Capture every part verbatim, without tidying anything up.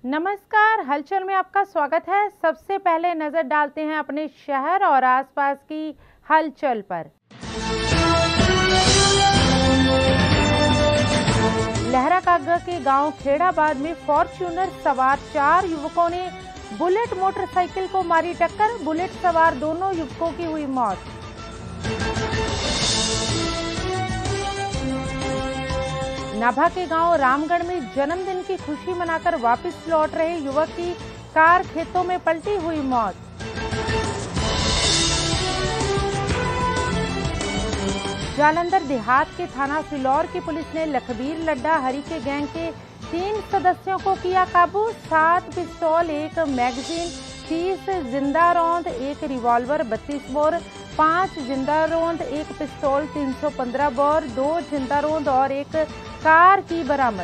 नमस्कार, हलचल में आपका स्वागत है। सबसे पहले नजर डालते हैं अपने शहर और आसपास की हलचल पर। लहराकागा के गांव खेड़ाबाद में फॉर्च्यूनर सवार चार युवकों ने बुलेट मोटरसाइकिल को मारी टक्कर। बुलेट सवार दोनों युवकों की हुई मौत। नाभा के गांव रामगढ़ में जन्मदिन की खुशी मनाकर वापस लौट रहे युवक की कार खेतों में पलटी हुई मौत। जालंधर देहात के थाना फिलौर की पुलिस ने लखबीर लड्डा हरी के गैंग के तीन सदस्यों को किया काबू। सात पिस्तौल, एक मैगजीन, तीस जिंदा रौंद, एक रिवॉल्वर, बत्तीस बोर, पांच जिंदा रौंद, एक पिस्तौल, तीन सौ पंद्रह बोर, दो जिंदा रौंद और एक कार की बरामद।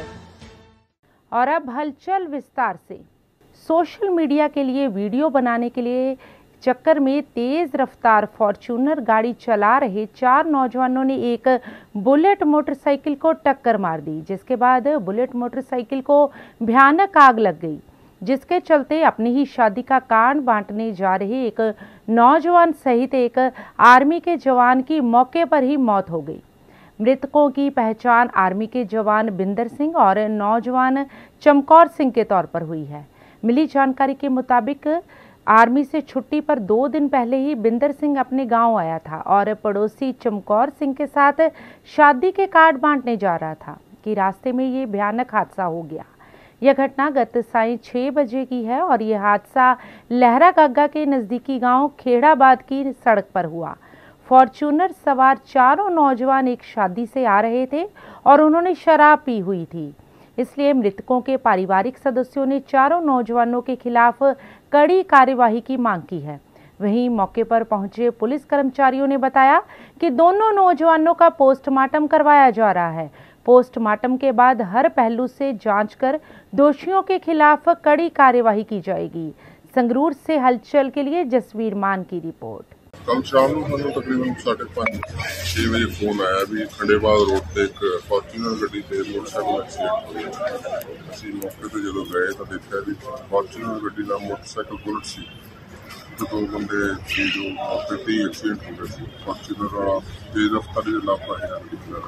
और अब हलचल विस्तार से। सोशल मीडिया के लिए वीडियो बनाने के लिए चक्कर में तेज रफ्तार फॉर्च्यूनर गाड़ी चला रहे चार नौजवानों ने एक बुलेट मोटरसाइकिल को टक्कर मार दी, जिसके बाद बुलेट मोटरसाइकिल को भयानक आग लग गई, जिसके चलते अपनी ही शादी का कार्ड बांटने जा रहे एक नौजवान सहित एक आर्मी के जवान की मौके पर ही मौत हो गई। मृतकों की पहचान आर्मी के जवान बिंदर सिंह और नौजवान चमकौर सिंह के तौर पर हुई है। मिली जानकारी के मुताबिक आर्मी से छुट्टी पर दो दिन पहले ही बिंदर सिंह अपने गांव आया था और पड़ोसी चमकौर सिंह के साथ शादी के कार्ड बांटने जा रहा था कि रास्ते में ये भयानक हादसा हो गया। यह घटना गत सायं छह बजे की है और यह हादसा लहराकागा के नज़दीकी गांव खेड़ाबाद की सड़क पर हुआ। फॉर्च्यूनर सवार चारों नौजवान एक शादी से आ रहे थे और उन्होंने शराब पी हुई थी, इसलिए मृतकों के पारिवारिक सदस्यों ने चारों नौजवानों के खिलाफ कड़ी कार्यवाही की मांग की है। वहीं मौके पर पहुंचे पुलिस कर्मचारियों ने बताया कि दोनों नौजवानों का पोस्टमार्टम करवाया जा रहा है। पोस्टमार्टम के बाद हर पहलू से जांच कर दोषियों के खिलाफ कड़ी कार्यवाही की जाएगी। संगरूर से हलचल के लिए जसवीर मान की रिपोर्ट। कल शाम को तकरीबन साढ़े पाँच छः बजे फोन आया भी खंडेबाद रोड से एक फॉर्च्यूनर गड्डी से मोटरसाइकिल एक्सीडेंट हो गया। ਅਸੀਂ मौके पर जो गए तो देखा भी फॉर्च्यूनर गड्डी का मोटरसाइकिल बुलेट सी तो दो बंदे सी जो मौके पर ही एक्सीडेंट हो गया। फॉर्च्यूनर वाला तेज रफ्तारी से लापरवाही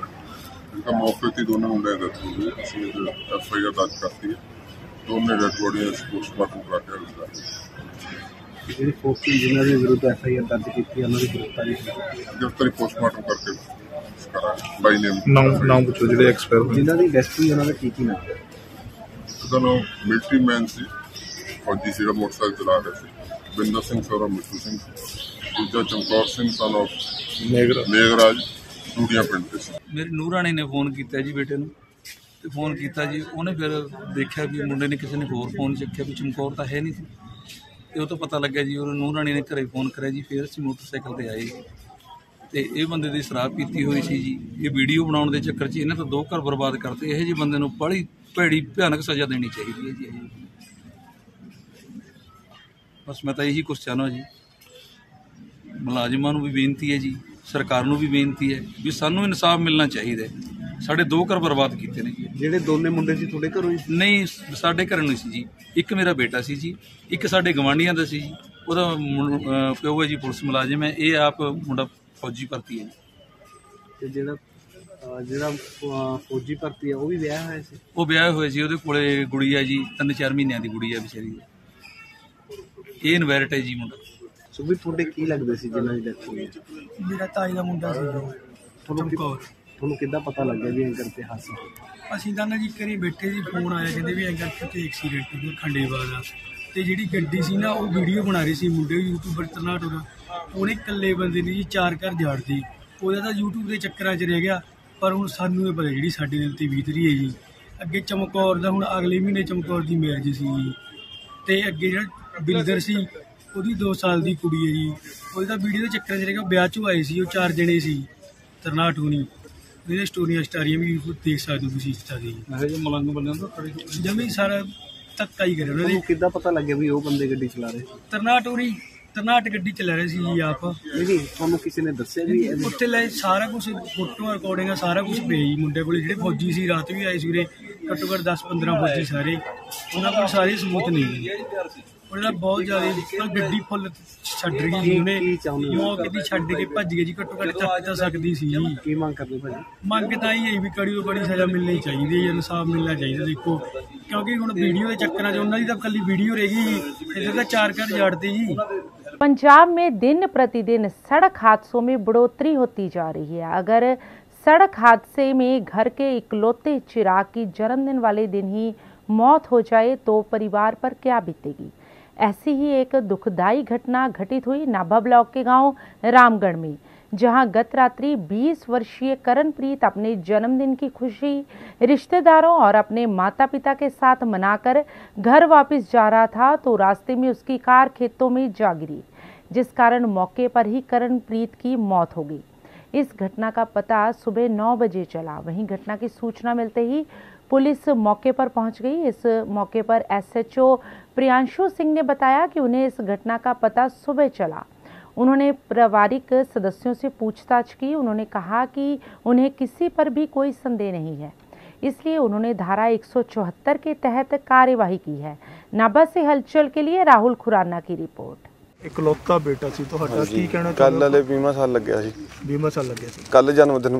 इनका मौके पर दोनों मुंडे डेथ हो गई। असं एफ आई आर दर्ज करती है, दोनों डेड बॉडियां पोस्टमार्टम करा के ਜਿਹੜੀ ਫੋਕੀ ਜਿਨ੍ਹਾਂ ਦੇ ਵਿਰੁੱਧ ਐਫ ਆਈ ਆਰ ਦਰਜ ਕੀਤੀ ਉਹਨਾਂ ਦੀ ਗ੍ਰਿਫਤਾਰੀ ਗ੍ਰਿਫਤਾਰੀ ਪੋਸਟਮਾਰਟਮ ਕਰਕੇ ਕਰਾਂਗੇ। ਬਾਈ ਨੇਮ ਨਾਮ ਨਾਮ ਪੁੱਛੋ ਜਿਹੜੇ ਐਕਸਪਾਇਰ ਹੋਏ ਜਿਨ੍ਹਾਂ ਦੀ ਡੈਥ ਹੋਈ ਉਹਨਾਂ ਦਾ ਕੀ ਕੀ ਨਾਮ ਹੈ? ਉਹਦਾ ਨਾਮ ਮਿਲਟਰੀ ਮੈਨ ਸੀ, ਫੌਜੀ ਸੀਗਾ, ਮੋਟਰਸਾਈਕਲ ਚਲਾ ਰਿਹਾ ਸੀ। ਬਿੰਦਰ ਸਿੰਘ ਸੌਰਾ ਮਿੱਠੂ ਸਿੰਘ, ਦੂਜਾ ਚਮਕੌਰ ਸਿੰਘ ਸਨ ਆਫ ਮੇਘਰਾਜ, ਦੂੜੀਆਂ ਪਿੰਡ ਦੇ ਸੀ। ਮੇਰੀ ਨੂਰ ਰਾਣੀ ਨੇ ਫੋਨ ਕੀਤਾ ਜੀ ਬੇਟੇ ਨੂੰ, ਤੇ ਫੋਨ ਕੀਤਾ ਜੀ ਉਹਨੇ ਫਿਰ ਦੇਖਿਆ ਵੀ ਮੁੰਡੇ ਨੇ ਕਿਸੇ ਨੇ ਹੋਰ ਫੋਨ ਚੱਕਿਆ ਵੀ ਚਮਕੌਰ ਤਾਂ ਹੈ ਨਹੀਂ ਸੀ, ਤੇ ਉਹ ਤੋਂ ਪਤਾ ਲੱਗਿਆ ਜੀ ਉਹ ਨੂਰ ਰਾਣੀ ਨੇ ਘਰੇ ਫੋਨ ਕਰਿਆ ਜੀ। ਫਿਰ ਅਸੀਂ ਮੋਟਰਸਾਈਕਲ ਤੇ ਆਏ ਤੇ ਇਹ ਬੰਦੇ ਦੀ ਸ਼ਰਾਬ ਪੀਤੀ ਹੋਈ ਸੀ ਜੀ। ਇਹ ਵੀਡੀਓ ਬਣਾਉਣ ਦੇ ਚੱਕਰ 'ਚ ਇਹਨੇ ਤਾਂ ਦੋ ਘਰ ਬਰਬਾਦ ਕਰਤੇ। ਇਹੋ ਜਿਹੇ ਬੰਦੇ ਨੂੰ ਬੜੀ ਭੈੜੀ ਭਿਆਨਕ ਸਜ਼ਾ ਦੇਣੀ ਚਾਹੀਦੀ ਹੈ ਜੀ। ਬਸ ਮੈਂ ਤਾਂ ਇਹੀ ਕੁਛ ਚਾਹੁੰਦਾ ਜੀ। ਮੁਲਾਜ਼ਮਾਂ ਨੂੰ ਵੀ ਬੇਨਤੀ ਹੈ ਜੀ, ਸਰਕਾਰ ਨੂੰ ਵੀ ਬੇਨਤੀ ਹੈ ਵੀ ਸਾਨੂੰ ਇਨਸਾਫ ਮਿਲਣਾ ਚਾਹੀਦਾ। ਸਾਡੇ ਦੋ ਘਰ ਬਰਬਾਦ ਕੀਤੇ ਨੇ ਜੀ। ਜਿਹੜੇ ਦੋਨੇ ਮੁੰਡੇ ਸੀ ਤੁਹਾਡੇ ਘਰੋਂ ਹੀ? ਨਹੀਂ, ਸਾਡੇ ਘਰ ਨਹੀਂ ਸੀ ਜੀ। ਇੱਕ ਮੇਰਾ ਬੇਟਾ ਸੀ ਜੀ, ਇੱਕ ਸਾਡੇ ਗਵਾਂਢੀਆਂ ਦਾ ਸੀ ਜੀ। ਉਹਦਾ ਪਿਓ ਹੈ ਜੀ ਪੁਲਿਸ ਮੁਲਾਜ਼ਮ ਹੈ, ਇਹ ਆਪ ਮੁੰਡਾ ਫੌਜੀ ਭਰਤੀ ਹੈ ਜੀ। ਤੇ ਜਿਹੜਾ ਜਿਹੜਾ ਫੌਜੀ ਭਰਤੀ ਹੈ ਉਹ ਵੀ ਵਿਆਹ ਹੋਇਆ ਸੀ? ਉਹ ਵਿਆਹ ਹੋਇਆ ਸੀ, ਉਹਦੇ ਕੋਲੇ ਗੁੜੀਆ ਜੀ, ਤਿੰਨ ਚਾਰ ਮਹੀਨਿਆਂ ਦੀ ਗੁੜੀਆ ਵਿਚਾਰੀ। ਇਹ ਇਨਵੈਰਟ ਹੈ ਜੀ ਮੁੰਡਾ। ਸੋ ਵੀ ਤੁਹਾਡੇ ਕੀ ਲੱਗਦੇ ਸੀ ਜਿਨ੍ਹਾਂ ਦੀ ਡੈਥ ਹੋਈ? ਮੇਰਾ ਤਾਈ ਦਾ ਮੁੰਡਾ ਸੀ ਜੋ ਚਮਕੌਰ। ਤੁਹਾਨੂੰ ਕਿੱਦਾਂ ਪਤਾ ਲੱਗਿਆ ਵੀ ਐਂਕਰ ਤੇ ਹਾਦਸਾ? ਅਸੀਂ ਤਾਂ ਨਾ ਜੀ ਘਰੇ ਬੈਠੇ ਜੀ, ਫੋਨ ਆਇਆ ਕਹਿੰਦੇ ਵੀ ਐਂਕਰ ਤੇ ਐਕਸੀਡੈਂਟ ਹੋ ਗਿਆ ਖੰਡੇਬਾਦ ਦਾ। ਤੇ ਜਿਹੜੀ ਗੱਡੀ ਸੀ ਨਾ ਉਹ ਵੀਡੀਓ ਬਣਾ ਰਹੀ ਸੀ ਮੁੰਡੇ ਯੂਟਿਊਬਰ ਤਰਨਾਟੋ ਦਾ। ਉਹਨੇ ਇਕੱਲੇ ਬੰਦੇ ਨੇ ਜੀ ਚਾਰ ਘਰ ਜਾੜਦੀ। ਉਹਦਾ ਤਾਂ ਯੂਟਿਊਬ ਦੇ ਚੱਕਰਾਂ 'ਚ ਰਹਿ ਗਿਆ, ਪਰ ਹੁਣ ਸਾਨੂੰ ਇਹ ਪਤਾ ਜਿਹੜੀ ਸਾਡੇ ਦਿਲ 'ਤੇ ਬੀਤ ਰਹੀ ਹੈ ਜੀ। ਅੱਗੇ ਚਮਕੌਰ ਦਾ ਹੁਣ ਅਗਲੇ ਮਹੀਨੇ ਚਮਕੌਰ ਦੀ ਮੈਰਿਜ ਸੀ ਜੀ। ਤੇ ਅੱਗੇ ਜਿਹੜਾ ਬਿਲਦਰ ਸੀ ਉਹਦੀ ਦੋ ਸਾਲ ਦੀ ਕੁੜੀ ਹੈ ਜੀ। ਉਹਦੇ ਤਾਂ ਵੀਡੀਓ ਦੇ ਚੱਕਰਾਂ 'ਚ ਰਹਿ ਗਿਆ। ਵਿਆਹ 'ਚੋਂ ਆਏ ਸੀ ਉਹ ਚਾਰ ਜਣੇ ਸੀ ਤਰਨਾਟੋ ਨਹੀਂ। ਇਹਦੀਆਂ ਸਟੋਰੀਆਂ ਸਟਾਰੀਆਂ ਵੀ ਦੇਖ ਸਕਦੇ ਹੋ ਤੁਸੀਂ ਇੰਸਟਾ 'ਤੇ। ਮੈਂ ਕਿਹਾ ਜੀ ਮਲੰਗ ਬੰਦਿਆਂ ਤੋਂ ਜਮੀ ਸਾਰਾ ਧੱਕਾ ਹੀ ਕਰਿਆ ਉਹਨਾਂ ਨੇ। ਕਿੱਦਾਂ ਪਤਾ ਲੱਗਿਆ ਵੀ ਉਹ ਬੰਦੇ ਗੱਡੀ ਚਲਾ ਰਹੇ? ਤਰਨਾਟੋਰੀ ਤਰਨਾਟ ਗੱਡੀ ਚਲਾ ਰਹੇ ਸੀ ਜੀ ਆਪ। ਨਹੀਂ, ਤੁਹਾਨੂੰ ਕਿਸੇ ਨੇ ਦੱਸਿਆ ਵੀ ਉੱਥੇ ਲੈ ਸਾਰਾ ਕੁਛ ਫੋਟੋ ਰਿਕਾਰਡਿੰਗ ਸਾਰਾ ਕੁਛ ਪਿਆ ਜੀ ਮੁੰਡੇ ਕੋਲ। ਜਿਹੜੇ ਫੌਜੀ ਸੀ ਰਾਤ ਵੀ ਆਏ ਸੀ ਉਰੇ, ਘੱਟੋ ਘੱਟ ਦਸ ਪੰਦਰਾਂ ਫੌਜੀ ਸਾਰੇ, ਉਹਨਾਂ ਕੋਲ ਸਾਰੇ ਸਬੂਤ ਨਹੀਂ। ਉਹਨਾਂ ਬਹੁਤ ਜ਼ਿਆਦਾ ਗੱਡੀ ਫੁੱਲ ਛੱਡ ਰਹੀ ਸੀ, ਉਹਨੇ ਮੌਕੇ ਦੀ ਛੱਡ ਕੇ ਭੱਜ ਗਏ ਜੀ। ਘੱਟੋ ਘੱਟ ਚੱਕ ਤਾਂ ਸਕਦੀ ਸੀ। ਕੀ ਮੰਗ ਕਰਦੇ ਭਾਜੀ? ਮੰਗ ਤਾਂ ਹੀ ਹੈ ਵੀ ਕੜੀ ਤੋਂ ਕੜੀ ਸਜ਼ਾ ਮਿਲਣੀ ਚਾਹੀਦੀ ਹੈ, ਇਨਸਾਫ ਮਿਲਣਾ ਚਾਹੀਦਾ। ਦੇਖੋ ਕਿਉਂਕਿ ਹੁਣ ਵੀਡੀਓ ਦੇ ਚੱਕਰਾਂ 'ਚ ਉਹਨਾਂ ਦੀ ਤਾਂ ਇਕੱਲੀ ਵੀਡੀਓ ਰਹਿ ਗਈ, ਇੱਧਰ ਤਾਂ ਚਾਰ ਘਰ ਜਾੜਦੇ जी। पंजाब में दिन प्रतिदिन सड़क हादसों में बढ़ोतरी होती जा रही है। अगर सड़क हादसे में घर के इकलौते चिराग की जन्मदिन वाले दिन ही मौत हो जाए तो परिवार पर क्या बीतेगी। ऐसी ही एक दुखदाई घटना घटित हुई नाभा ब्लॉक के गांव रामगढ़ में, जहां गत रात्रि बीस वर्षीय करणप्रीत अपने जन्मदिन की खुशी रिश्तेदारों और अपने माता पिता के साथ मनाकर घर वापस जा रहा था तो रास्ते में उसकी कार खेतों में जा गिरी, जिस कारण मौके पर ही करणप्रीत की मौत हो गई। इस घटना का पता सुबह नौ बजे चला। वहीं घटना की सूचना मिलते ही पुलिस मौके पर पहुंच गई। इस मौके पर एसएचओ प्रियांशु सिंह ने बताया कि उन्हें इस घटना का पता सुबह चला। उन्होंने पारिवारिक सदस्यों से पूछताछ की। उन्होंने कहा कि उन्हें किसी पर भी कोई संदेह नहीं है, इसलिए उन्होंने धारा एक सौ चौहत्तर के तहत कार्यवाही की है। नाभा से हलचल के लिए राहुल खुराना की रिपोर्ट। इकलौता बेटा सी ਤੁਹਾਡਾ, ਕੀ ਕਹਿਣਾ ਕੱਲ ਵਾਲੇ बीस ਸਾਲ ਲੱਗਿਆ ਸੀ। बीस ਸਾਲ ਲੱਗਿਆ ਸੀ ਕੱਲ ਜਨਮ ਦਿਨ।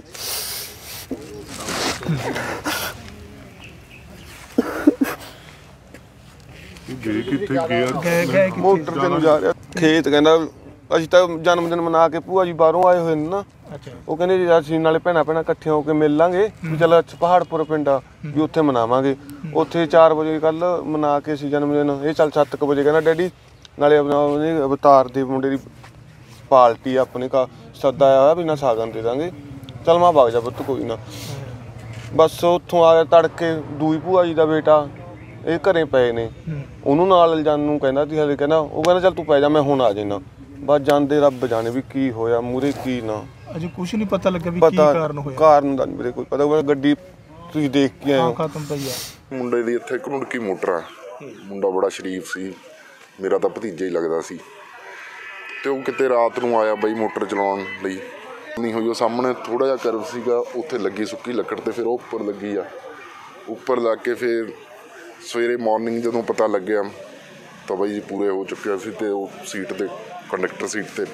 ਗਏ ਕਿੱਥੇ ਗਿਆ? ਗਏ ਗਏ ਮੋਟਰ ਤੇ ਨੂੰ ਜਾ ਰਿਹਾ ਖੇਤ। ਕਹਿੰਦਾ ਅਸੀਂ ਤਾਂ ਜਨਮ ਦਿਨ ਮਨਾ ਕੇ ਭੂਆ ਜੀ ਬਾਹਰੋਂ ਆਏ ਹੋਏ ਨੇ ਨਾ। ਅੱਛਾ। ਉਹ ਕਹਿੰਦੇ ਜੀ ਅਸੀਂ ਨਾਲੇ ਭੈਣਾਂ ਭੈਣਾਂ ਇਕੱਠੇ ਹੋ ਕੇ ਮਿਲ ਲਾਂਗੇ ਵੀ ਚੱਲ ਪਹਾੜਪੁਰ ਪਿੰਡ ਆ ਵੀ ਉੱਥੇ ਮਨਾਵਾਂਗੇ। ਉੱਥੇ ਚਾਰ ਵਜੇ ਕੱਲ ਮਨਾ ਕੇ ਸੀ ਜਨਮ ਦਿਨ। ਇਹ ਚੱਲ ਸੱਤ ਕੁ ਵਜੇ ਕਹਿੰਦਾ ਡੈਡੀ ਨਾਲੇ ਆਪਣਾ ਉਹਨੇ ਅਵਤਾਰ ਦੇ ਮੁੰਡੇ ਦੀ ਪਾਰਟੀ ਆਪਣੇ ਕਾ ਸੱਦਾ ਆਇਆ ਹੋਇਆ ਵੀ ਨਾ ਸਾਗਨ ਦੇ ਦਾਂਗੇ। ਚੱਲ ਮੈਂ ਵਗ ਜਾ ਪੁੱਤ ਕੋਈ ਨਾ। ਬਸ ਉੱਥੋਂ ਆ ਗਿਆ ਤੜਕੇ ਦੂਈ ਭੂਆ ਜੀ ਦਾ ਬੇਟਾ ਇਹ ਘਰੇ ਪਏ ਨੇ। ਉਹਨੂੰ ਨਾਲ ਜਾਣ ਨੂੰ ਕਹਿੰਦਾ ਸੀ ਹਲੇ, ਕਹਿੰਦਾ ਉਹ ਕਹਿੰਦਾ ਚੱਲ ਤੂੰ ਪੈ ਜਾ ਮੈਂ ਹੁਣ ਆ ਜਾਣਾ। ਬਸ ਜਾਂਦੇ ਰੱਬ ਜਾਣੇ ਵੀ ਕੀ ਹੋਇਆ ਮੂਹਰੇ ਕੀ ਨਾ। ਅਜੇ ਕੁਝ ਨਹੀਂ ਪਤਾ ਲੱਗਿਆ ਵੀ ਕੀ ਕਾਰਨ ਹੋਇਆ। ਕਾਰਨ ਦਾ ਨਹੀਂ ਵੀਰੇ ਕੋਈ ਪਤਾ। ਗੱਡੀ ਤੁਸੀਂ ਦੇਖ ਕੇ ਆਏ ਹੋ ਖਤਮ ਪਈ ਆ। ਮੁੰਡੇ ਦੀ ਇੱਥੇ ਘੁੰਡਕੀ ਮੋਟਰ ਆ। ਮੁੰਡਾ ਬੜਾ ਸ਼ਰੀਫ ਸੀ, ਮੇਰਾ ਤਾਂ ਭਤੀਜਾ ਹੀ ਲੱਗਦਾ ਸੀ। ਤੇ ਉਹ ਕਿਤੇ ਰਾਤ ਨੂੰ ਆਇਆ ਬਈ ਮੋਟਰ ਚਲਾਉਣ ਲਈ, ਨਹੀਂ ਹੋਈ। ਉਹ ਸਾਹਮਣੇ ਥੋੜਾ ਜਿਹਾ ਕਰਵ ਸੀਗਾ, ਉੱਥੇ ਲੱਗੀ ਸੁੱਕੀ ਲੱਕੜ ਤੇ ਫਿਰ ਉਹ ਉੱਪਰ ਲੱਗੀ ਆ। ਉੱਪਰ ਲੱਗ ਕੇ ਫਿਰ ਸਵੇਰੇ ਮਾਰਨਿੰਗ ਜਦੋਂ ਪਤਾ ਲੱਗਿਆ ਤਾਂ ਬਾਈ ਜੀ ਪੂਰੇ ਹੋ ਚੁੱਕਿਆ ਸੀ। ਤੇ ਉਹ ਸੀਟ ਤੇ ਕੰਡਕਟਰ ਸੀਟ ਤੇ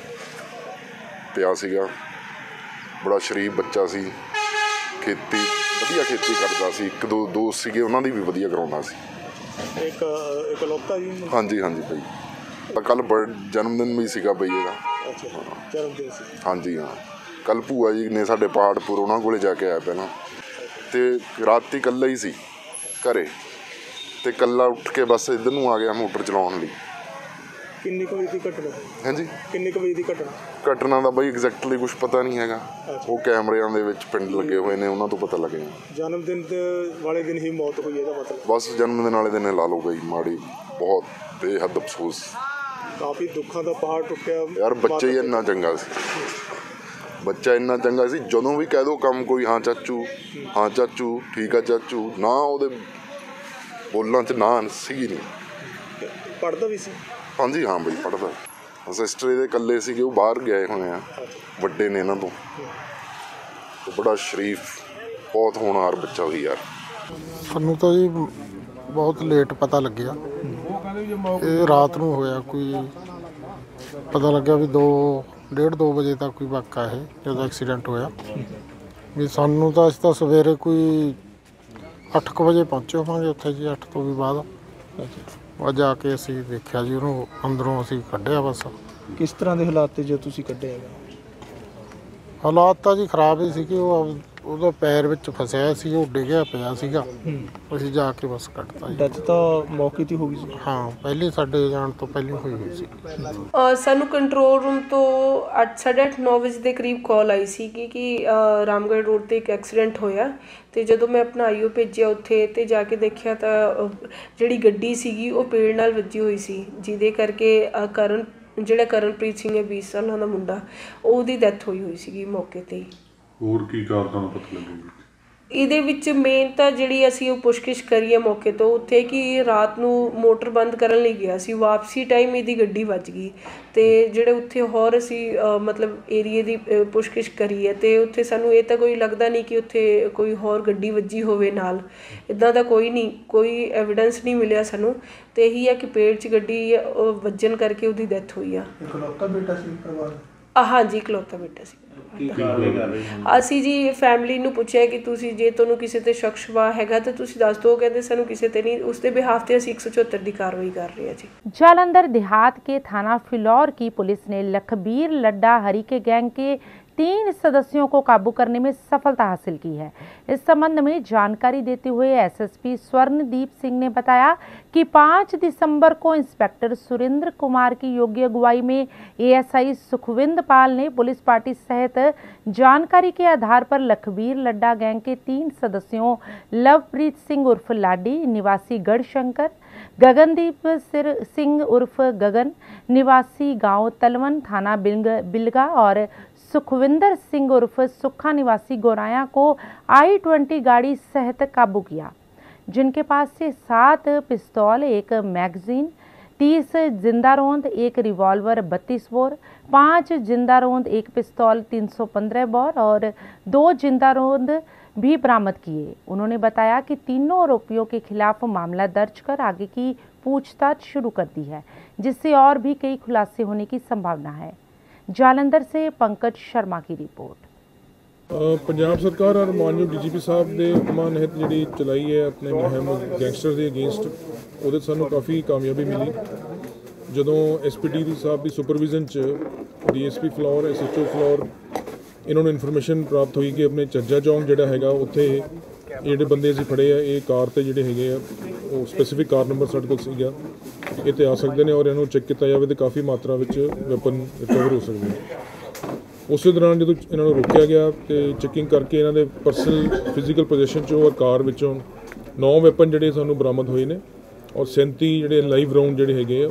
ਪਿਆ ਸੀਗਾ। ਬੜਾ ਸ਼ਰੀਫ ਬੱਚਾ ਸੀ, ਖੇਤੀ ਵਧੀਆ ਖੇਤੀ ਕਰਦਾ ਸੀ। ਇੱਕ ਦੋ ਦੋਸਤ ਸੀਗੇ ਉਹਨਾਂ ਦੀ ਵੀ ਵਧੀਆ ਕਰਾਉਂਦਾ ਸੀ। ਇੱਕ ਇਕਲੌਤਾ ਜੀ? ਹਾਂਜੀ ਹਾਂਜੀ ਭਾਈ। ਕੱਲ ਬਰਥ ਜਨਮ ਦਿਨ ਵੀ ਸੀਗਾ ਬਈ ਇਹਦਾ। ਅੱਛਾ, ਜਨਮ ਦਿਨ ਸੀ। ਹਾਂਜੀ ਹਾਂ। ਕੱਲ ਭੂਆ ਜੀ ਨੇ ਸਾਡੇ ਪਹਾੜਪੁਰ ਉਹਨਾਂ ਕੋਲੇ ਜਾ ਕੇ ਆਇਆ ਪਹਿਲਾਂ। ਤੇ ਰਾਤੀ ਇਕੱਲਾ ਹੀ ਸੀ ਘਰੇ ਤੇ ਇਕੱਲਾ ਉੱਠ ਕੇ ਬਸ ਇੱਧਰ ਨੂੰ ਆ ਗਿਆ ਮੋਟਰ ਚਲਾਉਣ ਲਈ। ਕਿੰਨੀ ਕੁ ਵਜੇ ਦੀ ਘਟਨਾ? ਹਾਂਜੀ, ਕਿੰਨੀ ਕੁ ਵਜੇ ਦੀ ਘਟਨਾ? ਘਟਨਾ ਦਾ ਬਈ ਐਗਜ਼ੈਕਟਲੀ ਕੁਝ ਪਤਾ ਨਹੀਂ ਹੈਗਾ। ਉਹ ਕੈਮਰਿਆਂ ਦੇ ਵਿੱਚ ਪਿੰਡ ਲੱਗੇ ਹੋਏ ਨੇ, ਉਹਨਾਂ ਤੋਂ ਪਤਾ ਲੱਗਿਆ। ਜਨਮ ਦਿਨ ਵਾਲੇ ਦਿਨ ਹੀ ਮੌਤ ਹੋਈ ਇਹਦਾ ਮਤਲਬ? ਬਸ ਜਨਮ ਦਿਨ ਵਾਲੇ ਦਿਨ ਲਾ ਲਓ ਬਈ। ਮਾੜੀ ਬਹੁਤ ਬੇਹੱਦ ਅਫਸੋਸ। ਕਾਫੀ ਦੁੱਖਾਂ ਦਾ ਪਹਾੜ ਟੁੱਟਿਆ ਯਾਰ। ਬੱਚਾ ਹੀ ਇੰਨਾ ਚੰਗਾ ਸੀ, ਬੱਚਾ ਇੰਨਾ ਚੰਗਾ ਸੀ। ਜਦੋਂ ਵੀ ਕਹਿ ਦੋ ਕੰਮ ਕੋਈ ਹਾਂ ਚਾਚੂ ਹਾਂ ਚਾਚੂ ਠੀਕ ਆ ਚਾਚੂ, ਨਾ ਉਹਦੇ ਬੋਲਾਂ 'ਚ ਨਾ ਸੀਗੀ ਨਹੀਂ। ਪੜ੍ਹਦਾ ਵੀ ਸੀ? ਹਾਂਜੀ ਹਾਂ ਬਈ ਪੜ੍ਹਦਾ। ਸਿਸਟਰ ਇਹਦੇ ਇਕੱਲੇ ਸੀਗੇ, ਉਹ ਬਾਹਰ ਗਏ ਹੋਏ ਆ, ਵੱਡੇ ਨੇ ਇਹਨਾਂ ਤੋਂ। ਤੇ ਬੜਾ ਸ਼ਰੀਫ ਬਹੁਤ ਹੋਣਹਾਰ ਬੱਚਾ ਸੀ ਯਾਰ। ਸਾਨੂੰ ਤਾਂ ਜੀ ਬਹੁਤ ਲੇਟ ਪਤਾ ਲੱਗਿਆ। ਇਹ ਰਾਤ ਨੂੰ ਹੋਇਆ, ਕੋਈ ਪਤਾ ਲੱਗਿਆ ਵੀ ਦੋ ਡੇਢ ਦੋ ਵਜੇ ਤੱਕ ਕੋਈ ਵਾਕਾ ਇਹ ਜਦੋਂ ਐਕਸੀਡੈਂਟ ਹੋਇਆ। ਵੀ ਸਾਨੂੰ ਤਾਂ ਅਸੀਂ ਤਾਂ ਸਵੇਰੇ ਕੋਈ ਅੱਠ ਕੁ ਵਜੇ ਪਹੁੰਚੇ ਹੋਵਾਂਗੇ ਉੱਥੇ ਜੀ। ਅੱਠ ਤੋਂ ਵੀ ਬਾਅਦ ਉਹ ਜਾ ਕੇ ਅਸੀਂ ਦੇਖਿਆ ਜੀ, ਉਹਨੂੰ ਅੰਦਰੋਂ ਅਸੀਂ ਕੱਢਿਆ। ਬਸ ਕਿਸ ਤਰ੍ਹਾਂ ਦੇ ਹਾਲਾਤ ਤੇ ਜੋ ਤੁਸੀਂ ਕੱਢਿਆ? ਹਾਲਾਤ ਤਾਂ ਜੀ ਖਰਾਬ ਹੀ ਸੀ ਕਿ ਉਹ ਉਹਦਾ ਪੈਰ ਵਿੱਚ ਫਸਿਆ ਸੀ, ਉਹ ਡਿੱਗਿਆ ਪਿਆ ਸੀਗਾ। ਅਸੀਂ ਜਾ ਕੇ ਬਸ ਕੱਢਤਾ ਜੀ। ਡੈਥ ਤਾਂ ਮੌਕੇ 'ਤੇ ਹੋ ਗਈ ਸੀ? ਹਾਂ, ਪਹਿਲੇ ਸਾਡੇ ਜਾਣ ਤੋਂ ਪਹਿਲਾਂ ਹੋਈ ਹੋਈ ਸੀ। ਸਾਨੂੰ ਕੰਟਰੋਲ ਰੂਮ ਤੋਂ ਅੱਠ ਸਾਢੇ ਅੱਠ ਨੌ ਵਜੇ ਦੇ ਕਰੀਬ ਕਾਲ ਆਈ ਸੀ ਕਿ ਕਿ ਰਾਮਗੜ੍ਹ ਰੋਡ 'ਤੇ ਇੱਕ ਐਕਸੀਡੈਂਟ ਹੋਇਆ। ਅਤੇ ਜਦੋਂ ਮੈਂ ਆਪਣਾ ਆਈਓ ਭੇਜਿਆ ਉੱਥੇ ਅਤੇ ਜਾ ਕੇ ਦੇਖਿਆ ਤਾਂ ਜਿਹੜੀ ਗੱਡੀ ਸੀਗੀ ਉਹ ਪੇੜ ਨਾਲ ਵੱਜੀ ਹੋਈ ਸੀ, ਜਿਹਦੇ ਕਰਕੇ ਕਰਨ ਜਿਹੜਾ ਕਰਨਪ੍ਰੀਤ ਸਿੰਘ ਹੈ ਵੀਹ ਸਾਲਾਂ ਦਾ ਮੁੰਡਾ, ਉਹਦੀ ਡੈਥ ਹੋਈ ਹੋਈ ਸੀਗੀ ਮੌਕੇ 'ਤੇ ਹੀ। ਹੋਰ ਕੀ ਕਾਰਨ ਪਤਾ ਲੱਗੇਗਾ? ਇਹਦੇ ਵਿੱਚ ਮੇਨ ਤਾਂ ਜਿਹੜੀ ਅਸੀਂ ਉਹ ਪੁੱਛਗਿੱਛ ਕਰੀਏ ਮੌਕੇ ਤੋਂ ਉੱਥੇ ਕਿ ਰਾਤ ਨੂੰ ਮੋਟਰ ਬੰਦ ਕਰਨ ਲਈ ਗਿਆ ਸੀ, ਵਾਪਸੀ ਟਾਈਮ ਇਹਦੀ ਗੱਡੀ ਵੱਜ ਗਈ ਅਤੇ ਜਿਹੜੇ ਉੱਥੇ ਹੋਰ ਅਸੀਂ ਮਤਲਬ ਏਰੀਏ ਦੀ ਪੁੱਛਗਿੱਛ ਕਰੀ ਹੈ ਅਤੇ ਉੱਥੇ ਸਾਨੂੰ ਇਹ ਤਾਂ ਕੋਈ ਲੱਗਦਾ ਨਹੀਂ ਕਿ ਉੱਥੇ ਕੋਈ ਹੋਰ ਗੱਡੀ ਵੱਜੀ ਹੋਵੇ ਨਾਲ, ਇੱਦਾਂ ਦਾ ਕੋਈ ਨਹੀਂ, ਕੋਈ ਐਵੀਡੈਂਸ ਨਹੀਂ ਮਿਲਿਆ ਸਾਨੂੰ। ਅਤੇ ਇਹੀ ਹੈ ਕਿ ਪੇੜ 'ਚ ਗੱਡੀ ਵੱਜਣ ਕਰਕੇ ਉਹਦੀ ਡੈਥ ਹੋਈ ਆ। ਇਕਲੌਤਾ ਬੇਟਾ ਸੀ ਪਰਿਵਾਰ? ਹਾਂਜੀ ਇਕਲੌਤਾ ਬੇਟਾ ਸੀ। ਅਸੀਂ ਜੀ ਫੈਮਿਲੀ ਨੂੰ ਪੁੱਛਿਆ ਕਿ ਤੁਸੀਂ ਜੇ ਤੁਹਾਨੂੰ ਕਿਸੇ ਤੇ ਸ਼ੱਕ ਸ਼ੁਬਾ ਹੈਗਾ ਤਾਂ ਤੁਸੀਂ ਦੱਸ ਦਿਓ, ਕਹਿੰਦੇ ਸਾਨੂੰ ਕਿਸੇ ਤੇ नहीं, उसके बिहाफ पे ਅਸੀਂ एक सौ चौहत्तर की कार्रवाई कर रहे हैं जी। जालंधर देहात के थाना फिलौर की पुलिस ने लखबीर लड्डा हरी के गैंग के तीन सदस्यों को काबू करने में सफलता हासिल की है। इस संबंध में जानकारी देते हुए एसएसपी स्वर्णदीप सिंह ने बताया कि पाँच दिसंबर को इंस्पेक्टर सुरेंद्र कुमार की योग्य अगुवाई में एएसआई सुखविंद पाल ने पुलिस पार्टी सहित जानकारी के आधार पर लखबीर लड्डा गैंग के तीन सदस्यों लवप्रीत सिंह उर्फ लाडी निवासी गढ़शंकर, गगनदीप सिंह उर्फ गगन निवासी गांव तलवन थाना बिलगा और सुखविंदर सिंह उर्फ सुखा निवासी गोराया को आई ट्वेंटी गाड़ी सहित काबू किया, जिनके पास से सात पिस्तौल, एक मैगजीन, तीस जिंदा रोंद, एक रिवॉल्वर बत्तीस बोर, पाँच जिंदा रोंद, एक पिस्तौल तीन सौ पंद्रह बोर और दो जिंदा रोंद भी बरामद किए। उन्होंने बताया कि तीनों आरोपियों के खिलाफ मामला दर्ज कर आगे की पूछताछ शुरू कर दी है, जिससे और भी कई खुलासे होने की संभावना है। जालंधर से पंकज शर्मा की रिपोर्ट। पंजाब सरकार और मानयोग डी जी पी साहब के मानहित जी चलाई है अपने मुहिम गैंगस्टर के अगेंस्ट, वो सानू काफ़ी कामयाबी मिली। जदों एस पी डी साहब की सुपरविजन च D S P floor, S H O floor इन्होंने इन्फॉर्मेशन प्राप्त हुई कि अपने चज्जा चौंक जोड़ा है उत्थे ਜਿਹੜੇ ਬੰਦੇ ਅਸੀਂ ਫੜੇ ਆ ਇਹ ਕਾਰ ਤੇ ਜਿਹੜੇ ਹੈਗੇ ਆ ਉਹ ਸਪੈਸੀਫਿਕ ਕਾਰ ਨੰਬਰ ਸਾਡੇ ਕੋਲ ਸੀਗਾ, ਇਹ ਤੇ ਆ ਸਕਦੇ ਨੇ ਔਰ ਇਹਨੂੰ ਚੈੱਕ ਕੀਤਾ ਜਾਵੇ ਤੇ ਕਾਫੀ ਮਾਤਰਾ ਵਿੱਚ ਵੈਪਨ ਰਿਕਵਰ ਹੋ ਸਕਦੇ ਨੇ। ਉਸੇ ਦੌਰਾਨ ਜਦੋਂ ਇਹਨਾਂ ਨੂੰ ਰੋਕਿਆ ਗਿਆ ਤੇ ਚੈਕਿੰਗ ਕਰਕੇ ਇਹਨਾਂ ਦੇ ਪਰਸਨਲ ਫਿਜ਼ੀਕਲ ਪੋਜੀਸ਼ਨ ਚੋਂ ਔਰ ਕਾਰ ਵਿੱਚੋਂ ਨੌ ਵੈਪਨ ਜਿਹੜੇ ਸਾਨੂੰ ਬਰਾਮਦ ਹੋਏ ਨੇ ਔਰ ਸੈਂਤੀ ਜਿਹੜੇ ਲਾਈਵ ਰਾਉਂਡ ਜਿਹੜੇ ਹੈਗੇ ਆ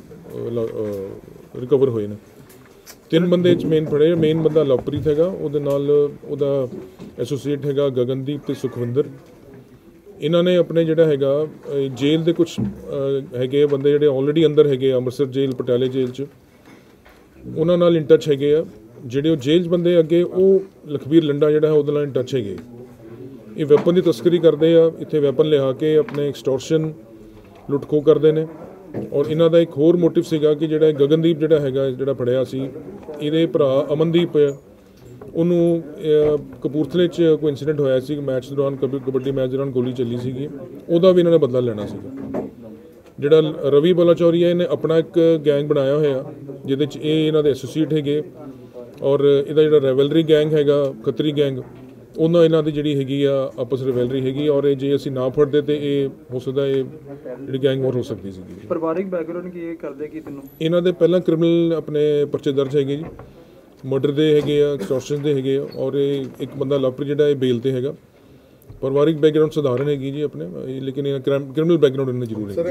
ਉਹ ਰਿਕਵਰ ਹੋਏ ਨੇ। ਤਿੰਨ ਬੰਦੇ ਚ ਮੇਨ ਫੜੇ, ਮੇਨ ਬੰਦਾ ਲਵਪ੍ਰੀਤ ਹੈਗਾ, ਉਹਦੇ ਨਾਲ ਉਹਦਾ ਐਸੋਸੀਏਟ ਹੈਗਾ ਗਗਨਦੀਪ ਤੇ ਸੁਖਵਿੰਦਰ। ਇਹਨਾਂ ਨੇ ਆਪਣੇ ਜਿਹੜਾ ਹੈਗਾ ਜੇਲ੍ਹ ਦੇ ਕੁਝ ਹੈਗੇ ਬੰਦੇ ਜਿਹੜੇ ਆਲਰੇਡੀ ਅੰਦਰ ਹੈਗੇ ਅੰਮ੍ਰਿਤਸਰ ਜੇਲ੍ਹ, ਪਟਿਆਲੇ ਜੇਲ੍ਹ 'ਚ, ਉਹਨਾਂ ਨਾਲ ਇਨ ਟੱਚ ਹੈਗੇ ਆ। ਜਿਹੜੇ ਉਹ ਜੇਲ੍ਹ 'ਚ ਬੰਦੇ ਅੱਗੇ ਉਹ ਲਖਬੀਰ ਲੰਡਾ ਜਿਹੜਾ ਹੈ ਉਹਦੇ ਨਾਲ ਇਨ ਟੱਚ ਹੈਗੇ। ਇਹ ਵੈਪਨ ਦੀ ਤਸਕਰੀ ਕਰਦੇ ਆ, ਇੱਥੇ ਵੈਪਨ ਲਿਆ ਕੇ ਆਪਣੇ ਐਕਸਟੋਰਸ਼ਨ ਲੁੱਟ ਖੋਹ ਕਰਦੇ ਨੇ। ਔਰ ਇਹਨਾਂ ਦਾ ਇੱਕ ਹੋਰ ਮੋਟਿਵ ਸੀਗਾ ਕਿ ਜਿਹੜਾ ਗਗਨਦੀਪ ਜਿਹੜਾ ਹੈਗਾ ਜਿਹੜਾ ਫੜਿਆ ਸੀ, ਇਹਦੇ ਭਰਾ ਅਮਨਦੀਪ ਉਹਨੂੰ ਕਪੂਰਥਲੇ 'ਚ ਕੋਈ ਇਨਸੀਡੈਂਟ ਹੋਇਆ ਸੀ ਮੈਚ ਦੌਰਾਨ, ਕਬੱਡੀ ਮੈਚ ਦੌਰਾਨ ਗੋਲੀ ਚੱਲੀ ਸੀਗੀ, ਉਹਦਾ ਵੀ ਇਹਨਾਂ ਨੇ ਬਦਲਾ ਲੈਣਾ ਸੀਗਾ। ਜਿਹੜਾ ਰਵੀ ਬਲਾਚੌਰੀਆ ਇਹਨੇ ਆਪਣਾ ਇੱਕ ਗੈਂਗ ਬਣਾਇਆ ਹੋਇਆ ਜਿਹਦੇ 'ਚ ਇਹ ਇਹਨਾਂ ਦੇ ਐਸੋਸੀਏਟ ਹੈਗੇ ਔਰ ਇਹਦਾ ਜਿਹੜਾ ਰੈਵਲਰੀ ਗੈਂਗ ਹੈਗਾ ਖੱਤਰੀ ਗੈਂਗ, ਉਹਨਾਂ ਇਹਨਾਂ ਦੀ ਜਿਹੜੀ ਹੈਗੀ ਆ ਆਪਸ ਰਿਵੈਲਰੀ ਹੈਗੀ ਔਰ ਇਹ ਜੇ ਅਸੀਂ ਨਾ ਫੜਦੇ ਤੇ ਇਹ ਹੋ ਸਕਦਾ ਇਹ ਜਿਹੜੀ ਗੈਂਗ ਹੋਰ ਹੋ ਸਕਦੀ ਸੀਗੀ। ਪਰਿਵਾਰਿਕ ਬੈਕਗ੍ਰਾਉਂਡ ਕੀ ਇਹ ਕਰਦੇ ਕੀ ਤੈਨੂੰ? ਇਹਨਾਂ ਦੇ ਪਹਿਲਾਂ ਕ੍ਰਿਮੀਨਲ ਆਪਣੇ ਪਰਚੇ ਦਰਜ ਹੈਗੇ ਜੀ, ਮਰਡਰ ਦੇ ਹੈਗੇ ਆ, ਐਕਸਟੋਰਸ਼ਨ ਦੇ ਹੈਗੇ ਆ ਔਰ ਇਹ ਇੱਕ ਬੰਦਾ ਲਵਪ੍ਰੀਤ ਜਿਹੜਾ ਇਹ ਬੇਲ ਤੇ ਹੈਗਾ। ਪਰਿਵਾਰਿਕ ਬੈਕਗ੍ਰਾਉਂਡ ਸਧਾਰਨ ਹੈਗੀ ਜੀ ਆਪਣੇ, ਲੇਕਿਨ ਇਹ ਕ੍ਰਿਮੀਨਲ ਬੈਕਗ੍ਰਾਉਂਡ ਇਹਨਾਂ ਜ਼ਰੂਰ ਹੈ।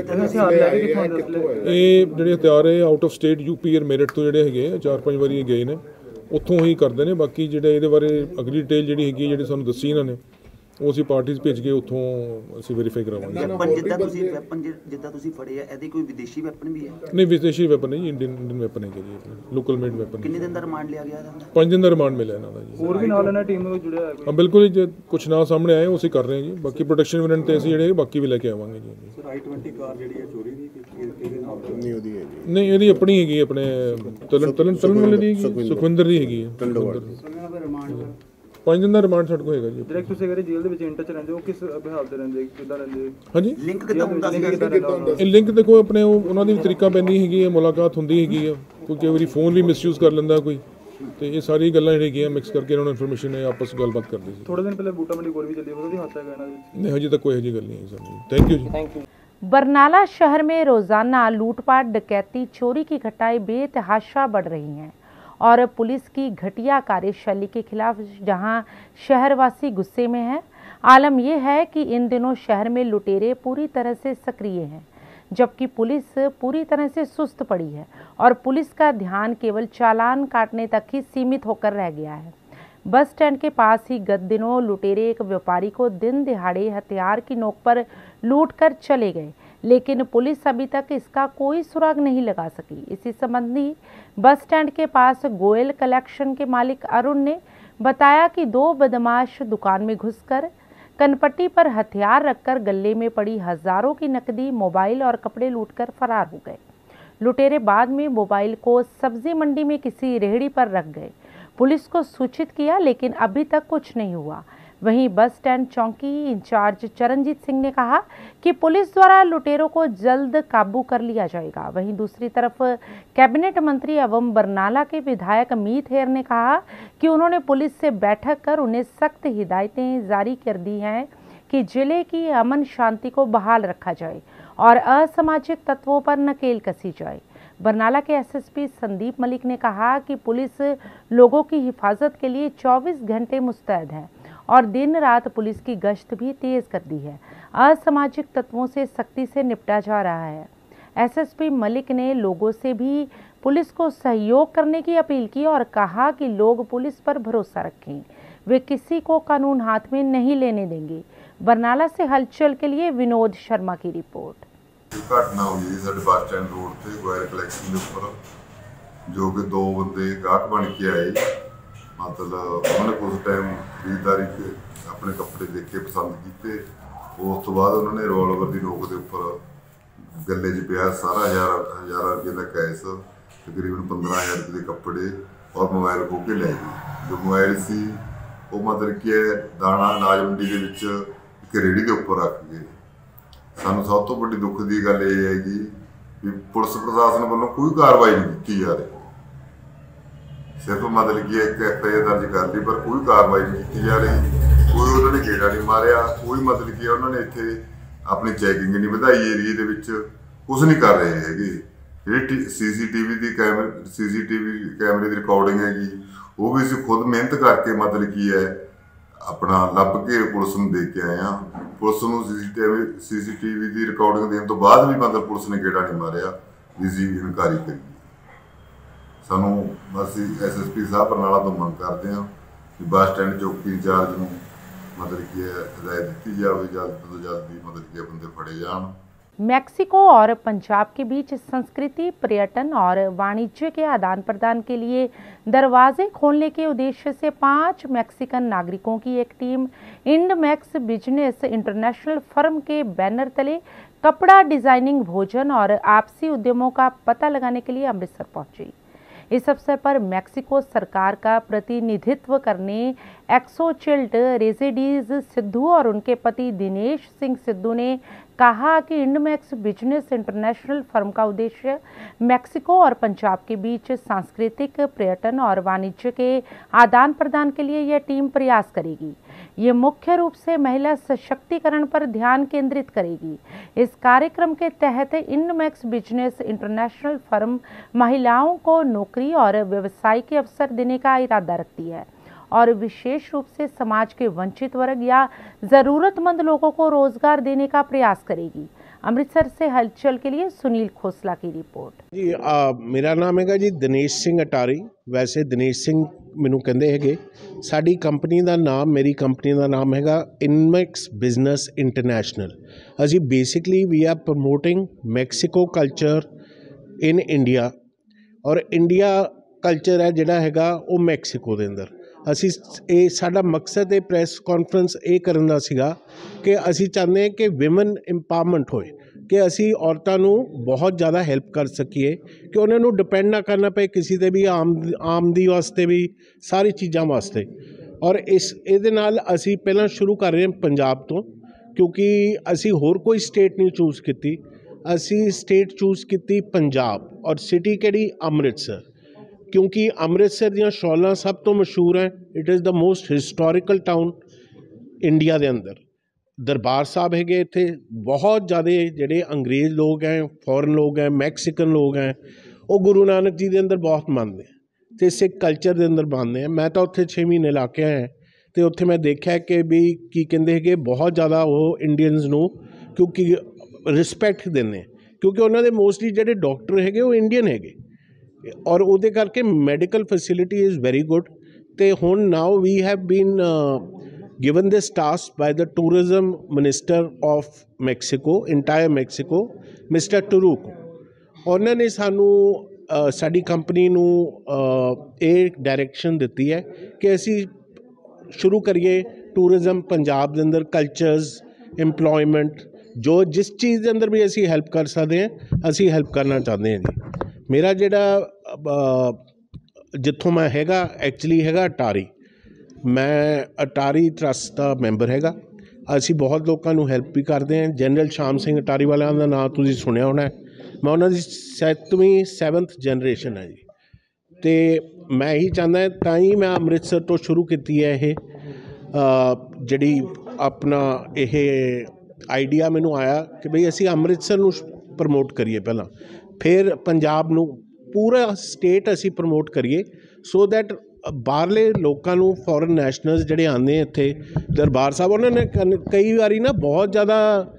ਇਹ ਜਿਹੜੇ ਹਥਿਆਰ ਹੈ ਆਊਟ ਆਫ ਸਟੇਟ ਯੂਪੀ ਔਰ ਮੇਰਠ ਤੋਂ ਜਿਹੜੇ ਹੈਗੇ ਚਾਰ ਪੰਜ ਵਾਰੀ ਗਏ ਨੇ, ਉੱਥੋਂ ਹੀ ਕਰਦੇ ਨੇ। ਬਾਕੀ ਜਿਹੜੇ ਇਹਦੇ ਬਾਰੇ ਅਗਲੀ ਡਿਟੇਲ ਜਿਹੜੀ ਹੈਗੀ ਜਿਹੜੀ ਸਾਨੂੰ ਦੱਸੀ ਇਹਨਾਂ ਨੇ ਉਹ ਅਸੀਂ ਪਾਰਟੀਜ਼ ਭੇਜ ਕੇ ਉੱਥੋਂ ਅਸੀਂ ਵੈਰੀਫਾਈ ਕਰਾਵਾਂਗੇ। ਵੈਪਨ ਜਿੱਦਾਂ ਤੁਸੀਂ ਵੈਪਨ ਜਿੱਦਾਂ ਤੁਸੀਂ ਫੜੇ ਆ, ਇਹਦੇ ਕੋਈ ਵਿਦੇਸ਼ੀ ਵੈਪਨ ਵੀ ਹੈ? ਨਹੀਂ, ਵਿਦੇਸ਼ੀ ਵੈਪਨ ਨਹੀਂ, ਇੰਡੀਅਨ ਇੰਡੀਅਨ ਵੈਪਨ ਹੈਗੇ ਜੀ ਆਪਣੇ, ਲੋਕਲ ਮੇਡ ਵੈਪਨ। ਕਿੰਨੇ ਦਿਨ ਦਾ ਰਿਮਾਂਡ ਲਿਆ ਗਿਆ ਇਹਦਾ? ਪੰਜ ਦਿਨ ਦਾ ਰਿਮਾਂਡ ਮਿਲਿਆ ਇਹਨਾਂ ਦਾ ਜੀ। ਹੋਰ ਵੀ ਨਾਲ ਇਹਨਾਂ ਟੀਮ ਨਾਲ ਜੁੜਿਆ ਹੈ? ਹਾਂ ਬਿਲਕੁਲ ਜੀ, ਕੁਛ ਨਾ ਸਾਹਮਣੇ ਆਏ ਉਹ ਅਸੀਂ ਕਰ ਰਹੇ ਹਾਂ ਜੀ। ਬਾਕੀ ਪ੍ਰੋਟੈਕਸ਼ਨ ਵਾਰੰਟ ਤੇ ਅਸੀਂ ਜਿਹੜੇ ਬਾਕੀ ਵੀ ਲੈ ਕੇ ਆਵਾਂਗੇ ਜੀ। ਸਰ ਆਈ ਟਵੈਂਟੀ ਕਾਰ ਜਿਹੜੀ ਹੈ ਚੋਰੀ ਦੀ ਇਹਦੇ ਨਾਲ ਨਹੀਂ ਉਹਦੀ ਹੈ ਜੀ? ਨਹੀਂ, ਇਹਦੀ ਆਪਣੀ ਹੈਗੀ ਆਪਣੇ ਤਲਨ ਤਲਨ ਤਲਨ ਵਾਲੇ ਦੀ ਸੁਖਵਿੰਦਰ ਦੀ ਹੈਗੀ ਹੈ। ਪੰਜ ਦਿਨ ਦਾ ਰਿਮਾਂਡ ਸਾਡੇ ਕੋਲ ਹੈਗਾ ਜੀ। ਡਾਇਰੈਕਟ ਤੁਸੀਂ ਅਗਰ ਜੇਲ੍ਹ ਦੇ ਵਿੱਚ ਇਨ ਟੱਚ ਰਹਿੰਦੇ ਹੋ, ਕਿਸ ਬਿਹਾਵ ਤੇ ਰਹਿੰਦੇ, ਕਿੱਦਾਂ ਰਹਿੰਦੇ? ਹਾਂਜੀ, ਲਿੰਕ ਕਿੱਦਾਂ ਹੁੰਦਾ ਸੀ? ਇਹ ਲਿੰਕ ਦੇਖੋ ਆਪਣੇ ਉਹਨਾਂ ਦੀ ਤਰੀਕਾ ਪੈਂਦੀ ਹੈਗੀ ਹੈ, ਮੁਲਾਕਾਤ ਹੁੰਦੀ ਹੈਗੀ ਆ, ਕੋਈ ਕਈ ਵਾਰੀ ਫੋਨ ਵੀ ਮਿਸਯੂਜ਼ ਕਰ ਲੈਂਦਾ ਕੋਈ, ਤੇ ਇਹ ਸਾਰੀ ਗੱਲਾਂ ਜਿਹੜੀਆਂ ਹੈਗੀਆਂ ਮਿਕਸ ਕਰਕੇ ਇਹਨਾਂ ਨੂੰ ਇਨਫੋਰਮੇਸ਼ਨ ਹੈ ਆਪਸ ਗੱਲਬਾਤ ਕਰਦੇ ਸੀ। ਥੋੜੇ ਦਿਨ ਪਹਿਲੇ ਬੂਟਾ ਮੰਡੀ ਗੋਲੀ ਵੀ ਚੱਲੀ, ਉਹਦਾ ਵੀ ਹੱਥ ਹੈਗਾ ਇਹਨਾਂ ਵਿੱਚ? ਨਹੀਂ, ਹਜੇ ਤੱਕ ਕੋਈ ਇਹੋ ਜਿਹੀ ਗੱਲ ਨਹੀਂ ਹੈ ਸਾਨੂੰ। थैंक यू जी। Thank you. बरनाला शहर में रोजाना लूटपाट, डकैती, चोरी की घटनाएं बेतहाशा बढ़ रही हैं और पुलिस की घटिया कार्यशैली के खिलाफ जहां शहरवासी गुस्से में हैं, आलम यह है कि इन दिनों शहर में लुटेरे पूरी तरह से सक्रिय हैं, जबकि पुलिस पूरी तरह से सुस्त पड़ी है और पुलिस का ध्यान केवल चालान काटने तक ही सीमित होकर रह गया है। बस स्टैंड के पास ही गत दिनों लुटेरे एक व्यापारी को दिन दिहाड़े हथियार की नोक पर लूट कर चले गए, लेकिन पुलिस अभी तक इसका कोई सुराग नहीं लगा सकी। इसी संबंधी बस स्टैंड के पास गोयल कलेक्शन के मालिक अरुण ने बताया कि दो बदमाश दुकान में घुसकर कनपट्टी पर हथियार रखकर गले में पड़ी हजारों की नकदी, मोबाइल और कपड़े लूटकर फरार हो गए। लुटेरे बाद में मोबाइल को सब्जी मंडी में किसी रेहड़ी पर रख गए। पुलिस को सूचित किया, लेकिन अभी तक कुछ नहीं हुआ। वहीं बस स्टैंड चौकी इंचार्ज चरणजीत सिंह ने कहा कि पुलिस द्वारा लुटेरों को जल्द काबू कर लिया जाएगा। वहीं दूसरी तरफ कैबिनेट मंत्री एवं बरनाला के विधायक मीत हेर ने कहा कि उन्होंने पुलिस से बैठक कर उन्हें सख्त हिदायतें जारी कर दी हैं कि जिले की अमन शांति को बहाल रखा जाए और असामाजिक तत्वों पर नकेल कसी जाए। बरनाला के एसएसपी संदीप मलिक ने कहा कि पुलिस लोगों की हिफाजत के लिए चौबीस घंटे मुस्तैद है और दिन रात पुलिस की गश्त भी तेज कर दी है। असामाजिक तत्वों से सख्ती से निपटा जा रहा है। एसएसपी मलिक ने लोगों से भी पुलिस को सहयोग करने की अपील की और कहा कि लोग पुलिस पर भरोसा रखें, वे किसी को कानून हाथ में नहीं लेने देंगे। बरनाला से हलचल के लिए विनोद शर्मा की रिपोर्ट। घटना हुई साडे बस स्टैंड रोड ते गोयल कलैक्शन के उपर, जो कि दो बंदे गाहक बन के आए। मतलब उन्होंने कुछ टाइम खरीदारी के अपने कपड़े देख के पसंद किए। उस तो बाद उन्होंने रिवॉल्वर की नोक के उपर गले च पिया सारा हज़ार हज़ार रुपये का कैश, तकरीबन पंद्रह हज़ार रुपये के कपड़े और मोबाइल खो के ले गए। जो मोबाइल सी वो मतलब कि दाणा अनाज मंडी के विच एक रेहड़ी के उपर रख गए। सानू सब तो बड़ी दुख की गल यह है कि पुलिस प्रशासन वालों कोई कार्रवाई नहीं की जा रही। सिर्फ मतलब कि एक एफ आई आर दर्ज कर ली, पर कोई कार्रवाई नहीं की जा रही। कोई उन्होंने गेड़ा नहीं मारिया, कोई मतलब कि उन्होंने इत्थे अपनी चैकिंग नहीं ਵਧਾਈ। एरिए ਦੇ ਵਿੱਚ कुछ नहीं कर रहे हैगे। ਜਿਹੜੀ सीसीटीवी ਦੀ कैमरे सीसीटीवी कैमरे ਦੀ रिकॉर्डिंग हैगी, वो भी ਅਸੀਂ खुद मेहनत करके मतलब की है अपना ਲੱਭ के पुलिस ਨੂੰ ਦੇ ਕੇ ਆਏ ਆ। पुलिस ਨੂੰ सीसीटीवी सीसीटीवी ਦੀ रिकॉर्डिंग देने तो बाद भी मतलब पुलिस ने गेड़ा नहीं मारिया भी जी इनकारी करी। ਸਾਨੂੰ ਅਸੀਂ ਐਸਐਸਪੀ ਸਾਹਿਬ ਬਰਨਾਲਾ ਤੋਂ ਮੰਗ ਕਰਦੇ ਹਾਂ ਕਿ ਬੱਸ ਸਟੈਂਡ ਚੌਕੀ ਇੰਚਾਰਜ ਨੂੰ मतलब कि हिदायत दी जाए जल्द तो जल्द मतलब कि बंदे फड़े जान। मैक्सिको और पंजाब के बीच संस्कृति, पर्यटन और वाणिज्य के आदान प्रदान के लिए दरवाजे खोलने के उद्देश्य से पांच मैक्सिकन नागरिकों की एक team Indmax business international firm के बैनर तले कपड़ा डिजाइनिंग, भोजन और आपसी उद्यमों का पता लगाने के लिए अमृतसर पहुंची। इस अवसर पर मैक्सिको सरकार का प्रतिनिधित्व करने एक्सोचिल्ड रेजिडीज सिद्धू और उनके पति दिनेश सिंह सिद्धू ने कहा कि इंडमैक्स बिजनेस इंटरनेशनल फर्म का उद्देश्य मैक्सिको और पंजाब के बीच सांस्कृतिक, पर्यटन और वाणिज्य के आदान प्रदान के लिए यह टीम प्रयास करेगी। ये मुख्य रूप से महिला सशक्तिकरण पर ध्यान केंद्रित करेगी। इस कार्यक्रम के तहत इंडमैक्स बिजनेस इंटरनेशनल फर्म महिलाओं को नौकरी और व्यवसाय के अवसर देने का इरादा रखती है और विशेष रूप से समाज के वंचित वर्ग या ज़रूरतमंद लोगों को रोजगार देने का प्रयास करेगी। अमृतसर से हलचल के लिए सुनील खोसला की रिपोर्ट। जी आ, मेरा नाम है जी दिनेश सिंह अटारी। वैसे दिनेश सिंह मैनू कहते है। साड़ी कंपनी का नाम मेरी कंपनी का नाम है इनमैक्स बिजनेस इंटरनेशनल। असी basically we are promoting Mexico culture in India और इंडिया कल्चर है जिहड़ा हैगा वो मैक्सिको के अंदर। असी ये साडा मकसद है प्रैस कॉन्फ्रेंस ये करन दा सीगा कि असी चाहते हैं कि विमन इंपावरमेंट होए, कि असी औरतां नूं बहुत ज़्यादा हेल्प कर सकीए, कि उन्होंने डिपेंड ना करना पे किसी दे भी आम आमदी वास्ते भी सारी चीज़ों वास्ते। और इस ये नाल असी पहला शुरू कर रहे हैं पंजाब तो, क्योंकि असी होर कोई स्टेट नहीं चूज़ की। असी स्टेट चूज़ की पंजाब और सिटी केड़ी अमृतसर, क्योंकि अमृतसर दियां शॉलां सब तो मशहूर हैं। It is the most historical town India के अंदर। दरबार साहब है इत्थे बहुत ज़्यादा जिहड़े अंग्रेज़ लोग हैं, फॉरन लोग हैं, मैक्सीकन लोग हैं, वो गुरु नानक जी के अंदर बहुत मानते हैं तो सिख कल्चर के अंदर मानते हैं। मैं तो उत्थे छे महीने ला के आया तो उत्थे मैं देखा कि भी की कहते हैं कि बहुत ज़्यादा वो इंडियंस नूं क्योंकि रिस्पैक्ट देने, क्योंकि उन्होंने मोस्टली जिहड़े डॉक्टर है वो इंडियन है और वो करके medical facility is very good. ਤੇ ਹੁਣ now we have been given this task by the tourism minister of Mexico, entire Mexico, Mister Turuco. ਉਹਨਾਂ ਨੇ ਸਾਨੂੰ ਸਾਡੀ ਕੰਪਨੀ ਨੂੰ ਇਹ ਡਾਇਰੈਕਸ਼ਨ ਦਿੱਤੀ ਹੈ ਕਿ ਅਸੀਂ ਸ਼ੁਰੂ ਕਰੀਏ ਟੂਰਿਜ਼ਮ ਪੰਜਾਬ ਦੇ ਅੰਦਰ, ਕਲਚਰਸ, ਇੰਪਲੋਇਮੈਂਟ, ਜੋ ਜਿਸ ਚੀਜ਼ ਦੇ ਅੰਦਰ ਵੀ ਅਸੀਂ ਹੈਲਪ ਕਰ ਸਕਦੇ ਹਾਂ ਅਸੀਂ ਹੈਲਪ ਕਰਨਾ ਚਾਹੁੰਦੇ ਹਾਂ ਜੀ। ਮੇਰਾ ਜਿਹੜਾ ਜਿੱਥੋਂ ਮੈਂ ਹੈਗਾ ਐਕਚੁਅਲੀ ਹੈਗਾ ਅਟਾਰੀ, ਮੈਂ ਅਟਾਰੀ ਟਰੱਸਟ ਦਾ ਮੈਂਬਰ ਹੈਗਾ। ਅਸੀਂ ਬਹੁਤ ਲੋਕਾਂ ਨੂੰ ਹੈਲਪ ਵੀ ਕਰਦੇ ਹਾਂ। ਜਨਰਲ ਸ਼ਾਮ ਸਿੰਘ ਅਟਾਰੀ ਵਾਲਿਆਂ ਦਾ ਨਾਂ ਤੁਸੀਂ ਸੁਣਿਆ ਹੋਣਾ। ਮੈਂ ਉਹਨਾਂ ਦੀ ਸੱਤਵੀਂ ਸੈਵਨਥ ਜਨਰੇਸ਼ਨ ਹੈ ਜੀ। ਅਤੇ ਮੈਂ ਇਹੀ ਚਾਹੁੰਦਾ, ਤਾਂ ਹੀ ਮੈਂ ਅੰਮ੍ਰਿਤਸਰ ਤੋਂ ਸ਼ੁਰੂ ਕੀਤੀ ਹੈ ਇਹ ਜਿਹੜੀ ਆਪਣਾ ਇਹ ਆਈਡੀਆ ਮੈਨੂੰ ਆਇਆ ਕਿ ਬਈ ਅਸੀਂ ਅੰਮ੍ਰਿਤਸਰ ਨੂੰ ਪ੍ਰਮੋਟ ਕਰੀਏ ਪਹਿਲਾਂ, ਫਿਰ ਪੰਜਾਬ ਨੂੰ, ਪੂਰਾ ਸਟੇਟ ਅਸੀਂ ਪ੍ਰਮੋਟ ਕਰੀਏ ਸੋ ਦੈਟ ਬਾਹਰਲੇ ਲੋਕਾਂ ਨੂੰ, ਫੋਰਨ ਨੈਸ਼ਨਲਸ ਜਿਹੜੇ ਆਉਂਦੇ ਇੱਥੇ ਦਰਬਾਰ ਸਾਹਿਬ, ਉਹਨਾਂ ਨੇ ਕਈ ਵਾਰੀ ਨਾ ਬਹੁਤ ਜ਼ਿਆਦਾ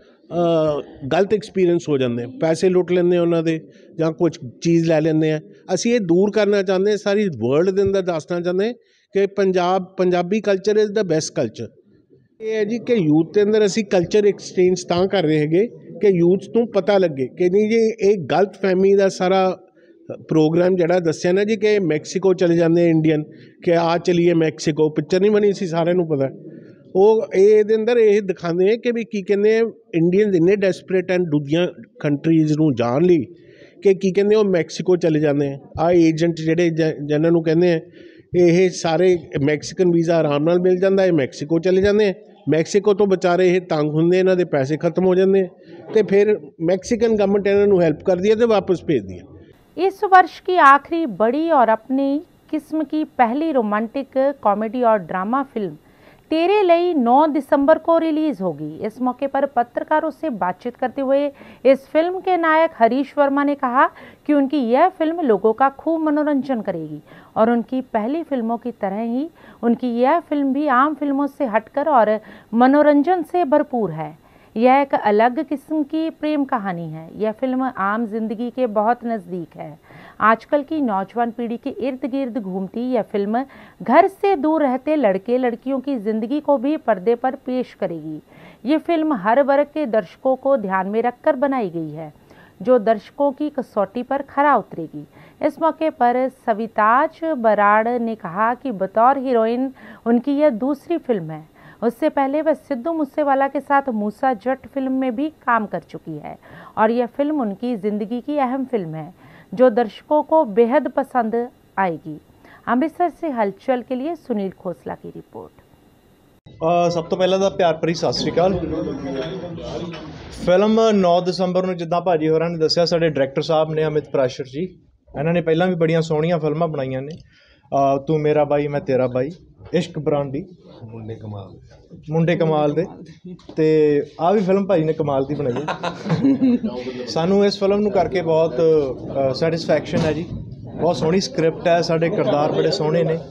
ਗਲਤ ਐਕਸਪੀਰੀਅੰਸ ਹੋ ਜਾਂਦੇ, ਪੈਸੇ ਲੁੱਟ ਲੈਂਦੇ ਉਹਨਾਂ ਦੇ ਜਾਂ ਕੁਛ ਚੀਜ਼ ਲੈ ਲੈਂਦੇ ਆ। ਅਸੀਂ ਇਹ ਦੂਰ ਕਰਨਾ ਚਾਹੁੰਦੇ, ਸਾਰੀ ਵਰਲਡ ਦੇ ਅੰਦਰ ਦੱਸਣਾ ਚਾਹੁੰਦੇ ਕਿ Punjab Punjabi culture is the best culture. ਇਹ ਹੈ ਜੀ ਕਿ ਯੂਥ ਦੇ ਅੰਦਰ ਅਸੀਂ ਕਲਚਰ ਐਕਸਚੇਂਜ ਤਾਂ ਕਰ ਰਹੇ ਹੈਗੇ ਕਿ ਯੂਥ ਨੂੰ ਪਤਾ ਲੱਗੇ ਕਿ ਨਹੀਂ ਜੀ ਇਹ ਗਲਤ ਫਹਿਮੀ ਦਾ ਸਾਰਾ ਪ੍ਰੋਗਰਾਮ ਜਿਹੜਾ ਦੱਸਿਆ ਨਾ ਜੀ ਕਿ ਮੈਕਸੀਕੋ ਚਲੇ ਜਾਂਦੇ ਇੰਡੀਅਨ, ਕਿ ਆ ਚਲੀਏ ਮੈਕਸੀਕੋ, ਪਿਕਚਰ ਨਹੀਂ ਬਣੀ ਸੀ, ਸਾਰਿਆਂ ਨੂੰ ਪਤਾ। ਉਹ ਇਹਦੇ ਅੰਦਰ ਇਹ ਦਿਖਾਉਂਦੇ ਕਿ ਵੀ ਕੀ ਕਹਿੰਦੇ ਇੰਡੀਅਨਸ ਇੰਨੇ ਡੈਸਪਰੇਟ ਐਂਡ ਦੂਜੀਆਂ ਕੰਟਰੀਜ਼ ਨੂੰ ਜਾਣ ਲਈ ਕਿ ਕੀ ਕਹਿੰਦੇ ਉਹ ਮੈਕਸੀਕੋ ਚਲੇ ਜਾਂਦੇ ਆ। ਆਹ ਏਜੰਟ ਜਿਹੜੇ ਜਿਹਨਾਂ ਨੂੰ ਕਹਿੰਦੇ ਆ, ਇਹ ਸਾਰੇ ਮੈਕਸੀਕਨ ਵੀਜ਼ਾ ਆਰਾਮ ਨਾਲ ਮਿਲ ਜਾਂਦਾ, ਇਹ ਮੈਕਸੀਕੋ ਚਲੇ ਜਾਂਦੇ ਆ। ਮੈਕਸੀਕੋ ਤੋਂ ਵਿਚਾਰੇ ਇਹ ਤੰਗ ਹੁੰਦੇ, ਇਹਨਾਂ ਦੇ ਪੈਸੇ ਖਤਮ ਹੋ ਜਾਂਦੇ ਅਤੇ ਫਿਰ ਮੈਕਸੀਕਨ ਗਵਰਨਮੈਂਟ ਇਹਨਾਂ ਨੂੰ ਹੈਲਪ करती है तो वापस भेजती है। इस वर्ष की आखिरी बड़ी और अपनी किस्म की पहली रोमांटिक कॉमेडी और ड्रामा फिल्म तेरे लई नौ दिसंबर को रिलीज़ होगी। इस मौके पर पत्रकारों से बातचीत करते हुए इस फिल्म के नायक हरीश वर्मा ने कहा कि उनकी यह फिल्म लोगों का खूब मनोरंजन करेगी और उनकी पहली फिल्मों की तरह ही उनकी यह फिल्म भी आम फिल्मों से हटकर और मनोरंजन से भरपूर है। यह एक अलग किस्म की प्रेम कहानी है। यह फिल्म आम जिंदगी के बहुत नज़दीक है। आजकल की नौजवान पीढ़ी के इर्द गिर्द घूमती यह फिल्म घर से दूर रहते लड़के लड़कियों की ज़िंदगी को भी पर्दे पर पेश करेगी। ये फिल्म हर वर्ग के दर्शकों को ध्यान में रखकर बनाई गई है, जो दर्शकों की कसौटी पर खरा उतरेगी। इस मौके पर सविताज बराड़ ने कहा कि बतौर हीरोइन उनकी यह दूसरी फिल्म है। उससे पहले वह सिद्धू मूसेवाला के साथ मूसा जट फिल्म में भी काम कर चुकी है और यह फिल्म उनकी ज़िंदगी की अहम फिल्म है जो दर्शकों को बेहद पसंद आएगी। अमृतसर से हलचल के लिए सुनील खोसला की रिपोर्ट। सब तो पहला तो प्यार भरी सत श्री अकाल। फिल्म नौ दसंबर ਨੂੰ ਜਿੱਦਾਂ ਭਾਜੀ ਹੋਰਾਂ ਨੇ ਦੱਸਿਆ, ਸਾਡੇ ਡਾਇਰੈਕਟਰ ਸਾਹਿਬ ਨੇ ਅਮਿਤ ਪ੍ਰਾਸ਼ਰ ਜੀ, ਇਹਨਾਂ ਨੇ ਪਹਿਲਾਂ ਵੀ ਬੜੀਆਂ ਸੋਹਣੀਆਂ ਫਿਲਮਾਂ ਬਣਾਈਆਂ ਨੇ। ਤੂੰ ਮੇਰਾ ਬਾਈ ਮੈਂ ਤੇਰਾ ਬਾਈ, ਇਸ਼ਕ ਬਰਾਂਡੀ, ਮੁੰਡੇ ਕਮਾਲ ਮੁੰਡੇ ਕਮਾਲ ਦੇ, ਤੇ ਆ ਵੀ ਫਿਲਮ ਭਾਜੀ ਨੇ ਕਮਾਲ ਦੀ ਬਣਾਈ ਹੈ। ਸਾਨੂੰ ਇਸ ਫਿਲਮ ਨੂੰ ਕਰਕੇ ਬਹੁਤ ਸੈਟਿਸਫੈਕਸ਼ਨ ਹੈ ਜੀ। ਬਹੁਤ ਸੋਹਣੀ ਸਕ੍ਰਿਪਟ ਹੈ, ਸਾਡੇ ਕਿਰਦਾਰ ਬੜੇ ਸੋਹਣੇ ਨੇ।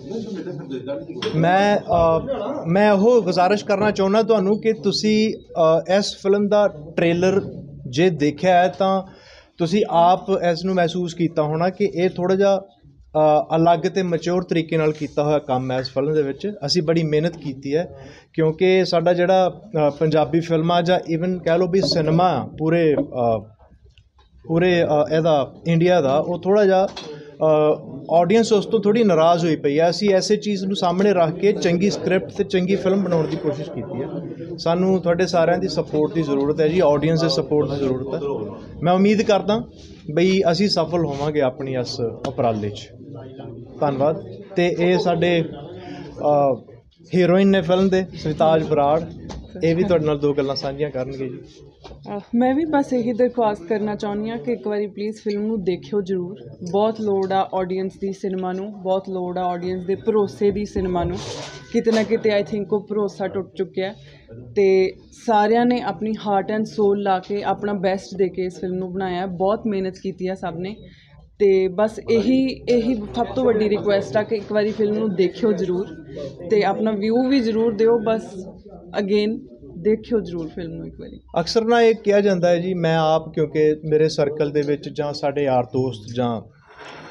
ਮੈਂ ਮੈਂ ਉਹ ਗੁਜ਼ਾਰਿਸ਼ ਕਰਨਾ ਚਾਹੁੰਦਾ ਤੁਹਾਨੂੰ ਕਿ ਤੁਸੀਂ ਇਸ ਫਿਲਮ ਦਾ ਟ੍ਰੇਲਰ ਜੇ ਦੇਖਿਆ ਹੈ ਤਾਂ ਤੁਸੀਂ ਆਪ ਇਸ ਨੂੰ ਮਹਿਸੂਸ ਕੀਤਾ ਹੋਣਾ ਕਿ ਇਹ ਥੋੜ੍ਹਾ ਜਿਹਾ ਅਲੱਗ ਅਤੇ ਮੈਚਿਓਰ ਤਰੀਕੇ ਨਾਲ ਕੀਤਾ ਹੋਇਆ ਕੰਮ ਹੈ। ਇਸ ਫਿਲਮ ਦੇ ਵਿੱਚ ਅਸੀਂ ਬੜੀ ਮਿਹਨਤ ਕੀਤੀ ਹੈ ਕਿਉਂਕਿ ਸਾਡਾ ਜਿਹੜਾ ਪੰਜਾਬੀ ਫਿਲਮਾਂ ਜਾਂ ਈਵਨ ਕਹਿ ਲਓ ਵੀ ਸਿਨੇਮਾ ਪੂਰੇ ਪੂਰੇ ਇਹਦਾ ਇੰਡੀਆ ਦਾ, ਉਹ ਥੋੜ੍ਹਾ ਜਿਹਾ ਆਡੀਅנס ਉਸ ਤੋਂ ਥੋੜ੍ਹੀ ਨਾਰਾਜ਼ ਹੋਈ ਪਈ ਹੈ। ਅਸੀਂ ਐਸੇ ਚੀਜ਼ ਨੂੰ ਸਾਹਮਣੇ ਰੱਖ ਕੇ ਚੰਗੀ ਸਕ੍ਰਿਪਟ ਅਤੇ ਚੰਗੀ ਫਿਲਮ ਬਣਾਉਣ ਦੀ ਕੋਸ਼ਿਸ਼ ਕੀਤੀ ਹੈ। ਸਾਨੂੰ ਤੁਹਾਡੇ ਸਾਰਿਆਂ ਦੀ ਸਪੋਰਟ ਦੀ ਜ਼ਰੂਰਤ ਹੈ ਜੀ, ਆਡੀਅנס ਦੇ ਸਪੋਰਟ ਦੀ ਜ਼ਰੂਰਤ ਹੈ। ਮੈਂ ਉਮੀਦ ਕਰਦਾ ਬਈ ਅਸੀਂ ਸਫਲ ਹੋਵਾਂਗੇ ਆਪਣੀ ਇਸ ਉਪਰਾਲੇ 'ਚ। ਧੰਨਵਾਦ। ਅਤੇ ਇਹ ਸਾਡੇ ਹੀਰੋਇਨ ਨੇ ਫਿਲਮ ਦੇ, ਸਵਿਤਾਜ ਬਰਾੜ, ਇਹ ਵੀ ਤੁਹਾਡੇ ਨਾਲ ਦੋ ਗੱਲਾਂ ਸਾਂਝੀਆਂ ਕਰਨਗੇ ਜੀ। ਮੈਂ ਵੀ ਬਸ ਇਹੀ ਦਰਖਾਸਤ ਕਰਨਾ ਚਾਹੁੰਦੀ ਹਾਂ ਕਿ ਇੱਕ ਵਾਰੀ ਪਲੀਜ਼ ਫਿਲਮ ਨੂੰ ਦੇਖਿਓ ਜ਼ਰੂਰ। ਬਹੁਤ ਲੋੜ ਆ ਆਡੀਅנס ਦੀ ਸਿਨੇਮਾ ਨੂੰ, ਬਹੁਤ ਲੋੜ ਆ ਆਡੀਅנס ਦੇ ਭਰੋਸੇ ਦੀ ਸਿਨੇਮਾ ਨੂੰ। ਕਿਤੇ ਨਾ ਕਿਤੇ ਆਈ ਥਿੰਕ ਉਹ ਭਰੋਸਾ ਟੁੱਟ ਚੁੱਕਿਆ ਅਤੇ ਸਾਰਿਆਂ ਨੇ ਆਪਣੀ ਹਾਰਟ ਐਂਡ ਸੋਲ ਲਾ ਕੇ ਆਪਣਾ ਬੈਸਟ ਦੇ ਕੇ ਇਸ ਫਿਲਮ ਨੂੰ ਬਣਾਇਆ। ਬਹੁਤ ਮਿਹਨਤ ਕੀਤੀ ਆ ਸਭ ਨੇ ਅਤੇ ਬਸ ਇਹੀ ਇਹੀ ਸਭ ਤੋਂ ਵੱਡੀ ਰਿਕੁਐਸਟ ਆ ਕਿ ਇੱਕ ਵਾਰੀ ਫਿਲਮ ਨੂੰ ਦੇਖਿਓ ਜ਼ਰੂਰ ਅਤੇ ਆਪਣਾ ਵਿਊ ਵੀ ਜ਼ਰੂਰ ਦਿਓ। ਬਸ ਅਗੇਨ ਦੇਖਿਓ ਜ਼ਰੂਰ ਫਿਲਮ ਨੂੰ ਇੱਕ ਵਾਰੀ। ਅਕਸਰ ਨਾ ਇਹ ਕਿਹਾ ਜਾਂਦਾ ਹੈ ਜੀ, ਮੈਂ ਆਪ ਕਿਉਂਕਿ ਮੇਰੇ ਸਰਕਲ ਦੇ ਵਿੱਚ ਜਾਂ ਸਾਡੇ ਯਾਰ ਦੋਸਤ ਜਾਂ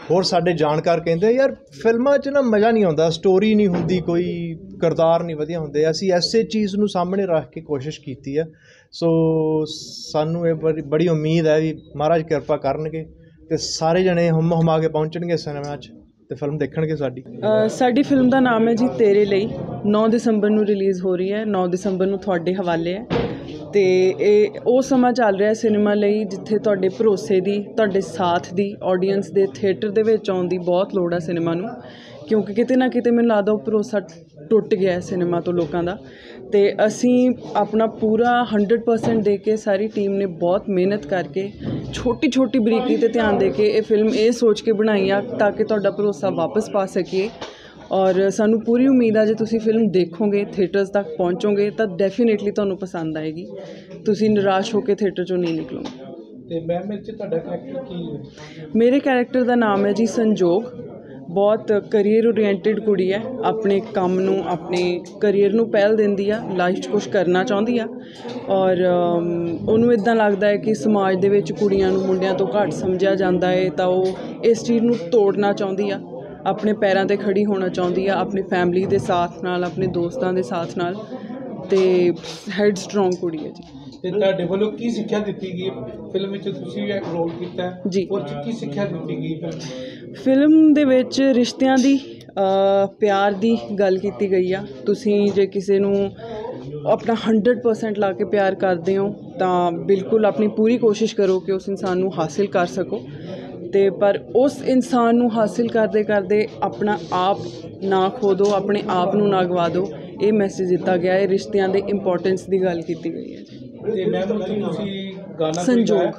ਹੋਰ ਸਾਡੇ ਜਾਣਕਾਰ ਕਹਿੰਦੇ ਯਾਰ ਫਿਲਮਾਂ 'ਚ ਨਾ ਮਜ਼ਾ ਨਹੀਂ ਆਉਂਦਾ, ਸਟੋਰੀ ਨਹੀਂ ਹੁੰਦੀ, ਕੋਈ ਕਿਰਦਾਰ ਨਹੀਂ ਵਧੀਆ ਹੁੰਦੇ। ਅਸੀਂ ਐਸੇ ਚੀਜ਼ ਨੂੰ ਸਾਹਮਣੇ ਰੱਖ ਕੇ ਕੋਸ਼ਿਸ਼ ਕੀਤੀ ਹੈ। ਸੋ ਸਾਨੂੰ ਇਹ ਬੜੀ ਬੜੀ ਉਮੀਦ ਹੈ ਵੀ ਮਹਾਰਾਜ ਕਿਰਪਾ ਕਰਨਗੇ ਅਤੇ ਸਾਰੇ ਜਣੇ ਹੁਮ ਹੁਮਾ ਕੇ ਪਹੁੰਚਣਗੇ ਸਿਨੇਮਾ 'ਚ ਅਤੇ ਫਿਲਮ ਦੇਖਣਗੇ ਸਾਡੀ। ਸਾਡੀ ਫਿਲਮ ਦਾ ਨਾਮ ਹੈ ਜੀ ਤੇਰੇ ਲਈ। ਨੌ ਦਸੰਬਰ ਨੂੰ ਰਿਲੀਜ਼ ਹੋ ਰਹੀ ਹੈ। ਨੌ ਦਸੰਬਰ ਨੂੰ ਤੁਹਾਡੇ ਹਵਾਲੇ ਹੈ ਅਤੇ ਇਹ ਉਹ ਸਮਾਂ ਚੱਲ ਰਿਹਾ ਸਿਨੇਮਾ ਲਈ ਜਿੱਥੇ ਤੁਹਾਡੇ ਭਰੋਸੇ ਦੀ, ਤੁਹਾਡੇ ਸਾਥ ਦੀ, ਆਡੀਅנס ਦੇ ਥੀਏਟਰ ਦੇ ਵਿੱਚ ਆਉਣ ਦੀ ਬਹੁਤ ਲੋੜ ਹੈ ਸਿਨੇਮਾ ਨੂੰ, ਕਿਉਂਕਿ ਕਿਤੇ ਨਾ ਕਿਤੇ ਮੈਨੂੰ ਲੱਗਦਾ ਉਹ ਭਰੋਸਾ ਟੁੱਟ ਗਿਆ ਹੈ ਸਿਨੇਮਾ ਤੋਂ ਲੋਕਾਂ ਦਾ। ਅਤੇ ਅਸੀਂ ਆਪਣਾ ਪੂਰਾ ਹੰਡਰਡ ਪਰਸੈਂਟ ਦੇ ਕੇ, ਸਾਰੀ ਟੀਮ ਨੇ ਬਹੁਤ ਮਿਹਨਤ ਕਰਕੇ, ਛੋਟੀ ਛੋਟੀ ਬਰੀਕੀ 'ਤੇ ਧਿਆਨ ਦੇ ਕੇ ਇਹ ਫਿਲਮ ਇਹ ਸੋਚ ਕੇ ਬਣਾਈ ਆ ਤਾਂ ਕਿ ਤੁਹਾਡਾ ਭਰੋਸਾ ਵਾਪਸ ਪਾ ਸਕੀਏ। ਔਰ ਸਾਨੂੰ ਪੂਰੀ ਉਮੀਦ ਆ ਜੇ ਤੁਸੀਂ ਫਿਲਮ ਦੇਖੋਗੇ, ਥੀਏਟਰਸ ਤੱਕ ਪਹੁੰਚੋਗੇ ਤਾਂ ਡੈਫੀਨੇਟਲੀ ਤੁਹਾਨੂੰ ਪਸੰਦ ਆਏਗੀ, ਤੁਸੀਂ ਨਿਰਾਸ਼ ਹੋ ਕੇ ਥੀਏਟਰ 'ਚੋਂ ਨਹੀਂ ਨਿਕਲੋਗੇ। ਅਤੇ ਮੈਮ ਇਹ 'ਚ ਤੁਹਾਡਾ ਕਰੈਕਟਰ ਕੀ ਹੈ? ਮੇਰੇ ਕੈਰੈਕਟਰ ਦਾ ਨਾਮ ਹੈ ਜੀ ਸੰਜੋਗ। ਬਹੁਤ ਕਰੀਅਰ ਓਰੀਐਂਟਿਡ ਕੁੜੀ ਹੈ, ਆਪਣੇ ਕੰਮ ਨੂੰ, ਆਪਣੇ ਕਰੀਅਰ ਨੂੰ ਪਹਿਲ ਦਿੰਦੀ ਆ, ਲਾਈਫ 'ਚ ਕੁਛ ਕਰਨਾ ਚਾਹੁੰਦੀ ਆ ਔਰ ਉਹਨੂੰ ਇੱਦਾਂ ਲੱਗਦਾ ਹੈ ਕਿ ਸਮਾਜ ਦੇ ਵਿੱਚ ਕੁੜੀਆਂ ਨੂੰ ਮੁੰਡਿਆਂ ਤੋਂ ਘੱਟ ਸਮਝਿਆ ਜਾਂਦਾ ਹੈ, ਤਾਂ ਉਹ ਇਸ ਚੀਜ਼ ਨੂੰ ਤੋੜਨਾ ਚਾਹੁੰਦੀ ਆ, ਆਪਣੇ ਪੈਰਾਂ 'ਤੇ ਖੜੀ ਹੋਣਾ ਚਾਹੁੰਦੀ ਆ, ਆਪਣੀ ਫੈਮਿਲੀ ਦੇ ਸਾਥ ਨਾਲ, ਆਪਣੇ ਦੋਸਤਾਂ ਦੇ ਸਾਥ ਨਾਲ, ਅਤੇ ਹੈਡ ਸਟਰੋਂਗ ਕੁੜੀ ਹੈ ਜੀ। ਅਤੇ ਤੁਹਾਡੇ ਵੱਲੋਂ ਕੀ ਸਿੱਖਿਆ ਦਿੱਤੀ ਗਈ ਫਿਲਮ ਵਿੱਚ? ਤੁਸੀਂ ਇੱਕ ਰੋਲ ਕੀਤਾ ਜੀ, ਉਹ 'ਚ ਕੀ ਸਿੱਖਿਆ ਦਿੱਤੀ ਗਈ? ਫਿਲਮ ਦੇ ਵਿੱਚ ਰਿਸ਼ਤਿਆਂ ਦੀ, ਪਿਆਰ ਦੀ ਗੱਲ ਕੀਤੀ ਗਈ ਆ। ਤੁਸੀਂ ਜੇ ਕਿਸੇ ਨੂੰ ਆਪਣਾ ਹੰਡਰਡ ਪਰਸੈਂਟ ਲਾ ਕੇ ਪਿਆਰ ਕਰਦੇ ਹੋ ਤਾਂ ਬਿਲਕੁਲ ਆਪਣੀ ਪੂਰੀ ਕੋਸ਼ਿਸ਼ ਕਰੋ ਕਿ ਉਸ ਇਨਸਾਨ ਨੂੰ ਹਾਸਿਲ ਕਰ ਸਕੋ, ਅਤੇ ਪਰ ਉਸ ਇਨਸਾਨ ਨੂੰ ਹਾਸਿਲ ਕਰਦੇ ਕਰਦੇ ਆਪਣਾ ਆਪ ਨਾ ਖੋ ਦਿਓ, ਆਪਣੇ ਆਪ ਨੂੰ ਨਾ ਗਵਾ ਦਿਓ, ਇਹ ਮੈਸੇਜ ਦਿੱਤਾ ਗਿਆ ਹੈ। ਰਿਸ਼ਤਿਆਂ ਦੇ ਇੰਪੋਰਟੈਂਸ ਦੀ ਗੱਲ ਕੀਤੀ ਗਈ ਹੈ ਜੀ। ਅਤੇ ਮੈਮ ਤੁਸੀਂ ਗਾਣਾ ਸੰਜੋਗ,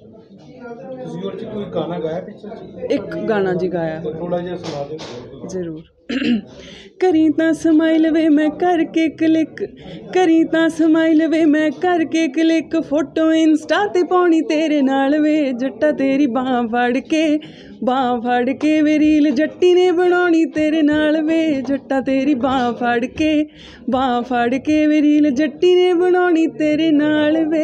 ਤੁਸੀਂ ਉਹ 'ਚ ਕੋਈ ਗਾਣਾ ਗਾਇਆ ਪਿਕਚਰ 'ਚ? ਇੱਕ ਗਾਣਾ ਜੀ ਗਾਇਆ, ਥੋੜ੍ਹਾ ਜਿਹਾ ਸੁਣਾ ਦਿਓ। ਜ਼ਰੂਰ। ਕਰੀ ਤਾਂ ਸਮਾਈਲ ਵੇ ਮੈਂ ਕਰਕੇ ਕਲਿੱਕ, ਕਰੀ ਤਾਂ ਸਮਾਈਲ ਵੇ ਮੈਂ ਕਰਕੇ ਕਲਿੱਕ, ਫੋਟੋ ਇੰਸਟਾ 'ਤੇ ਪਾਉਣੀ ਤੇਰੇ ਨਾਲ ਵੇ, ਜੱਟਾ ਤੇਰੀ ਬਾਂਹ ਫੜ ਕੇ, ਬਾਂਹ ਫੜ ਕੇ ਵੇ ਰੀਲ ਜੱਟੀ ਨੇ ਬਣਾਉਣੀ ਤੇਰੇ ਨਾਲ ਵੇ, ਜੱਟਾ ਤੇਰੀ ਬਾਂਹ ਫੜ ਕੇ, ਬਾਂਹ ਫੜ ਕੇ ਵੇ ਰੀਲ ਜੱਟੀ ने बनानी तेरे नाल वे।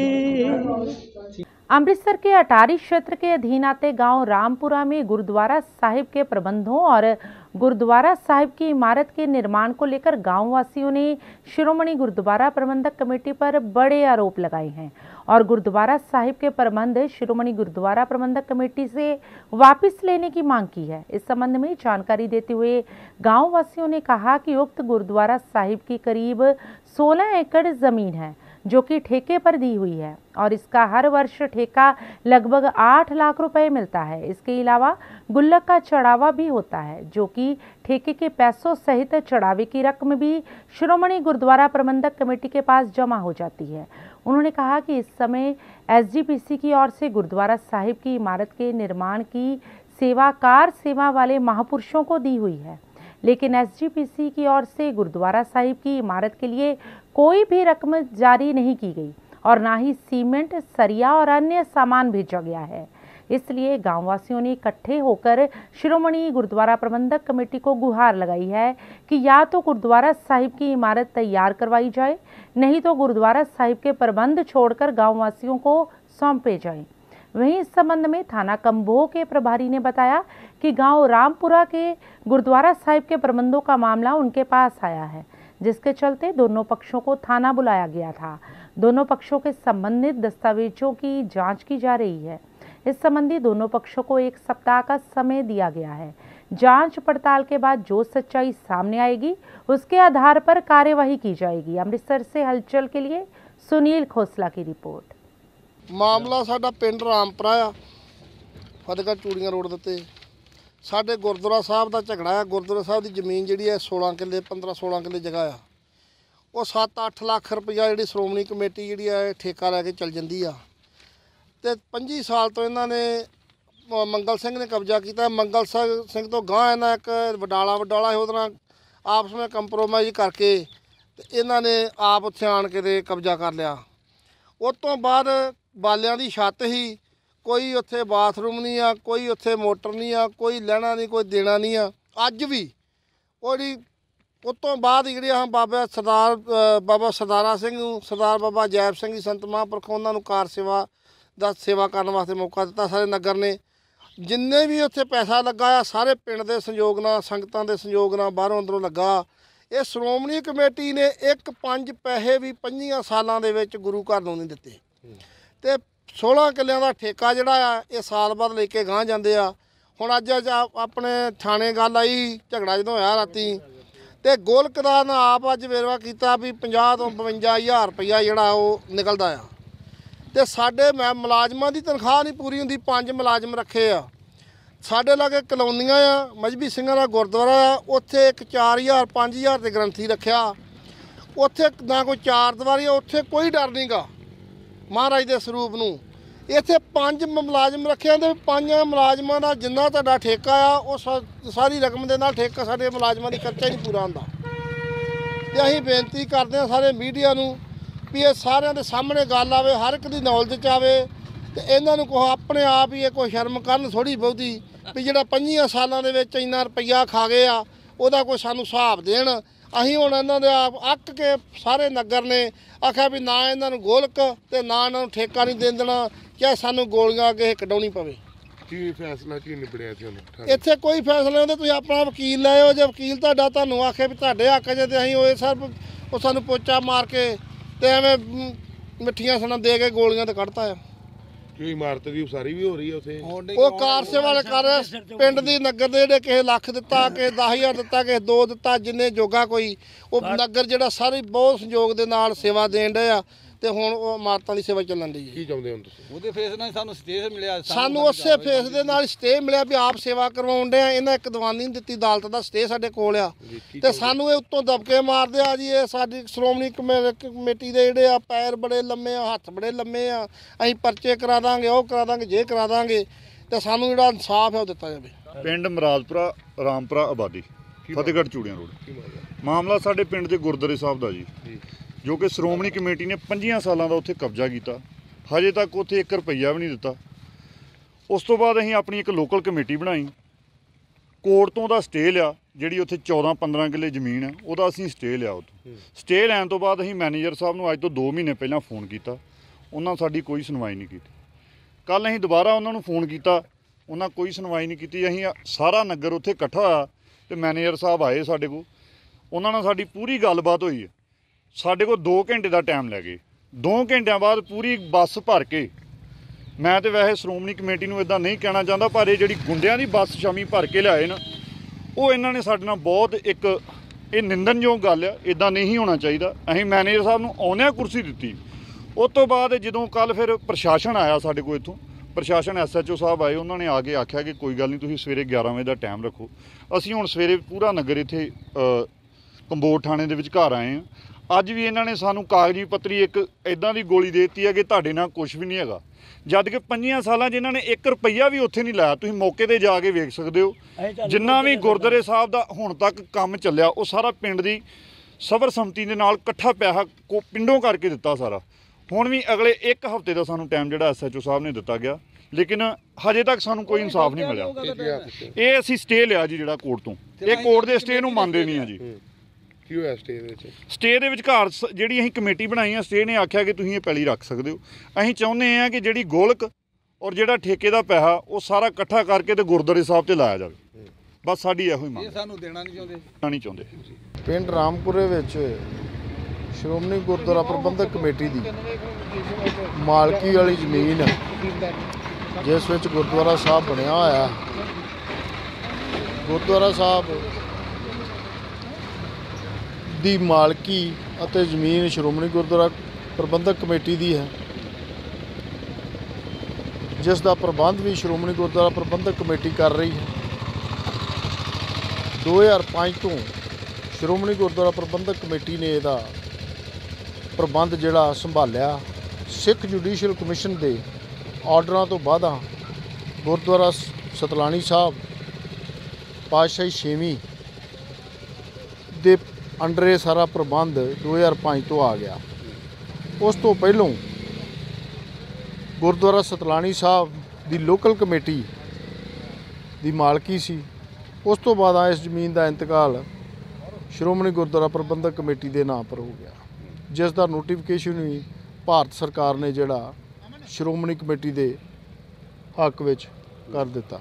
अमृतसर के अटारी क्षेत्र के अधीन आते गांव रामपुरा में गुरुद्वारा साहिब के प्रबंधों और गुरुद्वारा साहिब की इमारत के निर्माण को लेकर गांव वासियों ने शिरोमणि गुरुद्वारा प्रबंधक कमेटी पर बड़े आरोप लगाए हैं और गुरुद्वारा साहिब के प्रबंध शिरोमणि गुरुद्वारा प्रबंधक कमेटी से वापस लेने की मांग की है। इस संबंध में जानकारी देते हुए गांव वासियों ने कहा कि उक्त गुरुद्वारा साहिब की करीब सोलह एकड़ जमीन है जो कि ठेके पर दी हुई है और इसका हर वर्ष ठेका लगभग आठ लाख रुपए मिलता है। इसके अलावा गुल्लक का चढ़ावा भी होता है जो कि ठेके के पैसों सहित चढ़ावे की रकम भी शिरोमणि गुरुद्वारा प्रबंधक कमेटी के पास जमा हो जाती है। उन्होंने कहा कि इस समय एसजीपीसी की ओर से गुरुद्वारा साहिब की इमारत के निर्माण की सेवा कार सेवा वाले महापुरुषों को दी हुई है, लेकिन एसजीपीसी की ओर से गुरुद्वारा साहिब की इमारत के लिए कोई भी रकम जारी नहीं की गई और ना ही सीमेंट, सरिया और अन्य सामान भेजा गया है। इसलिए गांववासियों ने इकट्ठे होकर शिरोमणि गुरुद्वारा प्रबंधक कमेटी को गुहार लगाई है कि या तो गुरुद्वारा साहिब की इमारत तैयार करवाई जाए, नहीं तो गुरुद्वारा साहिब के प्रबंध छोड़कर गांववासियों को सौंपे जाएं। वहीं इस संबंध में थाना कंबोह के प्रभारी ने बताया कि गांव रामपुरा के गुरुद्वारा साहिब के प्रबंधों का मामला उनके पास आया है, जिसके चलते दोनों पक्षों को थाना बुलाया गया था। दोनों पक्षों के संबंधित दस्तावेजों की जांच की जा रही है। इस संबंधी दोनों पक्षों को एक सप्ताह का समय दिया गया है। जांच पड़ताल के बाद जो सच्चाई सामने आएगी उसके आधार पर कार्यवाही की जाएगी। अमृतसर से हलचल के लिए सुनील खोसला की रिपोर्ट। मामला साडा पिंड रामपुरा आ, फतेहगढ़ चूड़ियां रोड दे उत्ते साडे गुरुद्वारा साहब दा झगड़ा है। गुरुद्वारा साहब दी जमीन जिहड़ी है सोलह किले पंद्रह सोलह किले जगह आ, वो सत्त अठ लाख रुपया जिहड़ी श्रोमणी कमेटी जिहड़ी है ठेका लैके चल जांदी आ ते पच्चीस साल तो इन्हां ने मंगल सिंह ने कब्जा किया। मंगल सिंह तो गांह इन्हां एक वडाला वडाला है उहदे नाल आपस में कंप्रोमाइज़ करके ते इन्हां ने आप उत्थे आण के ते कब्जा कर लिया। उस तो बाद बालियां दी छत ही, कोई उत्थे बाथरूम नहीं आ, कोई उत्थे मोटर नहीं आ, कोई लैना नहीं कोई देना नहीं आ। अज भी ओहदी उस तो बाद जिहड़े आ बाबा सरदार बाबा सरदारा सिंह सरदार बाबा जैब सिंह जी संत महापुरख उन्होंने कार सेवा दा सेवा करने वास्ते मौका दिता सारे नगर ने। ਜਿੰਨੇ ਵੀ ਉੱਥੇ ਪੈਸਾ ਲੱਗਾ ਆ ਸਾਰੇ ਪਿੰਡ ਦੇ ਸੰਯੋਗ ਨਾਲ, ਸੰਗਤਾਂ ਦੇ ਸੰਯੋਗ ਨਾਲ, ਬਾਹਰੋਂ ਅੰਦਰੋਂ ਲੱਗਾ। ਇਹ ਸ਼੍ਰੋਮਣੀ ਕਮੇਟੀ ਨੇ ਇੱਕ ਪੰਜ ਪੈਸੇ ਵੀ ਪੰਜੀਆਂ ਸਾਲਾਂ ਦੇ ਵਿੱਚ ਗੁਰੂ ਘਰ ਨੂੰ ਨਹੀਂ ਦਿੱਤੇ ਤੇ ਸੋਲਾਂ ਕਿੱਲਿਆਂ ਦਾ ਠੇਕਾ ਜਿਹੜਾ ਆ ਇਹ ਸਾਲ ਬਾਅਦ ਲੈ ਕੇ ਗਾਂਹ ਜਾਂਦੇ ਆ। ਹੁਣ ਅੱਜ ਅੱਜ ਆਪਣੇ ਥਾਣੇ ਗੱਲ ਆਈ, ਝਗੜਾ ਜਦੋਂ ਹੋਇਆ ਰਾਤੀ, ਤੇ ਗੋਲਕ ਦਾ ਨਾ ਆਪ ਅੱਜ ਵੇਰਵਾ ਕੀਤਾ ਵੀ ਪੰਜਾਹ ਤੋਂ ਬਵੰਜਾ ਹਜ਼ਾਰ ਰੁਪਈਆ ਜਿਹੜਾ ਉਹ ਨਿਕਲਦਾ ਆ। ਤੇ ਸਾਡੇ ਮੈਂ ਮੁਲਾਜ਼ਮਾਂ ਦੀ ਤਨਖਾਹ ਨਹੀਂ ਪੂਰੀ ਹੁੰਦੀ, ਪੰਜ ਮੁਲਾਜ਼ਮ ਰੱਖੇ ਆ। ਸਾਡੇ ਲਾਗੇ ਕਲੋਨੀਆਂ ਆ, ਮਜਬੀ ਸਿੰਘਾਂ ਦਾ ਗੁਰਦੁਆਰਾ ਆ, ਉੱਥੇ ਇੱਕ ਚਾਰ ਹਜ਼ਾਰ ਪੰਜ ਹਜ਼ਾਰ ਤੇ ਗ੍ਰੰਥੀ ਰੱਖਿਆ। ਉੱਥੇ ਨਾ ਕੋਈ ਚਾਰ ਦੀਵਾਰੀ ਆ, ਉੱਥੇ ਕੋਈ ਡਰ ਨਹੀਂ ਗਾ ਮਹਾਰਾਜ ਦੇ ਸਰੂਪ ਨੂੰ। ਇੱਥੇ ਪੰਜ ਮੁਲਾਜ਼ਮ ਰੱਖਿਆ ਤੇ ਪੰਜਾਂ ਮੁਲਾਜ਼ਮਾਂ ਦਾ ਜਿੰਨਾ ਤੁਹਾਡਾ ਠੇਕਾ ਆ ਉਹ ਸਾਰੀ ਰਕਮ ਦੇ ਨਾਲ ਠੇਕਾ ਸਾਡੇ ਮੁਲਾਜ਼ਮਾਂ ਦੀ ਖਰਚਾ ਹੀ ਨਹੀਂ ਪੂਰਾ ਹੁੰਦਾ। ਤੇ ਅਸੀਂ ਬੇਨਤੀ ਕਰਦੇ ਹਾਂ ਸਾਰੇ ਮੀਡੀਆ ਨੂੰ ਵੀ ਇਹ ਸਾਰਿਆਂ ਦੇ ਸਾਹਮਣੇ ਗੱਲ ਆਵੇ, ਹਰ ਇੱਕ ਦੀ ਨੌਲੇਜ 'ਚ ਆਵੇ ਤੇ ਇਹਨਾਂ ਨੂੰ ਕਹੋ ਆਪਣੇ ਆਪ ਹੀ ਇਹ ਕੋਈ ਸ਼ਰਮ ਕਰਨ ਥੋੜ੍ਹੀ ਬਹੁਤੀ ਵੀ ਜਿਹੜਾ ਪੰਜੀਆਂ ਸਾਲਾਂ ਦੇ ਵਿੱਚ ਇੰਨਾ ਰੁਪਈਆ ਖਾ ਗਏ ਆ ਉਹਦਾ ਕੋਈ ਸਾਨੂੰ ਹਿਸਾਬ ਦੇਣ। ਅਸੀਂ ਹੁਣ ਇਹਨਾਂ ਦੇ ਆਪ ਅੱਕ ਕੇ ਸਾਰੇ ਨਗਰ ਨੇ ਆਖਿਆ ਵੀ ਨਾ ਇਹਨਾਂ ਨੂੰ ਗੋਲਕ ਤੇ ਨਾ ਇਹਨਾਂ ਨੂੰ ਠੇਕਾ ਨਹੀਂ ਦੇਣ ਦੇਣਾ, ਚਾਹੇ ਸਾਨੂੰ ਗੋਲੀਆਂ ਅੱਗੇ ਕਢਾਉਣੀ ਪਵੇ। ਕੀ ਫੈਸਲਾ ਕੀ ਨਿਬੜਿਆ ਸੀ ਉਹਨੂੰ? ਇੱਥੇ ਕੋਈ ਫੈਸਲਾ ਨਹੀਂ ਹੁੰਦਾ, ਤੁਸੀਂ ਆਪਣਾ ਵਕੀਲ ਲੈ ਆਓ। ਜੇ ਵਕੀਲ ਤੁਹਾਡਾ ਤੁਹਾਨੂੰ ਆਖੇ ਵੀ ਤੁਹਾਡੇ ਹੱਕ 'ਚ ਤੇ ਅਸੀਂ ਉਹ ਸਰ ਉਹ ਸਾਨੂੰ ਪੋਚਾ ਮਾਰ ਕੇ ਤੇ ਐਵੇਂ ਮਿੱਠੀਆਂ ਸਣਾ ਦੇ ਕੇ ਗੋਲੀਆਂ ਤੇ ਕੱਢਤਾ ਆ। ਕੀ ਇਮਾਰਤ ਦੀ ਉਸਾਰੀ ਵੀ ਹੋ ਰਹੀ ਹੈ ਉੱਥੇ? ਉਹ ਕਾਰ ਸੇਵਾ ਵਾਲੇ ਕਰ ਪਿੰਡ ਦੀ ਨਗਰ ਦੇ ਜਿਹੜੇ ਕਿਸੇ ਲੱਖ ਦਿੱਤਾ, ਕਿਸੇ ਦਸ ਹਜ਼ਾਰ ਦਿੱਤਾ, ਕਿਸੇ ਦੋ ਦਿੱਤਾ, ਜਿੰਨੇ ਜੋਗਾ ਕੋਈ ਉਹ ਨਗਰ ਜਿਹੜਾ ਸਾਰੇ ਬਹੁਤ ਸੰਯੋਗ ਦੇ ਨਾਲ ਸੇਵਾ ਦੇਣ ਡਏ ਆ ਤੇ ਹੁਣ ਉਹ ਇਮਾਰਤਾਂ ਦੀ ਸੇਵਾ ਚੱਲਣ ਦੀ ਹੈ। ਕੀ ਚਾਹੁੰਦੇ ਹੋ ਤੁਸੀਂ? ਉਹਦੇ ਫੇਸ ਨਾਲ ਸਾਨੂੰ ਸਟੇਜ ਮਿਲਿਆ, ਸਾਨੂੰ ਉਸੇ ਫੇਸ ਦੇ ਨਾਲ ਸਟੇ ਮਿਲਿਆ ਵੀ ਆਪ ਸੇਵਾ ਕਰਵਾਉਣ ਦੇ ਆ। ਇਹਨਾਂ ਇੱਕ ਦੀਵਾਨੀ ਨਹੀਂ ਦਿੱਤੀ, ਅਦਾਲਤ ਦਾ ਸਟੇ ਸਾਡੇ ਕੋਲ ਆ ਤੇ ਸਾਨੂੰ ਇਹ ਉੱਤੋਂ ਦਬਕੇ ਮਾਰਦੇ ਆ ਜੀ। ਇਹ ਸਾਡੀ ਸ਼੍ਰੋਮਣੀ ਕਮੇਟੀ ਦੇ ਜਿਹੜੇ ਆ ਪੈਰ ਬੜੇ ਲੰਮੇ ਆ, ਹੱਥ ਬੜੇ ਲੰਮੇ ਆ, ਅਸੀਂ ਪਰਚੇ ਕਰਾ ਦਾਂਗੇ, ਉਹ ਕਰਾ ਦਾਂਗੇ, ਜੇ ਕਰਾ ਦਾਂਗੇ ਤੇ ਸਾਨੂੰ ਜਿਹੜਾ ਇਨਸਾਫ ਹੈ ਉਹ ਦਿੱਤਾ ਜਾਵੇ। ਪਿੰਡ ਮਰਾਦਪੁਰਾ ਰਾਮਪੁਰਾ ਆਬਾਦੀ ਫਤਿਹਗੜ੍ਹ ਚੂੜੀਆਂ ਰੋਡ। ਮਾਮਲਾ ਸਾਡੇ ਪਿੰਡ ਦੇ ਗੁਰਦੁਆਰੇ ਸਾਹਿਬ ਦਾ ਜੀ, ਜੋ ਕਿ ਸ਼੍ਰੋਮਣੀ ਕਮੇਟੀ ਨੇ ਪੰਜੀਆਂ ਸਾਲਾਂ ਦਾ ਉੱਥੇ ਕਬਜ਼ਾ ਕੀਤਾ, ਹਜੇ ਤੱਕ ਉੱਥੇ ਇੱਕ ਰੁਪਈਆ ਵੀ ਨਹੀਂ ਦਿੱਤਾ। ਉਸ ਤੋਂ ਬਾਅਦ ਅਸੀਂ ਆਪਣੀ ਇੱਕ ਲੋਕਲ ਕਮੇਟੀ ਬਣਾਈ, ਕੋਰਟ ਤੋਂ ਦਾ ਸਟੇ ਲਿਆ, ਜਿਹੜੀ ਉੱਥੇ ਚੌਦਾਂ ਪੰਦਰਾਂ ਕਿੱਲੇ ਜ਼ਮੀਨ ਹੈ ਉਹਦਾ ਅਸੀਂ ਸਟੇ ਲਿਆ। ਉੱਥੋਂ ਸਟੇ ਲੈਣ ਤੋਂ ਬਾਅਦ ਅਸੀਂ ਮੈਨੇਜਰ ਸਾਹਿਬ ਨੂੰ ਅੱਜ ਤੋਂ ਦੋ ਮਹੀਨੇ ਪਹਿਲਾਂ ਫੋਨ ਕੀਤਾ, ਉਹਨਾਂ ਸਾਡੀ ਕੋਈ ਸੁਣਵਾਈ ਨਹੀਂ ਕੀਤੀ। ਕੱਲ੍ਹ ਅਸੀਂ ਦੁਬਾਰਾ ਉਹਨਾਂ ਨੂੰ ਫੋਨ ਕੀਤਾ, ਉਹਨਾਂ ਕੋਈ ਸੁਣਵਾਈ ਨਹੀਂ ਕੀਤੀ। ਅਸੀਂ ਸਾਰਾ ਨਗਰ ਉੱਥੇ ਇਕੱਠਾ ਹੋਇਆ ਤੇ ਮੈਨੇਜਰ ਸਾਹਿਬ ਆਏ ਸਾਡੇ ਕੋਲ, ਉਹਨਾਂ ਨਾਲ ਸਾਡੀ ਪੂਰੀ ਗੱਲਬਾਤ ਹੋਈ ਹੈ। ਸਾਡੇ ਕੋਲ ਦੋ ਘੰਟੇ ਦਾ ਟਾਈਮ ਲੈ ਗਏ। ਦੋ ਘੰਟਿਆਂ ਬਾਅਦ ਪੂਰੀ ਬੱਸ ਭਰ ਕੇ, ਮੈਂ ਤਾਂ ਵੈਸੇ ਸ਼੍ਰੋਮਣੀ ਕਮੇਟੀ ਨੂੰ ਇੱਦਾਂ ਨਹੀਂ ਕਹਿਣਾ ਚਾਹੁੰਦਾ, ਪਰ ਇਹ ਜਿਹੜੀ ਗੁੰਡਿਆਂ ਦੀ ਬੱਸ ਸ਼ਾਮੀ ਭਰ ਕੇ ਲਿਆਏ ਨਾ, ਉਹ ਇਹਨਾਂ ਨੇ ਸਾਡੇ ਨਾਲ ਬਹੁਤ ਇੱਕ ਇਹ ਨਿੰਦਣਯੋਗ ਗੱਲ ਆ, ਇੱਦਾਂ ਨਹੀਂ ਹੋਣਾ ਚਾਹੀਦਾ। ਅਸੀਂ ਮੈਨੇਜਰ ਸਾਹਿਬ ਨੂੰ ਆਉਂਦਿਆਂ ਕੁਰਸੀ ਦਿੱਤੀ। ਉਸ ਤੋਂ ਬਾਅਦ ਜਦੋਂ ਕੱਲ੍ਹ ਫਿਰ ਪ੍ਰਸ਼ਾਸਨ ਆਇਆ ਸਾਡੇ ਕੋਲ, ਇੱਥੋਂ ਪ੍ਰਸ਼ਾਸਨ ਐਸ ਐਚ ਓ ਸਾਹਿਬ ਆਏ, ਉਹਨਾਂ ਨੇ ਆ ਕੇ ਆਖਿਆ ਕਿ ਕੋਈ ਗੱਲ ਨਹੀਂ, ਤੁਸੀਂ ਸਵੇਰੇ ਗਿਆਰਾਂ ਵਜੇ ਦਾ ਟਾਈਮ ਰੱਖੋ। ਅਸੀਂ ਹੁਣ ਸਵੇਰੇ ਪੂਰਾ ਨਗਰ ਇੱਥੇ ਕੰਬੋੜ ਥਾਣੇ ਦੇ ਵਿੱਚ ਘਰ ਆਏ ਹਾਂ। ਅੱਜ ਵੀ ਇਹਨਾਂ ਨੇ ਸਾਨੂੰ ਕਾਗਜ਼ੀ ਪੱਤਰੀ ਇੱਕ ਇੱਦਾਂ ਦੀ ਗੋਲੀ ਦੇ ਦਿੱਤੀ ਹੈ ਕਿ ਤੁਹਾਡੇ ਨਾਲ ਕੁਝ ਵੀ ਨਹੀਂ ਹੈਗਾ, ਜਦ ਕਿ ਪੰਜੀਆਂ ਸਾਲਾਂ 'ਚ ਇਹਨਾਂ ਨੇ ਇੱਕ ਰੁਪਈਆ ਵੀ ਉੱਥੇ ਨਹੀਂ ਲਾਇਆ। ਤੁਸੀਂ ਮੌਕੇ 'ਤੇ ਜਾ ਕੇ ਵੇਖ ਸਕਦੇ ਹੋ। ਜਿੰਨਾ ਵੀ ਗੁਰਦੁਆਰੇ ਸਾਹਿਬ ਦਾ ਹੁਣ ਤੱਕ ਕੰਮ ਚੱਲਿਆ ਉਹ ਸਾਰਾ ਪਿੰਡ ਦੀ ਸਬਰ ਸੰਮਤੀ ਦੇ ਨਾਲ ਇਕੱਠਾ ਪੈਸਾ ਕੋ ਪਿੰਡੋਂ ਕਰਕੇ ਦਿੱਤਾ ਸਾਰਾ। ਹੁਣ ਵੀ ਅਗਲੇ ਇੱਕ ਹਫ਼ਤੇ ਦਾ ਸਾਨੂੰ ਟਾਈਮ ਜਿਹੜਾ ਐਸ ਐਚ ਓ ਸਾਹਿਬ ਨੇ ਦਿੱਤਾ ਗਿਆ, ਲੇਕਿਨ ਹਜੇ ਤੱਕ ਸਾਨੂੰ ਕੋਈ ਇਨਸਾਫ ਨਹੀਂ ਮਿਲਿਆ। ਇਹ ਅਸੀਂ ਸਟੇ ਲਿਆ ਜੀ ਜਿਹੜਾ ਕੋਰਟ ਤੋਂ, ਇਹ ਕੋਰਟ ਦੇ ਸਟੇ ਨੂੰ ਮੰਨਦੇ ਨਹੀਂ ਆ ਜੀ। ਕੀ ਹੋਇਆ ਸਟੇ ਦੇ ਵਿੱਚ? ਸਟੇ ਦੇ ਵਿੱਚ ਘਰ ਜਿਹੜੀ ਅਸੀਂ ਕਮੇਟੀ ਬਣਾਈ ਆ, ਸਟੇ ਨੇ ਆਖਿਆ ਕਿ ਤੁਸੀਂ ਇਹ ਪੈਲੀ ਰੱਖ ਸਕਦੇ ਹੋ। ਅਸੀਂ ਚਾਹੁੰਦੇ ਹਾਂ ਕਿ ਜਿਹੜੀ ਗੋਲਕ ਔਰ ਜਿਹੜਾ ਠੇਕੇ ਦਾ ਪੈਸਾ ਉਹ ਸਾਰਾ ਇਕੱਠਾ ਕਰਕੇ ਤੇ ਗੁਰਦੁਆਰੇ ਸਾਹਿਬ ਤੇ ਲਾਇਆ ਜਾਵੇ। ਬਸ ਸਾਡੀ ਇਹੋ ਹੀ ਮੰਗ। ਇਹ ਸਾਨੂੰ ਦੇਣਾ ਨਹੀਂ ਚਾਹੁੰਦੇ ਨਹੀਂ ਚਾਹੁੰਦੇ। ਪਿੰਡ ਰਾਮਪੁਰੇ ਵਿੱਚ ਸ਼੍ਰੋਮਣੀ ਗੁਰਦੁਆਰਾ ਪ੍ਰਬੰਧਕ ਕਮੇਟੀ ਦੀ ਮਾਲਕੀ ਵਾਲੀ ਜ਼ਮੀਨ ਹੈ, ਜਿਸ ਵਿੱਚ ਗੁਰਦੁਆਰਾ ਸਾਹਿਬ ਬਣਿਆ ਹੋਇਆ। ਗੁਰਦੁਆਰਾ ਸਾਹਿਬ ਦੀ ਮਾਲਕੀ ਅਤੇ ਜ਼ਮੀਨ ਸ਼੍ਰੋਮਣੀ ਗੁਰਦੁਆਰਾ ਪ੍ਰਬੰਧਕ ਕਮੇਟੀ ਦੀ ਹੈ, ਜਿਸ ਦਾ ਪ੍ਰਬੰਧ ਵੀ ਸ਼੍ਰੋਮਣੀ ਗੁਰਦੁਆਰਾ ਪ੍ਰਬੰਧਕ ਕਮੇਟੀ ਕਰ ਰਹੀ ਹੈ। ਦੋ ਹਜ਼ਾਰ ਪੰਜ ਤੋਂ ਸ਼੍ਰੋਮਣੀ ਗੁਰਦੁਆਰਾ ਪ੍ਰਬੰਧਕ ਕਮੇਟੀ ਨੇ ਇਹਦਾ ਪ੍ਰਬੰਧ ਜਿਹੜਾ ਸੰਭਾਲਿਆ। ਸਿੱਖ ਜੁਡੀਸ਼ੀਅਲ ਕਮਿਸ਼ਨ ਦੇ ਆਰਡਰਾਂ ਤੋਂ ਬਾਅਦ ਗੁਰਦੁਆਰਾ ਸਤਲਾਣੀ ਸਾਹਿਬ ਪਾਤਸ਼ਾਹੀ ਛੇਵੀਂ ਦੇ ਅੰਡਰ ਇਹ ਸਾਰਾ ਪ੍ਰਬੰਧ ਦੋ ਹਜ਼ਾਰ ਪੰਜ ਤੋਂ ਆ ਗਿਆ। ਉਸ ਤੋਂ ਪਹਿਲੋਂ ਗੁਰਦੁਆਰਾ ਸਤਲਾਣੀ ਸਾਹਿਬ ਦੀ ਲੋਕਲ ਕਮੇਟੀ ਦੀ ਮਾਲਕੀ ਸੀ। ਉਸ ਤੋਂ ਬਾਅਦ ਇਸ ਜ਼ਮੀਨ ਦਾ ਇੰਤਕਾਲ ਸ਼੍ਰੋਮਣੀ ਗੁਰਦੁਆਰਾ ਪ੍ਰਬੰਧਕ ਕਮੇਟੀ ਦੇ ਨਾਂ ਪਰ ਹੋ ਗਿਆ, ਜਿਸ ਦਾ ਨੋਟੀਫਿਕੇਸ਼ਨ ਵੀ ਭਾਰਤ ਸਰਕਾਰ ਨੇ ਜਿਹੜਾ ਸ਼੍ਰੋਮਣੀ ਕਮੇਟੀ ਦੇ ਹੱਕ ਵਿੱਚ ਕਰ ਦਿੱਤਾ।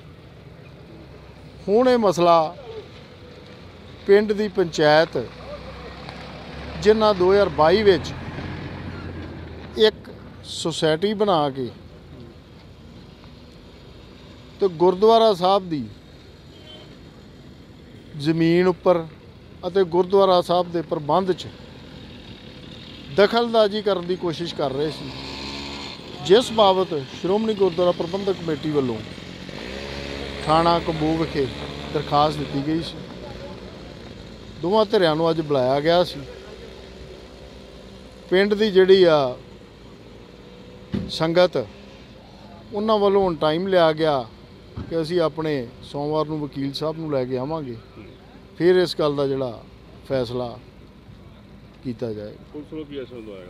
ਹੁਣ ਇਹ ਮਸਲਾ ਪਿੰਡ ਦੀ ਪੰਚਾਇਤ ਜਿਨ੍ਹਾਂ ਦੋ ਹਜ਼ਾਰ ਬਾਈ ਵਿੱਚ ਇੱਕ ਸੁਸਾਇਟੀ ਬਣਾ ਕੇ ਤੇ ਗੁਰਦੁਆਰਾ ਸਾਹਿਬ ਦੀ ਜ਼ਮੀਨ ਉੱਪਰ ਅਤੇ ਗੁਰਦੁਆਰਾ ਸਾਹਿਬ ਦੇ ਪ੍ਰਬੰਧ 'ਚ ਦਖਲਅੰਦਾਜ਼ੀ ਕਰਨ ਦੀ ਕੋਸ਼ਿਸ਼ ਕਰ ਰਹੇ ਸੀ, ਜਿਸ ਬਾਬਤ ਸ਼੍ਰੋਮਣੀ ਗੁਰਦੁਆਰਾ ਪ੍ਰਬੰਧਕ ਕਮੇਟੀ ਵੱਲੋਂ ਥਾਣਾ ਕੰਬੂ ਵਿਖੇ ਦਰਖਾਸਤ ਦਿੱਤੀ ਗਈ ਸੀ। ਦੋਵਾਂ ਧਿਰਾਂ ਨੂੰ ਅੱਜ ਬੁਲਾਇਆ ਗਿਆ ਸੀ। ਪਿੰਡ ਦੀ ਜਿਹੜੀ ਆ ਸੰਗਤ ਉਹਨਾਂ ਵੱਲੋਂ ਹੁਣ ਟਾਈਮ ਲਿਆ ਗਿਆ ਕਿ ਅਸੀਂ ਆਪਣੇ ਸੋਮਵਾਰ ਨੂੰ ਵਕੀਲ ਸਾਹਿਬ ਨੂੰ ਲੈ ਕੇ ਆਵਾਂਗੇ, ਫਿਰ ਇਸ ਗੱਲ ਦਾ ਜਿਹੜਾ ਫੈਸਲਾ ਕੀਤਾ ਜਾਏ। ਪੁਲਿਸ ਨੂੰ ਕੀ ਐਸਾ ਦਵਾਇਆ?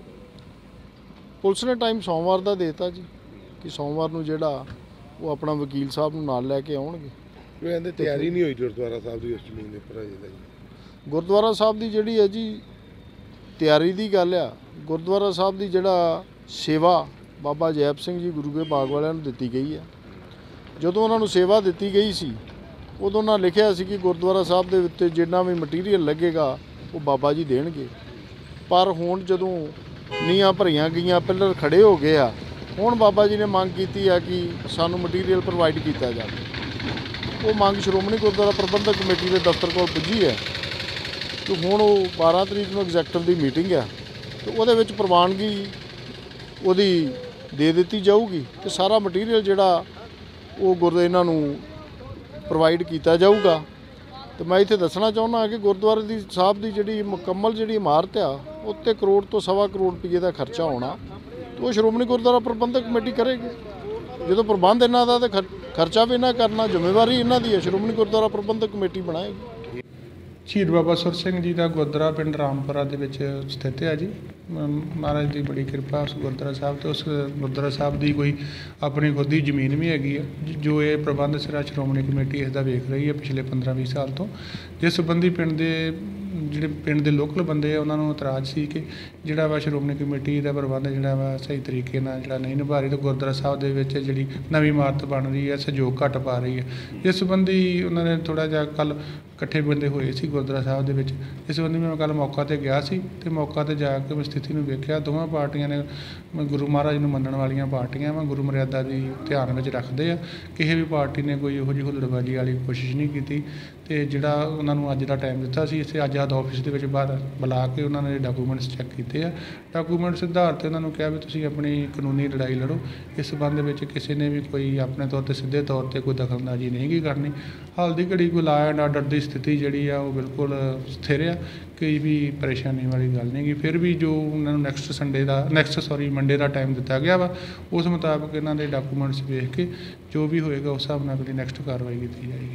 ਪੁਲਿਸ ਨੇ ਟਾਈਮ ਸੋਮਵਾਰ ਦਾ ਦੇਤਾ ਜੀ ਕਿ ਸੋਮਵਾਰ ਨੂੰ ਜਿਹੜਾ ਉਹ ਆਪਣਾ ਵਕੀਲ ਸਾਹਿਬ ਨੂੰ ਨਾਲ ਲੈ ਕੇ ਆਉਣਗੇ। ਕੋਈ ਇਹਦੇ ਤਿਆਰੀ ਨਹੀਂ ਹੋਈ ਗੁਰਦੁਆਰਾ ਸਾਹਿਬ ਦੀ ਉਸ ਜ਼ਮੀਨ ਦੇ ਉੱਪਰ ਅਜੇ ਤੱਕ? ਗੁਰਦੁਆਰਾ ਸਾਹਿਬ ਦੀ ਜਿਹੜੀ ਹੈ ਜੀ ਤਿਆਰੀ ਦੀ ਗੱਲ ਆ। ਗੁਰਦੁਆਰਾ ਸਾਹਿਬ ਦੀ ਜਿਹੜਾ ਸੇਵਾ ਬਾਬਾ ਜੈਪ ਸਿੰਘ ਜੀ ਗੁਰੂ ਕੇ ਬਾਗ ਵਾਲਿਆਂ ਨੂੰ ਦਿੱਤੀ ਗਈ ਹੈ, ਜਦੋਂ ਉਹਨਾਂ ਨੂੰ ਸੇਵਾ ਦਿੱਤੀ ਗਈ ਸੀ ਉਦੋਂ ਉਹਨਾਂ ਲਿਖਿਆ ਸੀ ਕਿ ਗੁਰਦੁਆਰਾ ਸਾਹਿਬ ਦੇ ਉੱਤੇ ਜਿੰਨਾ ਵੀ ਮਟੀਰੀਅਲ ਲੱਗੇਗਾ ਉਹ ਬਾਬਾ ਜੀ ਦੇਣਗੇ। ਪਰ ਹੁਣ ਜਦੋਂ ਨੀਹਾਂ ਭਰੀਆਂ ਗਈਆਂ, ਪਿੱਲਰ ਖੜੇ ਹੋ ਗਏ ਆ, ਹੁਣ ਬਾਬਾ ਜੀ ਨੇ ਮੰਗ ਕੀਤੀ ਆ ਕਿ ਸਾਨੂੰ ਮਟੀਰੀਅਲ ਪ੍ਰੋਵਾਈਡ ਕੀਤਾ ਜਾਵੇ। ਉਹ ਮੰਗ ਸ਼੍ਰੋਮਣੀ ਗੁਰਦੁਆਰਾ ਪ੍ਰਬੰਧਕ ਕਮੇਟੀ ਦੇ ਦਫ਼ਤਰ ਕੋਲ ਪੁੱਜੀ ਹੈ ਤੇ ਹੁਣ ਉਹ ਬਾਰਾਂ ਤਰੀਕ ਨੂੰ ਐਗਜ਼ੈਕਟਿਵ ਦੀ ਮੀਟਿੰਗ ਹੈ ਤੇ ਉਹਦੇ ਵਿੱਚ ਪ੍ਰਵਾਨਗੀ ਉਹਦੀ ਦੇ ਦਿੱਤੀ ਜਾਊਗੀ ਤੇ ਸਾਰਾ ਮਟੀਰੀਅਲ ਜਿਹੜਾ ਉਹ ਗੁਰਦੇ ਇਹਨਾਂ ਨੂੰ ਪ੍ਰੋਵਾਈਡ ਕੀਤਾ ਜਾਊਗਾ। ਤੇ ਮੈਂ ਇੱਥੇ ਦੱਸਣਾ ਚਾਹੁੰਦਾ ਕਿ ਗੁਰਦੁਆਰੇ ਦੀ ਸਾਹਿਬ ਦੀ ਜਿਹੜੀ ਮੁਕੰਮਲ ਜਿਹੜੀ ਇਮਾਰਤ ਆ ਉੱਤੇ ਕਰੋੜ ਤੋਂ ਸਵਾ ਕਰੋੜ ਰੁਪਏ ਦਾ ਖਰਚਾ ਹੋਣਾ, ਤੇ ਉਹ ਸ਼੍ਰੋਮਣੀ ਗੁਰਦੁਆਰਾ ਪ੍ਰਬੰਧਕ ਕਮੇਟੀ ਕਰੇਗੀ। ਜਦੋਂ ਪ੍ਰਬੰਧ ਇਹਨਾਂ ਦਾ ਤੇ ਖਰਚਾ ਵੀ ਇਹਨਾਂ ਕਰਨਾ, ਜ਼ਿੰਮੇਵਾਰੀ ਇਹਨਾਂ ਦੀ ਹੈ, ਸ਼੍ਰੋਮਣੀ ਗੁਰਦੁਆਰਾ ਪ੍ਰਬੰਧਕ ਕਮੇਟੀ ਬਣਾਏਗੀ। ਸ਼ਹੀਦ ਬਾਬਾ ਸੁਰ ਸਿੰਘ ਜੀ ਦਾ ਗੁਰਦੁਆਰਾ ਪਿੰਡ ਰਾਮਪੁਰਾ ਦੇ ਵਿੱਚ ਸਥਿਤ ਹੈ ਜੀ। ਮਹਾਰਾਜ ਦੀ ਬੜੀ ਕਿਰਪਾ ਉਸ ਗੁਰਦੁਆਰਾ ਸਾਹਿਬ ਤੇ ਉਸ ਗੁਰਦੁਆਰਾ ਸਾਹਿਬ ਦੀ ਕੋਈ ਆਪਣੀ ਖੁਦ ਦੀ ਜ਼ਮੀਨ ਵੀ ਹੈਗੀ ਆ, ਜੋ ਇਹ ਪ੍ਰਬੰਧ ਸਿਰਾ ਸ਼੍ਰੋਮਣੀ ਕਮੇਟੀ ਇਸ ਦਾ ਵੇਖ ਰਹੀ ਹੈ ਪਿਛਲੇ ਪੰਦਰਾਂ ਵੀਹ ਸਾਲ ਤੋਂ। ਜਿਸ ਸੰਬੰਧੀ ਪਿੰਡ ਦੇ ਜਿਹੜੇ ਪਿੰਡ ਦੇ ਲੋਕਲ ਬੰਦੇ ਆ ਉਹਨਾਂ ਨੂੰ ਇਤਰਾਜ਼ ਸੀ ਕਿ ਜਿਹੜਾ ਵਾ ਸ਼੍ਰੋਮਣੀ ਕਮੇਟੀ ਦਾ ਪ੍ਰਬੰਧ ਜਿਹੜਾ ਵਾ ਸਹੀ ਤਰੀਕੇ ਨਾਲ ਜਿਹੜਾ ਨਹੀਂ ਨਿਭਾ ਰਹੀ ਤੇ ਗੁਰਦੁਆਰਾ ਸਾਹਿਬ ਦੇ ਵਿੱਚ ਜਿਹੜੀ ਨਵੀਂ ਇਮਾਰਤ ਬਣ ਰਹੀ ਹੈ ਸਹਿਯੋਗ ਘੱਟ ਪਾ ਰਹੀ ਹੈ। ਇਸ ਸੰਬੰਧੀ ਉਹਨਾਂ ਨੇ ਥੋੜ੍ਹਾ ਜਿਹਾ ਕੱਲ੍ਹ ਇਕੱਠੇ ਬੰਦੇ ਹੋਏ ਸੀ ਗੁਰਦੁਆਰਾ ਸਾਹਿਬ ਦੇ ਵਿੱਚ। ਇਸ ਸੰਬੰਧੀ ਮੈਂ ਕੱਲ੍ਹ ਮੌਕਾ 'ਤੇ ਗਿਆ ਸੀ ਤੇ ਮੌਕਾ 'ਤੇ ਜਾ ਕੇ ਮੈਂ ਸਥਿਤੀ ਨੂੰ ਵੇਖਿਆ। ਦੋਵਾਂ ਪਾਰਟੀਆਂ ਨੇ ਗੁਰੂ ਮਹਾਰਾਜ ਨੂੰ ਮੰਨਣ ਵਾਲੀਆਂ ਪਾਰਟੀਆਂ ਵਾ, ਗੁਰੂ ਮਰਿਆਦਾ ਦੀ ਧਿਆਨ ਵਿੱਚ ਰੱਖਦੇ ਆ। ਕਿਸੇ ਵੀ ਪਾਰਟੀ ਨੇ ਕੋਈ ਇਹੋ ਜਿਹੀ ਹੁੱਲੜਬਾਜ਼ੀ ਵਾਲੀ ਕੋਸ਼ਿਸ਼ ਨਹੀਂ ਕੀਤੀ ਤੇ ਜਿਹੜਾ ਉਹਨਾਂ ਨੂੰ ਅੱਜ ਦਾ ਟਾਈਮ ਦਿੱਤਾ ਸੀ, ਇਸੇ ਅੱਜ ਆਦ ਆਫਿਸ ਦੇ ਵਿੱਚ ਬਾਹਰ ਬੁਲਾ ਕੇ ਉਹਨਾਂ ਨੇ ਡਾਕੂਮੈਂਟਸ ਚੈੱਕ ਕੀਤੇ ਆ। ਡਾਕੂਮੈਂਟਸ ਆਧਾਰ 'ਤੇ ਉਹਨਾਂ ਨੂੰ ਕਿਹਾ ਵੀ ਤੁਸੀਂ ਆਪਣੀ ਕਾਨੂੰਨੀ ਲੜਾਈ ਲੜੋ। ਇਸ ਸੰਬੰਧ ਵਿੱਚ ਕਿਸੇ ਨੇ ਵੀ ਕੋਈ ਆਪਣੇ ਤੌਰ 'ਤੇ ਸਿੱਧੇ ਤੌਰ 'ਤੇ ਕੋਈ ਦਖਲਅੰਦਾਜ਼ੀ ਨਹੀਂ ਗੀ ਕਰਨੀ। ਹਾਲ ਦੀ ਘੜੀ ਕੋਈ ਲਾ ਐਂਡ ਆਰਡਰ ਦੀ ਸਥਿਤੀ ਜਿਹੜੀ ਆ ਉਹ ਬਿਲਕੁਲ ਸਥਿਰ ਆ, ਕੋਈ ਵੀ ਪਰੇਸ਼ਾਨੀ ਵਾਲੀ ਗੱਲ ਨਹੀਂ ਗੀ। ਫਿਰ ਵੀ ਜੋ ਉਹਨਾਂ ਨੂੰ ਨੈਕਸਟ ਸੰਡੇ ਦਾ ਨੈਕਸਟ ਸੌਰੀ ਮੰਡੇ ਦਾ ਟਾਈਮ ਦਿੱਤਾ ਗਿਆ ਵਾ, ਉਸ ਮੁਤਾਬਕ ਇਹਨਾਂ ਦੇ ਡਾਕੂਮੈਂਟਸ ਵੇਖ ਕੇ ਜੋ ਵੀ ਹੋਏਗਾ ਉਸ ਹਿਸਾਬ ਨਾਲ ਅਗਲੀ नेक्स्ट कार्रवाई की जाएगी।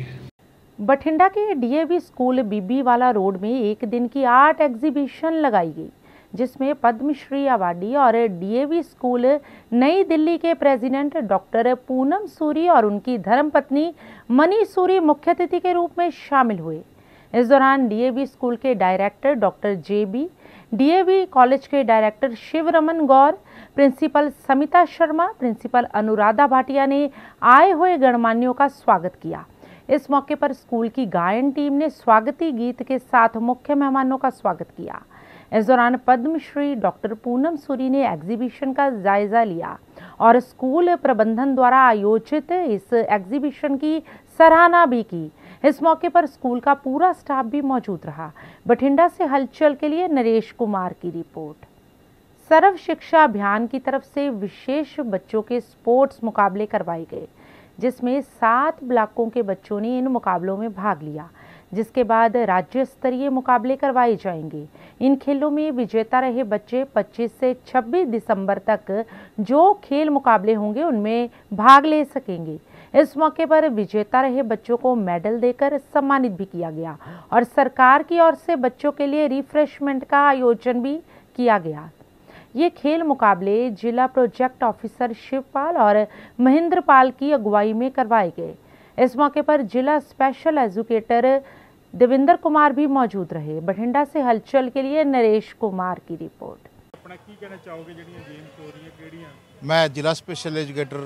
बठिंडा के डीएवी स्कूल बीबीवाला रोड में एक दिन की आर्ट एग्जीबिशन लगाई गई, जिसमें पद्मश्री अवार्डी और डीएवी स्कूल नई दिल्ली के प्रेसिडेंट डॉक्टर पूनम सूरी और उनकी धर्मपत्नी मनी सूरी मुख्य अतिथि के रूप में शामिल हुए। इस दौरान डीएवी स्कूल के director doctor J B, DAV college के director Shiv Raman Gaur, principal Samita Sharma, principal Anuradha Bhatia ने आए हुए गणमान्यों का स्वागत किया। इस मौके पर स्कूल की गायन टीम ने स्वागती गीत के साथ मुख्य मेहमानों का स्वागत किया। इस दौरान पद्मश्री डॉक्टर पूनम सूरी ने एग्जीबिशन का जायजा लिया और स्कूल प्रबंधन द्वारा आयोजित इस एग्जीबिशन की सराहना भी की। इस मौके पर स्कूल का पूरा स्टाफ भी मौजूद रहा। बठिंडा से हलचल के लिए नरेश कुमार की रिपोर्ट। सर्व शिक्षा अभियान की तरफ से विशेष बच्चों के स्पोर्ट्स मुकाबले करवाए गए, जिसमें सात ब्लॉकों के बच्चों ने इन मुकाबलों में भाग लिया, जिसके बाद राज्य स्तरीय मुकाबले करवाए जाएंगे। इन खेलों में विजेता रहे बच्चे पच्चीस से छब्बीस दिसंबर तक जो खेल मुकाबले होंगे उनमें भाग ले सकेंगे। इस मौके पर विजेता रहे बच्चों को मेडल देकर सम्मानित भी किया गया और सरकार की ओर से बच्चों के लिए रिफ्रेशमेंट का आयोजन भी किया गया। ये खेल मुकाबले जिला प्रोजेक्ट ऑफिसर शिवपाल और महेंद्रपाल की अगुवाई में करवाए गए। इस मौके पर जिला स्पेशल एजुकेटर देवेंद्र कुमार भी मौजूद रहे। बठिंडा से हलचल के लिए नरेश कुमार की रिपोर्ट। अपना की कहना चाहोगे ਜਿਹੜੀਆਂ ਗੇਮਸ ਹੋ ਰਹੀਆਂ ਕਿਹੜੀਆਂ? मैं जिला स्पेशल एजुकेटर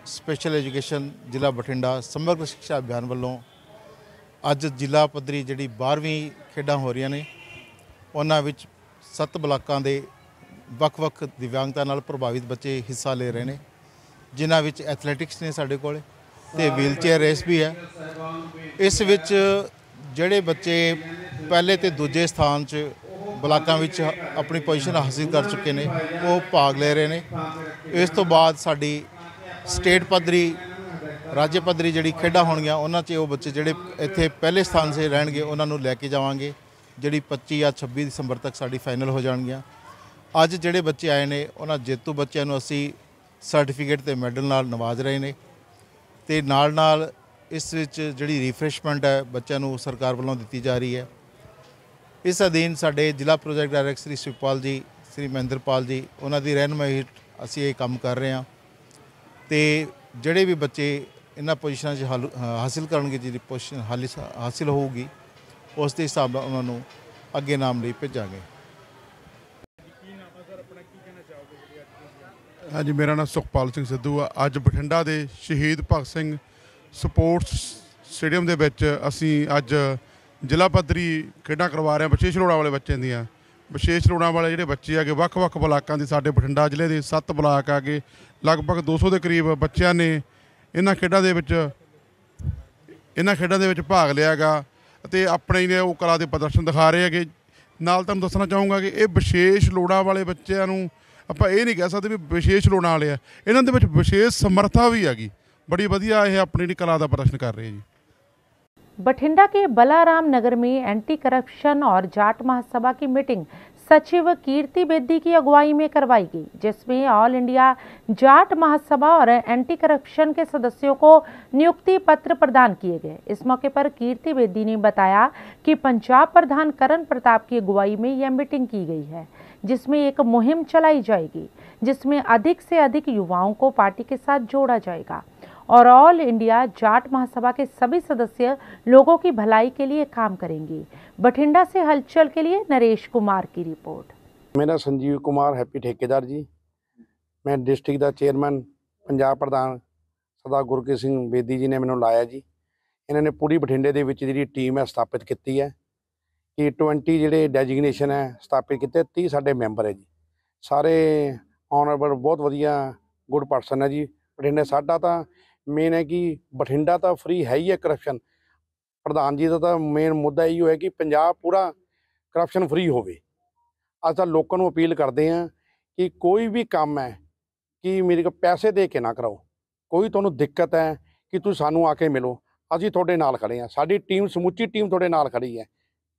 ਸਪੈਸ਼ਲ ਐਜੂਕੇਸ਼ਨ ਜ਼ਿਲ੍ਹਾ ਬਠਿੰਡਾ ਸਮਗਰ ਸਿੱਖਿਆ ਅਭਿਆਨ ਵੱਲੋਂ ਅੱਜ ਜ਼ਿਲ੍ਹਾ ਪੱਧਰੀ ਜਿਹੜੀ ਬਾਰ੍ਹਵੀਂ ਖੇਡਾਂ ਹੋ ਰਹੀਆਂ ਨੇ, ਉਹਨਾਂ ਵਿੱਚ ਸੱਤ ਬਲਾਕਾਂ ਦੇ ਵੱਖ-ਵੱਖ ਦਿਵਿਆਂਗਤਾ ਨਾਲ ਪ੍ਰਭਾਵਿਤ ਬੱਚੇ ਹਿੱਸਾ ਲੈ ਰਹੇ ਨੇ, ਜਿਨ੍ਹਾਂ ਵਿੱਚ ਐਥਲੈਟਿਕਸ ਨੇ ਸਾਡੇ ਕੋਲ ਤੇ ਵੀਲ ਚੇਅਰ ਰੇਸ ਵੀ ਹੈ। ਇਸ ਵਿੱਚ ਜਿਹੜੇ ਬੱਚੇ ਪਹਿਲੇ ਤੇ ਦੂਜੇ ਸਥਾਨ 'ਚ ਬਲਾਕਾਂ ਵਿੱਚ ਆਪਣੀ ਪੋਜੀਸ਼ਨ ਹਾਸਿਲ ਕਰ ਚੁੱਕੇ ਨੇ, ਉਹ ਭਾਗ ਲੈ ਰਹੇ ਨੇ। ਇਸ ਤੋਂ ਬਾਅਦ ਸਾਡੀ ਸਟੇਟ ਪੱਧਰੀ ਰਾਜ ਪੱਧਰੀ ਜਿਹੜੀ ਖੇਡਾਂ ਹੋਣਗੀਆਂ, ਉਹਨਾਂ 'ਚ ਉਹ ਬੱਚੇ ਜਿਹੜੇ ਇੱਥੇ ਪਹਿਲੇ ਸਥਾਨ 'ਤੇ ਰਹਿਣਗੇ ਉਹਨਾਂ ਨੂੰ ਲੈ ਕੇ ਜਾਵਾਂਗੇ, ਜਿਹੜੀ ਪੱਚੀ ਜਾਂ ਛੱਬੀ ਦਸੰਬਰ ਤੱਕ ਸਾਡੀ ਫਾਈਨਲ ਹੋ ਜਾਣਗੀਆਂ। ਅੱਜ ਜਿਹੜੇ ਬੱਚੇ ਆਏ ਨੇ ਉਹਨਾਂ ਜੇਤੂ ਬੱਚਿਆਂ ਨੂੰ ਅਸੀਂ ਸਰਟੀਫਿਕੇਟ ਤੇ ਮੈਡਲ ਨਾਲ ਨਵਾਜ ਰਹੇ ਨੇ, ਤੇ ਨਾਲ ਨਾਲ ਇਸ ਵਿੱਚ ਜਿਹੜੀ ਰਿਫਰੈਸ਼ਮੈਂਟ ਹੈ ਬੱਚਿਆਂ ਨੂੰ ਸਰਕਾਰ ਵੱਲੋਂ ਦਿੱਤੀ ਜਾ ਰਹੀ ਹੈ। ਇਸ ਅਧੀਨ ਸਾਡੇ ਜ਼ਿਲ੍ਹਾ ਪ੍ਰੋਜੈਕਟ ਡਾਇਰੈਕਟਰ ਸ੍ਰੀ ਸ਼ਿਵਪਾਲ ਜੀ, ਸ੍ਰੀ ਮਹਿੰਦਰਪਾਲ ਜੀ, ਉਹਨਾਂ ਦੀ ਰਹਿਨੁਮਾਈ ਹੇਠ ਅਸੀਂ ਇਹ ਕੰਮ ਕਰ ਰਹੇ ਹਾਂ। ਤੇ ਜਿਹੜੇ ਵੀ ਬੱਚੇ ਇਹਨਾਂ ਪੋਜੀਸ਼ਨਾਂ 'ਚ ਹਾਲ ਹਾਸਿਲ ਕਰਨਗੇ, ਜਿਹੜੀ ਪੋਜੀਸ਼ਨ ਹਾਸਿਲ ਹੋਊਗੀ ਉਸ ਦੇ ਹਿਸਾਬ ਨਾਲ ਉਹਨਾਂ ਨੂੰ ਅੱਗੇ ਨਾਮ ਲਈ ਭੇਜਾਂਗੇ। ਹਾਂਜੀ, ਮੇਰਾ ਨਾਮ ਸੁਖਪਾਲ ਸਿੰਘ ਸਿੱਧੂ ਆ। ਅੱਜ ਬਠਿੰਡਾ ਦੇ ਸ਼ਹੀਦ ਭਗਤ ਸਿੰਘ ਸਪੋਰਟਸ ਸਟੇਡੀਅਮ ਦੇ ਵਿੱਚ ਅਸੀਂ ਅੱਜ ਜ਼ਿਲ੍ਹਾ ਪੱਧਰੀ ਖੇਡਾਂ ਕਰਵਾ ਰਹੇ ਹਾਂ ਵਿਸ਼ੇਸ਼ ਲੋੜਾਂ ਵਾਲੇ ਬੱਚਿਆਂ ਦੀਆਂ। ਵਿਸ਼ੇਸ਼ ਲੋੜਾਂ ਵਾਲੇ ਜਿਹੜੇ ਬੱਚੇ ਆਗੇ ਵੱਖ-ਵੱਖ ਬਲਾਕਾਂ ਦੇ ਸਾਡੇ ਬਠਿੰਡਾ ਜ਼ਿਲ੍ਹੇ ਦੇ ਸੱਤ ਬਲਾਕ ਆਗੇ, ਲਗਭਗ ਦੋ ਸੌ ਦੇ ਕਰੀਬ ਬੱਚਿਆਂ ਨੇ ਇਹਨਾਂ ਖੇਡਾਂ ਦੇ ਵਿੱਚ ਇਹਨਾਂ ਖੇਡਾਂ ਦੇ ਵਿੱਚ ਭਾਗ ਲਿਆ ਗਾ ਅਤੇ ਆਪਣੇ ਨੇ ਉਹ ਕਲਾ ਦੇ ਪ੍ਰਦਰਸ਼ਨ ਦਿਖਾ ਰਹੇ ਹੈਗੇ। ਨਾਲ ਤੁਹਾਨੂੰ ਦੱਸਣਾ ਚਾਹੂੰਗਾ ਕਿ ਇਹ ਵਿਸ਼ੇਸ਼ ਲੋੜਾਂ ਵਾਲੇ ਬੱਚਿਆਂ ਨੂੰ ਆਪਾਂ ਇਹ ਨਹੀਂ ਕਹਿ ਸਕਦੇ ਵੀ ਵਿਸ਼ੇਸ਼ ਲੋੜਾਂ ਵਾਲੇ ਆ, ਇਹਨਾਂ ਦੇ ਵਿੱਚ ਵਿਸ਼ੇਸ਼ ਸਮਰੱਥਾ ਵੀ ਹੈਗੀ। बड़ी वधिया ये अपनी कला का प्रदर्शन कर रहे हैं जी। बठिंडा के बलाराम नगर में एंटी करप्शन और जाट महासभा की मीटिंग सचिव कीर्ति बेदी की अगुवाई में करवाई गई, जिसमें ऑल इंडिया जाट महासभा और एंटी करप्शन के सदस्यों को नियुक्ति पत्र प्रदान किए गए। इस मौके पर कीर्ति बेदी ने बताया कि पंजाब प्रधान करण प्रताप की अगुवाई में यह मीटिंग की गई है, जिसमें एक मुहिम चलाई जाएगी जिसमें अधिक से अधिक युवाओं को पार्टी के साथ जोड़ा जाएगा और ऑल इंडिया जाट महासभा के सभी सदस्य लोगों की भलाई के लिए काम करेंगे। बठिंडा से हलचल के लिए नरेश कुमार की रिपोर्ट। मेरा संजीव कुमार हैप्पी ठेकेदार जी, मैं डिस्ट्रिक्ट का चेयरमैन पंजाब प्रधान सरदार गुरकीरत सिंह बेदी जी ने मैंने लाया जी। इन्होंने पूरी बठिंडे के विच जिहड़ी टीम है स्थापित की है कि ट्वेंटी जिहड़े डेजिग्नेशन है स्थापित किए, तीस साडे मैंबर है जी, सारे ऑनरेबल बहुत वधिया गुड परसन है जी। बठिंडे साडा तो मेन है कि बठिंडा तो फ्री है ही है करप्शन। प्रधान जी का तो मेन मुद्दा इहो है कि पंजाब पूरा करप्शन फ्री होवे। अस तो लोगों को अपील करते हैं कि कोई भी काम है कि मेरे को पैसे दे के ना कराओ, कोई तुहानूं दिक्कत है कि तुसीं सानूं आके मिलो, असीं तुहाडे नाल खड़े हैं, साडी टीम समूची टीम तुहाडे नाल खड़ी है।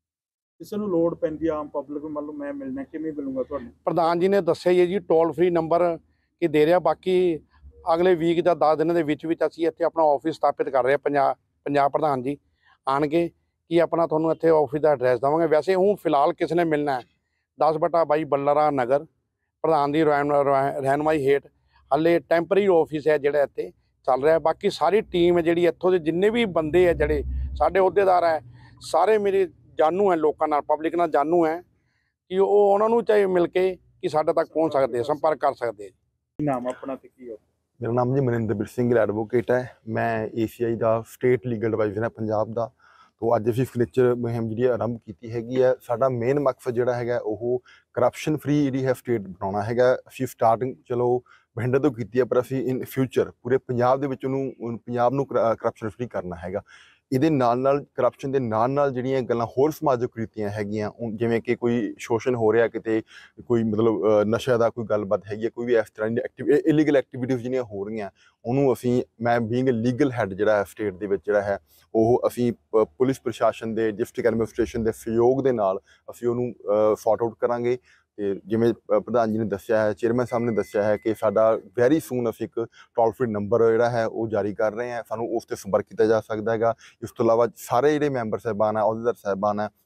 किसी को लोड़ पैंदी आम पब्लिक मान लो मैं मिलना किवें मिलूंगा तुहानूं? प्रधान जी ने दस्सिया ही है जी, टोल फ्री नंबर कि दे रहा। बाकी अगले वीक का दस दिन के असीं इत्थे अपना ऑफिस स्थापित कर रहे हैं। पंजाब पंजाब प्रधान जी आणगे कि अपना तुहानूं इत्थे ऑफिस का एड्रैस देवांगे। वैसे हूँ फिलहाल किस ने मिलना है दस बटा बाई बल्लाराम नगर प्रधान की रहनुमाई हेठ हाले टैंपररी ऑफिस है जिहड़ा इत्थे चल रहा है। बाकी सारी टीम है जिहड़ी इत्थों दे जिन्ने भी बंदे है जिहड़े साडे अहुदेदार है सारे मेरे जानू है, लोगों नाल पब्लिक नाल जानू है कि वो उन्हां नूं चाहे मिल के कि साडे तक पहुँच सकते, संपर्क कर सकते। नाम अपना ते की हो? मेरा नाम जी मनिंदरबीर सिंह एडवोकेट है। मैं ए सी आई का स्टेट लीगल एडवाइजर है पंजाब का। तो अज असीं सिग्नेचर मुहिम जी आरंभ की हैगी है। साडा मेन मकसद जिहड़ा हैगा ओह करप्शन फ्री जी है स्टेट बनाउणा हैगा। असीं स्टार्टिंग चलो बठिंडा तो की है, पर असीं इन फ्यूचर पूरे पंजाब दे विच उहनूं पंजाब नूं करप्शन फ्री करना हैगा। ਇਹਦੇ ਨਾਲ ਨਾਲ ਕਰਪਸ਼ਨ ਦੇ ਨਾਲ ਨਾਲ ਜਿਹੜੀਆਂ ਗੱਲਾਂ ਹੋਰ ਸਮਾਜਿਕ ਕੁਰੀਤੀਆਂ ਹੈਗੀਆਂ, ਜਿਵੇਂ ਕਿ ਕੋਈ ਸ਼ੋਸ਼ਣ ਹੋ ਰਿਹਾ ਕਿਤੇ, ਕੋਈ ਮਤਲਬ ਨਸ਼ਾ ਦਾ ਕੋਈ ਗੱਲਬਾਤ ਹੈਗੀ ਹੈ, ਕੋਈ ਵੀ ਇਸ ਤਰ੍ਹਾਂ ਦੀ ਐਕਟਿਵ ਇਲੀਗਲ ਐਕਟੀਵਿਟੀਜ਼ ਜਿਹੜੀਆਂ ਹੋ ਰਹੀਆਂ, ਉਹਨੂੰ ਅਸੀਂ ਮੈਂ ਬੀਇੰਗ ਲੀਗਲ ਹੈਡ ਜਿਹੜਾ ਹੈ ਸਟੇਟ ਦੇ ਵਿੱਚ ਜਿਹੜਾ ਹੈ ਉਹ ਅਸੀਂ ਪੁਲਿਸ ਪ੍ਰਸ਼ਾਸਨ ਦੇ ਡਿਸਟ੍ਰਿਕਟ ਐਡਮਿਨਿਸਟ੍ਰੇਸ਼ਨ ਦੇ ਸਹਿਯੋਗ ਦੇ ਨਾਲ ਅਸੀਂ ਉਹਨੂੰ ਸੌਟ ਆਊਟ ਕਰਾਂਗੇ। ਤੇ ਜਿਵੇਂ ਪ੍ਰਧਾਨ ਜੀ ਨੇ ਦੱਸਿਆ ਹੈ, ਚੇਅਰਮੈਨ ਸਾਹਿਬ ਨੇ ਦੱਸਿਆ ਹੈ ਕਿ ਸਾਡਾ ਵੈਰੀ ਸੂਨ ਅਸੀਂ ਇੱਕ ਟੋਲ ਫ੍ਰੀ ਨੰਬਰ ਜਿਹੜਾ ਹੈ ਉਹ ਜਾਰੀ ਕਰ ਰਹੇ ਹਾਂ, ਸਾਨੂੰ ਉਸ 'ਤੇ ਸੰਪਰਕ ਕੀਤਾ ਜਾ ਸਕਦਾ ਹੈਗਾ। ਇਸ ਤੋਂ ਇਲਾਵਾ ਸਾਰੇ ਜਿਹੜੇ ਮੈਂਬਰ ਸਾਹਿਬਾਨ ਆ, ਅਹੁਦੇਦਾਰ ਸਾਹਿਬਾਨ ਆ,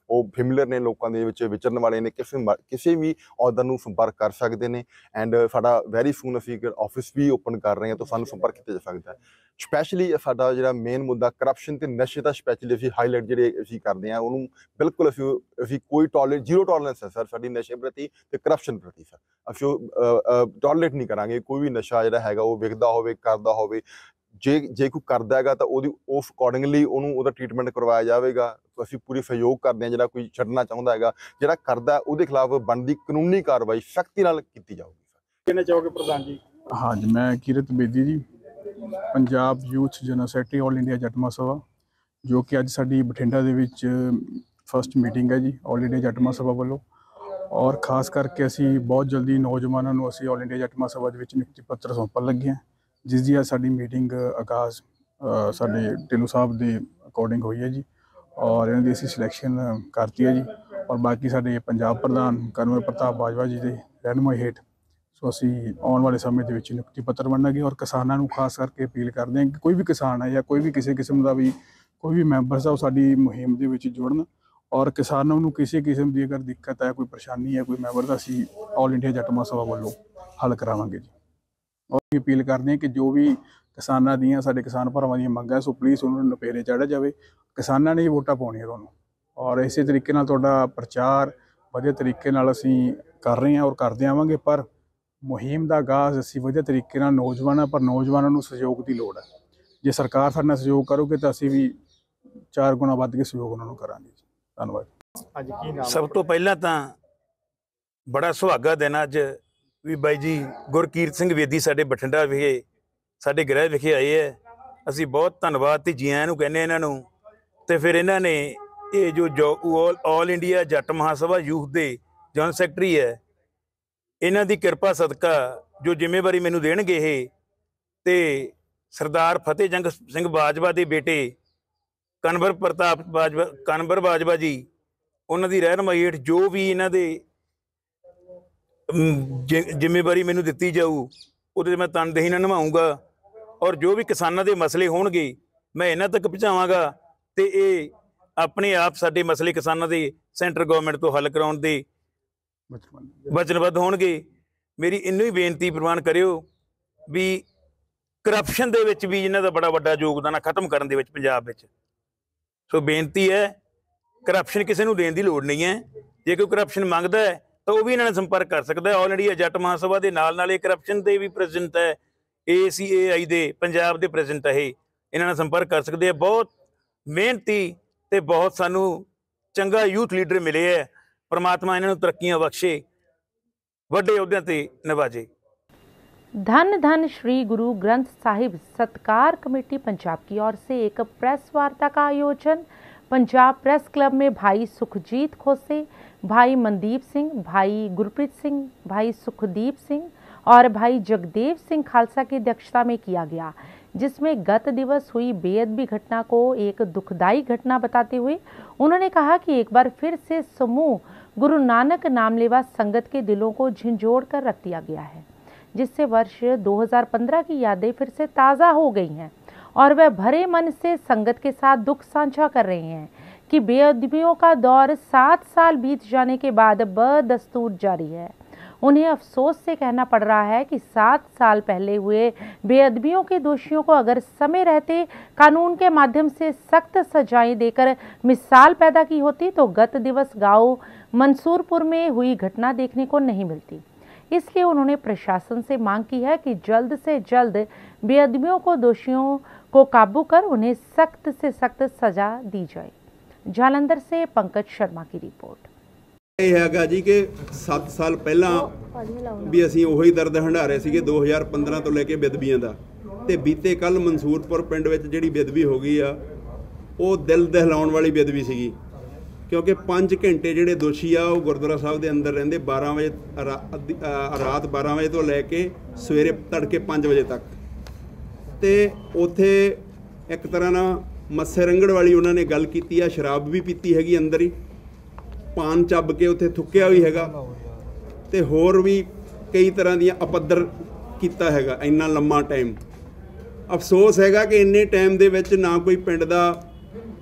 ਉਹ ਫੈਮਿਲੀਅਰ ਨੇ, ਲੋਕਾਂ ਦੇ ਵਿੱਚ ਵਿਚਰਨ ਵਾਲੇ ਨੇ, ਕਿਸੇ ਮ- ਕਿਸੇ ਵੀ ਅਹੁਦਾ ਨੂੰ ਸੰਪਰਕ ਕਰ ਸਕਦੇ ਨੇ। ਐਂਡ ਸਾਡਾ ਵੈਰੀ ਸੂਨ ਅਸੀਂ ਇੱਕ ਆਫਿਸ ਵੀ ਓਪਨ ਕਰ ਰਹੇ ਹਾਂ, ਤਾਂ ਸਾਨੂੰ ਸੰਪਰਕ ਕੀਤਾ ਜਾ ਸਕਦਾ ਹੈ। ਸਪੈਸ਼ਲੀ ਸਾਡਾ ਜਿਹੜਾ ਮੇਨ ਮੁੱਦਾ ਕਰਪਸ਼ਨ ਤੇ ਨਸ਼ੇ ਦਾ ਸਪੈਸ਼ਲੀ ਅਸੀਂ ਹਾਈਲਾਈਟ ਜਿਹੜੇ ਅਸੀਂ ਕਰਦੇ ਹਾਂ, ਉਹਨੂੰ ਬਿਲਕੁਲ ਅਸੀਂ ਅਸੀਂ ਕੋਈ ਟੋਲਰੇਟ ਜ਼ੀਰੋ ਟੋਲਰੈਂਸ ਹੈ ਸਰ ਸਾਡੀ ਨਸ਼ੇ ਪ੍ਰਤੀ ਤੇ ਕਰਪਸ਼ਨ ਪ੍ਰਤੀ ਸਰ। ਅਸੀਂ ਉਹ ਟੋਲਰੇਟ ਨਹੀਂ ਕਰਾਂਗੇ ਕੋਈ ਵੀ ਨਸ਼ਾ ਜਿਹੜਾ ਹੈਗਾ ਉਹ ਵਿਕਦਾ ਹੋਵੇ, ਕਰਦਾ ਹੋਵੇ। ਜੇ ਜੇ ਕੋਈ ਕਰਦਾ ਹੈਗਾ ਤਾਂ ਉਹਦੀ ਉਸ ਅਕੋਰਡਿੰਗਲੀ ਉਹਨੂੰ ਉਹਦਾ ਟ੍ਰੀਟਮੈਂਟ ਕਰਵਾਇਆ ਜਾਵੇਗਾ। ਅਸੀਂ ਪੂਰੀ ਸਹਿਯੋਗ ਕਰਦੇ ਹਾਂ। ਜਿਹੜਾ ਕੋਈ ਛੱਡਣਾ ਚਾਹੁੰਦਾ ਹੈਗਾ, ਜਿਹੜਾ ਕਰਦਾ ਉਹਦੇ ਖਿਲਾਫ ਬਣਦੀ ਕਾਨੂੰਨੀ ਕਾਰਵਾਈ ਸਖਤੀ ਨਾਲ ਕੀਤੀ ਜਾਊਗੀ। ਕਹਿਣਾ ਚਾਹੋਗੇ ਪ੍ਰਧਾਨ ਜੀ? ਹਾਂਜੀ, ਮੈਂ Kirat Bedi ji, Punjab youth general secretary all India Jat Mahasabha, ਜੋ ਕਿ ਅੱਜ ਸਾਡੀ ਬਠਿੰਡਾ ਦੇ ਵਿੱਚ ਫਸਟ ਮੀਟਿੰਗ ਹੈ ਜੀ ਆਲ ਇੰਡੀਆ ਜੱਟ ਮਹਾਂਸਭਾ ਵੱਲੋਂ। ਔਰ ਖਾਸ ਕਰਕੇ ਅਸੀਂ ਬਹੁਤ ਜਲਦੀ ਨੌਜਵਾਨਾਂ ਨੂੰ ਅਸੀਂ ਆਲ ਇੰਡੀਆ ਜੱਟ ਮਹਾਂਸਭਾ ਦੇ ਵਿੱਚ ਨਿਯੁਕਤੀ ਪੱਤਰ ਸੌਂਪਣ ਲੱਗੇ ਹਾਂ, ਜਿਸ ਦੀ ਅੱਜ ਸਾਡੀ ਮੀਟਿੰਗ ਆਗਾਜ਼ ਅ, ਸਾਡੇ ਢਿੱਲੋਂ ਸਾਹਿਬ ਦੇ ਅਕੋਰਡਿੰਗ ਹੋਈ ਹੈ ਜੀ। ਔਰ ਇਹਨਾਂ ਦੀ ਅਸੀਂ ਸਿਲੈਕਸ਼ਨ ਕਰਤੀ ਹੈ ਜੀ। ਔਰ ਬਾਕੀ ਸਾਡੇ ਪੰਜਾਬ ਪ੍ਰਧਾਨ ਕਨਵਰ ਪ੍ਰਤਾਪ ਬਾਜਵਾ ਜੀ ਦੇ ਰਹਿਨੁਮਾਈ ਹੇਠ ਸੋ ਅਸੀਂ ਆਉਣ ਵਾਲੇ ਸਮੇਂ ਦੇ ਵਿੱਚ ਨਿਯੁਕਤੀ ਪੱਤਰ ਵੰਡਾਂਗੇ। ਔਰ ਕਿਸਾਨਾਂ ਨੂੰ ਖਾਸ ਕਰਕੇ ਅਪੀਲ ਕਰਦੇ ਹਾਂ ਕਿ ਕੋਈ ਵੀ ਕਿਸਾਨ ਹੈ ਜਾਂ ਕੋਈ ਵੀ ਕਿਸੇ ਕਿਸਮ ਦਾ ਵੀ ਕੋਈ ਵੀ ਮੈਂਬਰ ਹੈ, ਉਹ ਸਾਡੀ ਮੁਹਿੰਮ ਦੇ ਵਿੱਚ ਜੁੜਨ। ਔਰ ਕਿਸਾਨਾਂ ਨੂੰ ਕਿਸੇ ਕਿਸਮ ਦੀ ਅਗਰ ਦਿੱਕਤ ਹੈ, ਕੋਈ ਪਰੇਸ਼ਾਨੀ ਹੈ ਕੋਈ ਮੈਂਬਰ ਦਾ, ਅਸੀਂ ਆਲ ਇੰਡੀਆ ਜੱਟ ਮਹਾਂਸਭਾ ਵੱਲੋਂ ਹੱਲ ਕਰਾਵਾਂਗੇ ਜੀ। ਔਰ ਅਪੀਲ ਕਰਦੇ ਹਾਂ ਕਿ ਜੋ ਵੀ ਕਿਸਾਨਾਂ ਦੀਆਂ, ਸਾਡੇ ਕਿਸਾਨ ਭਰਾਵਾਂ ਦੀਆਂ ਮੰਗਾਂ, ਸੋ ਪਲੀਜ਼ ਉਹਨਾਂ ਨੂੰ ਨਪੇਰੇ ਚਾੜਿਆ ਜਾਵੇ। ਕਿਸਾਨਾਂ ਨੇ ਹੀ ਵੋਟਾਂ ਪਾਉਣੀਆਂ ਤੁਹਾਨੂੰ। ਔਰ ਇਸੇ ਤਰੀਕੇ ਨਾਲ ਤੁਹਾਡਾ ਪ੍ਰਚਾਰ ਵਧੀਆ ਤਰੀਕੇ ਨਾਲ ਅਸੀਂ ਕਰ ਰਹੇ ਹਾਂ ਔਰ ਕਰਦੇ ਆਵਾਂਗੇ। ਪਰ ਮੁਹਿੰਮ ਦਾ ਆਗਾਜ਼ ਅਸੀਂ ਵਧੀਆ ਤਰੀਕੇ ਨਾਲ ਨੌਜਵਾਨਾਂ ਪਰ ਨੌਜਵਾਨਾਂ ਨੂੰ ਸਹਿਯੋਗ ਦੀ ਲੋੜ ਹੈ। ਜੇ ਸਰਕਾਰ ਸਾਡੇ ਨਾਲ ਸਹਿਯੋਗ ਕਰੋਗੇ ਤਾਂ ਅਸੀਂ ਵੀ ਚਾਰ ਗੁਣਾ ਵੱਧ ਕੇ ਸਹਿਯੋਗ ਉਹਨਾਂ ਨੂੰ ਕਰਾਂਗੇ ਜੀ। ਧੰਨਵਾਦ। ਅੱਜ ਕੀ ਨਾਮ? ਸਭ ਤੋਂ ਪਹਿਲਾਂ ਤਾਂ ਬੜਾ ਸੁਹਾਗਾ ਦਿਨ ਅੱਜ ਵੀ ਬਾਈ ਜੀ ਗੁਰਕੀਰਤ ਸਿੰਘ ਵੇਦੀ ਸਾਡੇ ਬਠਿੰਡਾ ਵਿਖੇ ਸਾਡੇ ਗ੍ਰਹਿ ਵਿਖੇ ਆਏ ਹੈ। ਅਸੀਂ ਬਹੁਤ ਧੰਨਵਾਦ ਤੇ ਜੀ ਆਇਆਂ ਨੂੰ ਕਹਿੰਦੇ ਇਹਨਾਂ ਨੂੰ। ਤੇ ਫਿਰ ਇਹਨਾਂ ਨੇ ਇਹ ਜੋ ਜੋ all India Jat Mahasabha youth ਦੇ ਜਨਰਲ ਸੈਕਟਰੀ ਹੈ, ਇਹਨਾਂ ਦੀ ਕਿਰਪਾ ਸਦਕਾ ਜੋ ਜ਼ਿੰਮੇਵਾਰੀ ਮੈਨੂੰ ਦੇਣਗੇ ਇਹ, ਤੇ ਸਰਦਾਰ ਫਤਿਹ ਜੰਗ ਸਿੰਘ ਬਾਜਵਾ ਦੇ ਬੇਟੇ ਕਨਵਰ ਪ੍ਰਤਾਪ ਬਾਜਵਾ ਕਨਵਰ ਬਾਜਵਾ ਜੀ, ਉਹਨਾਂ ਦੀ ਰਹਿਨੁਮਾਈ ਹੇਠ ਜੋ ਵੀ ਇਹਨਾਂ ਦੇ ਜ਼ਿੰਮੇਵਾਰੀ ਮੈਨੂੰ ਦਿੱਤੀ ਜਾਊ ਉਹਦੇ 'ਤੇ ਮੈਂ ਤਨਦੇਹੀ ਨਾਲ ਨਿਭਾਊਂਗਾ। ਔਰ ਜੋ ਵੀ ਕਿਸਾਨਾਂ ਦੇ ਮਸਲੇ ਹੋਣਗੇ ਮੈਂ ਇਹਨਾਂ ਤੱਕ ਪਹੁੰਚਾਵਾਂਗਾ ਤੇ ਇਹ ਆਪਣੇ ਆਪ ਸਾਡੇ ਮਸਲੇ ਕਿਸਾਨਾਂ ਦੇ ਸੈਂਟਰ ਗਵਰਨਮੈਂਟ ਤੋਂ ਹੱਲ ਕਰਾਉਣ ਦੇ ਵਚਨਬੱਧ ਹੋਣਗੇ। ਮੇਰੀ ਇੰਨੀ ਹੀ ਬੇਨਤੀ ਪ੍ਰਵਾਨ ਕਰਿਓ ਵੀ ਕਰਪਸ਼ਨ ਦੇ ਵਿੱਚ ਵੀ ਇਹਨਾਂ ਦਾ ਬੜਾ ਵੱਡਾ ਯੋਗਦਾਨ ਆ ਖਤਮ ਕਰਨ ਦੇ ਵਿੱਚ ਪੰਜਾਬ ਵਿੱਚ। ਸੋ ਬੇਨਤੀ ਹੈ, ਕਰਪਸ਼ਨ ਕਿਸੇ ਨੂੰ ਦੇਣ ਦੀ ਲੋੜ ਨਹੀਂ ਹੈ। ਜੇ ਕੋਈ ਕਰਪਸ਼ਨ ਮੰਗਦਾ ਹੈ ਤਾਂ ਉਹ ਵੀ ਇਹਨਾਂ ਨਾਲ ਸੰਪਰਕ ਕਰ ਸਕਦਾ ਹੈ। ਆਲ ਇੰਡੀਆ ਜੱਟ ਮਹਾਂਸਭਾ ਦੇ ਨਾਲ ਨਾਲ ਇਹ ਕਰਪਸ਼ਨ ਦੇ ਵੀ ਪ੍ਰੈਜ਼ੀਡੈਂਟ ਹੈ, ਏ ਸੀ ਏ ਆਈ ਦੇ ਪੰਜਾਬ ਦੇ ਪ੍ਰੈਜ਼ੀਡੈਂਟ ਹੈ, ਇਹ ਇਹਨਾਂ ਨਾਲ ਸੰਪਰਕ ਕਰ ਸਕਦੇ ਆ। ਬਹੁਤ ਮਿਹਨਤੀ ਤੇ ਬਹੁਤ ਸਾਨੂੰ ਚੰਗਾ ਯੂਥ ਲੀਡਰ ਮਿਲੇ ਹੈ। परमात्मा इन्होंने तरक्कियां बख्शे, वड्डे अहुदे ते नवाजे। धन धन श्री गुरु ग्रंथ साहिब सत्कार कमेटी पंजाब की ओर से एक प्रेस वार्ता का आयोजन पंजाब प्रेस क्लब में भाई सुखजीत खोसे, भाई मनदीप सिंह, भाई गुरप्रीत सिंह, भाई सुखदीप सिंह और भाई जगदेव सिंह खालसा की अध्यक्षता में किया गया, जिसमें गत दिवस हुई बेअदबी घटना को एक दुखदाई घटना बताते हुए उन्होंने कहा कि एक बार फिर से समूह गुरु नानक नामलेवा संगत के दिलों को झंझोड़ कर रख दिया गया है, जिससे वर्ष दो हज़ार पंद्रह की यादें फिर से ताज़ा हो गई हैं और वह भरे मन से संगत के साथ दुख साझा कर रहे हैं कि बेअदबियों का दौर सात साल बीत जाने के बाद बदस्तूर जारी है। उन्हें अफसोस से कहना पड़ रहा है कि सात साल पहले हुए बेअदबियों के दोषियों को अगर समय रहते कानून के माध्यम से सख्त सजाएं देकर मिसाल पैदा की होती तो गत दिवस गांव मंसूरपुर में हुई घटना देखने को नहीं मिलती। इसलिए उन्होंने प्रशासन से मांग की है कि जल्द से जल्द बेअदबियों को दोषियों को काबू कर उन्हें सख्त से सख्त सजा दी जाए। जालंधर से पंकज शर्मा की रिपोर्ट। ਇਹ ਹੈਗਾ ਜੀ ਕਿ ਸੱਤ ਸਾਲ ਪਹਿਲਾਂ ਵੀ ਅਸੀਂ ਉਹੀ ਦਰਦ ਹੰਢਾਰੇ ਸੀਗੇ ਦੋ ਹਜ਼ਾਰ ਪੰਦਰਾਂ ਤੋਂ ਲੈ ਕੇ ਬੇਅਦਬੀਆਂ ਦਾ, ਤੇ ਬੀਤੇ ਕੱਲ ਮਨਸੂਰਪੁਰ ਪਿੰਡ ਵਿੱਚ ਜਿਹੜੀ ਬੇਅਦਬੀ ਹੋ ਗਈ ਆ ਉਹ ਦਿਲ ਦਹਿਲਾਉਣ ਵਾਲੀ ਬੇਅਦਬੀ ਸੀਗੀ, ਕਿਉਂਕਿ ਪੰਜ ਘੰਟੇ ਜਿਹੜੇ ਦੋਸ਼ੀ ਆ ਉਹ ਗੁਰਦੁਆਰਾ ਸਾਹਿਬ ਦੇ ਅੰਦਰ ਰਹਿੰਦੇ ਬਾਰਾਂ ਵਜੇ ਰਾਤ ਬਾਰਾਂ ਵਜੇ ਤੋਂ ਲੈ ਕੇ ਸਵੇਰੇ ਤੜਕੇ ਪੰਜ ਵਜੇ ਤੱਕ, ਤੇ ਉੱਥੇ ਇੱਕ ਤਰ੍ਹਾਂ ਨਾਲ ਮੱਸੇ ਰੰਗੜ ਵਾਲੀ ਉਹਨਾਂ ਨੇ ਗੱਲ ਕੀਤੀ ਆ, ਸ਼ਰਾਬ ਵੀ ਪੀਤੀ ਹੈਗੀ ਅੰਦਰ ਹੀ, ਪਾਨ ਚੱਬ ਕੇ ਉੱਥੇ ਥੁੱਕਿਆ ਵੀ ਹੈਗਾ, ਤੇ ਹੋਰ ਵੀ ਕਈ ਤਰ੍ਹਾਂ ਦੀਆਂ ਅਪੱਦਰ ਕੀਤਾ ਹੈਗਾ ਇੰਨਾ ਲੰਮਾ ਟਾਈਮ। ਅਫਸੋਸ ਹੈਗਾ ਕਿ ਇੰਨੇ ਟਾਈਮ ਦੇ ਵਿੱਚ ਨਾ ਕੋਈ ਪਿੰਡ ਦਾ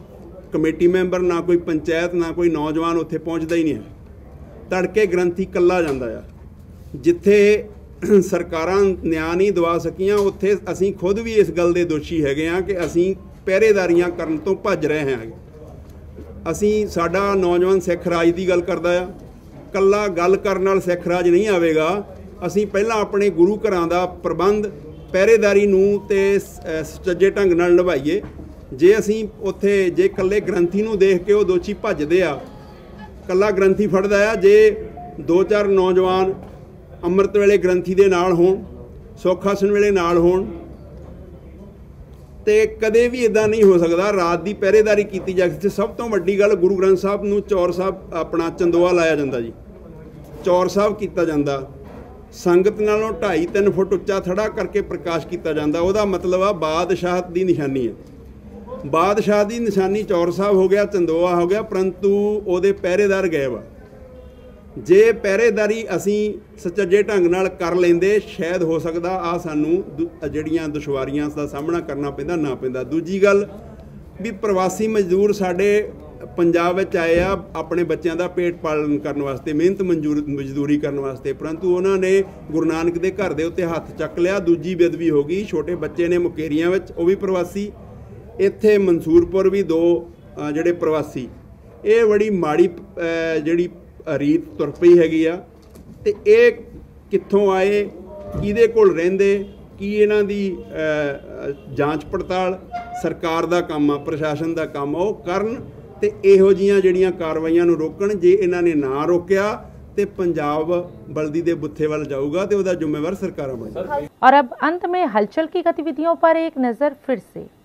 ਕਮੇਟੀ ਮੈਂਬਰ, ਨਾ ਕੋਈ ਪੰਚਾਇਤ, ਨਾ ਕੋਈ ਨੌਜਵਾਨ ਉੱਥੇ ਪਹੁੰਚਦਾ ਹੀ ਨਹੀਂ ਹੈ। ਤੜਕੇ ਗ੍ਰੰਥੀ ਇਕੱਲਾ ਜਾਂਦਾ ਆ। ਜਿੱਥੇ ਸਰਕਾਰਾਂ ਨਿਆਂ ਨਹੀਂ ਦਵਾ ਸਕੀਆਂ, ਉੱਥੇ ਅਸੀਂ ਖੁਦ ਵੀ ਇਸ ਗੱਲ ਦੇ ਦੋਸ਼ੀ ਹੈਗੇ ਹਾਂ ਕਿ ਅਸੀਂ ਪਹਿਰੇਦਾਰੀਆਂ ਕਰਨ ਤੋਂ ਭੱਜ ਰਹੇ ਹਾਂ। ਅਸੀਂ ਸਾਡਾ ਨੌਜਵਾਨ ਸਿੱਖ ਰਾਜ ਦੀ ਗੱਲ ਕਰਦਾ ਆ। ਕੱਲਾ ਗੱਲ ਕਰਨ ਨਾਲ ਸਿੱਖ ਰਾਜ ਨਹੀਂ ਆਵੇਗਾ। ਅਸੀਂ ਪਹਿਲਾਂ ਆਪਣੇ ਗੁਰੂ ਘਰਾਂ ਦਾ ਪ੍ਰਬੰਧ, ਪਹਿਰੇਦਾਰੀ ਨੂੰ ਤੇ ਸੁਚੱਜੇ ਢੰਗ ਨਾਲ ਨਿਭਾਈਏ। ਜੇ ਅਸੀਂ ਉੱਥੇ ਜੇ ਇਕੱਲੇ ਗ੍ਰੰਥੀ ਨੂੰ ਦੇਖ ਕੇ ਉਹ ਦੋਸ਼ੀ ਭੱਜਦੇ ਆ, ਇਕੱਲਾ ਗ੍ਰੰਥੀ ਫੜਦਾ ਆ, ਜੇ ਦੋ ਚਾਰ ਨੌਜਵਾਨ ਅੰਮ੍ਰਿਤ ਵੇਲੇ ਗ੍ਰੰਥੀ ਦੇ ਨਾਲ ਹੋਣ, ਸੁੱਖ ਆਸਣ ਵੇਲੇ ਨਾਲ ਹੋਣ, ਤੇ ਕਦੇ ਵੀ ਇਦਾਂ ਨਹੀਂ ਹੋ ਸਕਦਾ। ਰਾਤ ਦੀ ਪਹਿਰੇਦਾਰੀ ਕੀਤੀ ਜਾ ਸਕਦੀ। ਸਭ ਤੋਂ ਵੱਡੀ ਗੱਲ, ਗੁਰੂ ਗ੍ਰੰਥ ਸਾਹਿਬ ਨੂੰ ਚੌਰ ਸਾਹਿਬ ਆਪਣਾ ਚੰਦੋਆ ਲਾਇਆ ਜਾਂਦਾ ਜੀ, ਚੌਰ ਸਾਹਿਬ ਕੀਤਾ ਜਾਂਦਾ। ਸੰਗਤ ਨਾਲੋਂ ਢਾਈ ਤਿੰਨ ਫੁੱਟ ਉੱਚਾ ਥੜਾ ਕਰਕੇ ਪ੍ਰਕਾਸ਼ ਕੀਤਾ ਜਾਂਦਾ। ਉਹਦਾ ਮਤਲਬ ਆ ਬਾਦਸ਼ਾਹਤ ਦੀ ਨਿਸ਼ਾਨੀ ਹੈ। ਬਾਦਸ਼ਾਹ ਦੀ ਨਿਸ਼ਾਨੀ ਚੌਰ ਸਾਹਿਬ ਹੋ ਗਿਆ, ਚੰਦੋਆ ਹੋ ਗਿਆ, ਪਰੰਤੂ ਉਹਦੇ ਪਹਿਰੇਦਾਰ ਗਾਇਬ ਆ। ਜੇ ਪਹਿਰੇਦਾਰੀ ਅਸੀਂ ਸੁਚੱਜੇ ਢੰਗ ਨਾਲ ਕਰ ਲੈਂਦੇ, ਸ਼ਾਇਦ ਹੋ ਸਕਦਾ ਆ ਸਾਨੂੰ ਜਿਹੜੀਆਂ ਦੁਸ਼ਵਾਰੀਆਂ ਦਾ ਸਾਹਮਣਾ ਕਰਨਾ ਪੈਂਦਾ ਨਾ ਪੈਂਦਾ। ਦੂਜੀ ਗੱਲ ਵੀ ਪ੍ਰਵਾਸੀ ਮਜ਼ਦੂਰ ਸਾਡੇ ਪੰਜਾਬ ਵਿੱਚ ਆਏ ਆ ਆਪਣੇ ਬੱਚਿਆਂ ਦਾ ਪੇਟ ਪਾਲਣ ਕਰਨ ਵਾਸਤੇ, ਮਿਹਨਤ ਮਨਜ਼ੂਰ ਮਜ਼ਦੂਰੀ ਕਰਨ ਵਾਸਤੇ, ਪਰੰਤੂ ਉਹਨਾਂ ਨੇ ਗੁਰੂ ਨਾਨਕ ਦੇ ਘਰ ਦੇ ਉੱਤੇ ਹੱਥ ਚੱਕ ਲਿਆ। ਦੂਜੀ ਬੇਅਦਬੀ ਹੋ ਗਈ। ਛੋਟੇ ਬੱਚੇ ਨੇ ਮੁਕੇਰੀਆਂ ਵਿੱਚ, ਉਹ ਵੀ ਪ੍ਰਵਾਸੀ। ਇੱਥੇ ਮਨਸੂਰਪੁਰ ਵੀ ਦੋ ਜਿਹੜੇ ਪ੍ਰਵਾਸੀ। ਇਹ ਬੜੀ ਮਾੜੀ ਜਿਹੜੀ ਰੀਤ ਤੁਰ ਪਈ ਹੈਗੀ ਆ। ਤੇ ਇਹ ਕਿੱਥੋਂ ਆਏ, ਕਿਹਦੇ ਕੋਲ ਰਹਿੰਦੇ, ਕੀ ਇਹਨਾਂ ਦੀ ਜਾਂਚ ਪੜਤਾਲ ਸਰਕਾਰ ਦਾ ਕੰਮ ਆ, ਪ੍ਰਸ਼ਾਸਨ ਦਾ ਕੰਮ ਆ, ਉਹ ਕਰਨ ਤੇ ਇਹੋ ਜਿਹੀਆਂ ਜਿਹੜੀਆਂ ਕਾਰਵਾਈਆਂ ਨੂੰ ਰੋਕਣ। ਜੇ ਇਹਨਾਂ ਨੇ ਨਾ ਰੋਕਿਆ ਤੇ पंजाब बल्दी दे बुत्थे वाल जाऊगा तो उसका जिम्मेवार सरकार बनेगी। और अब अंत में हलचल की गतिविधियों पर एक नजर फिर से।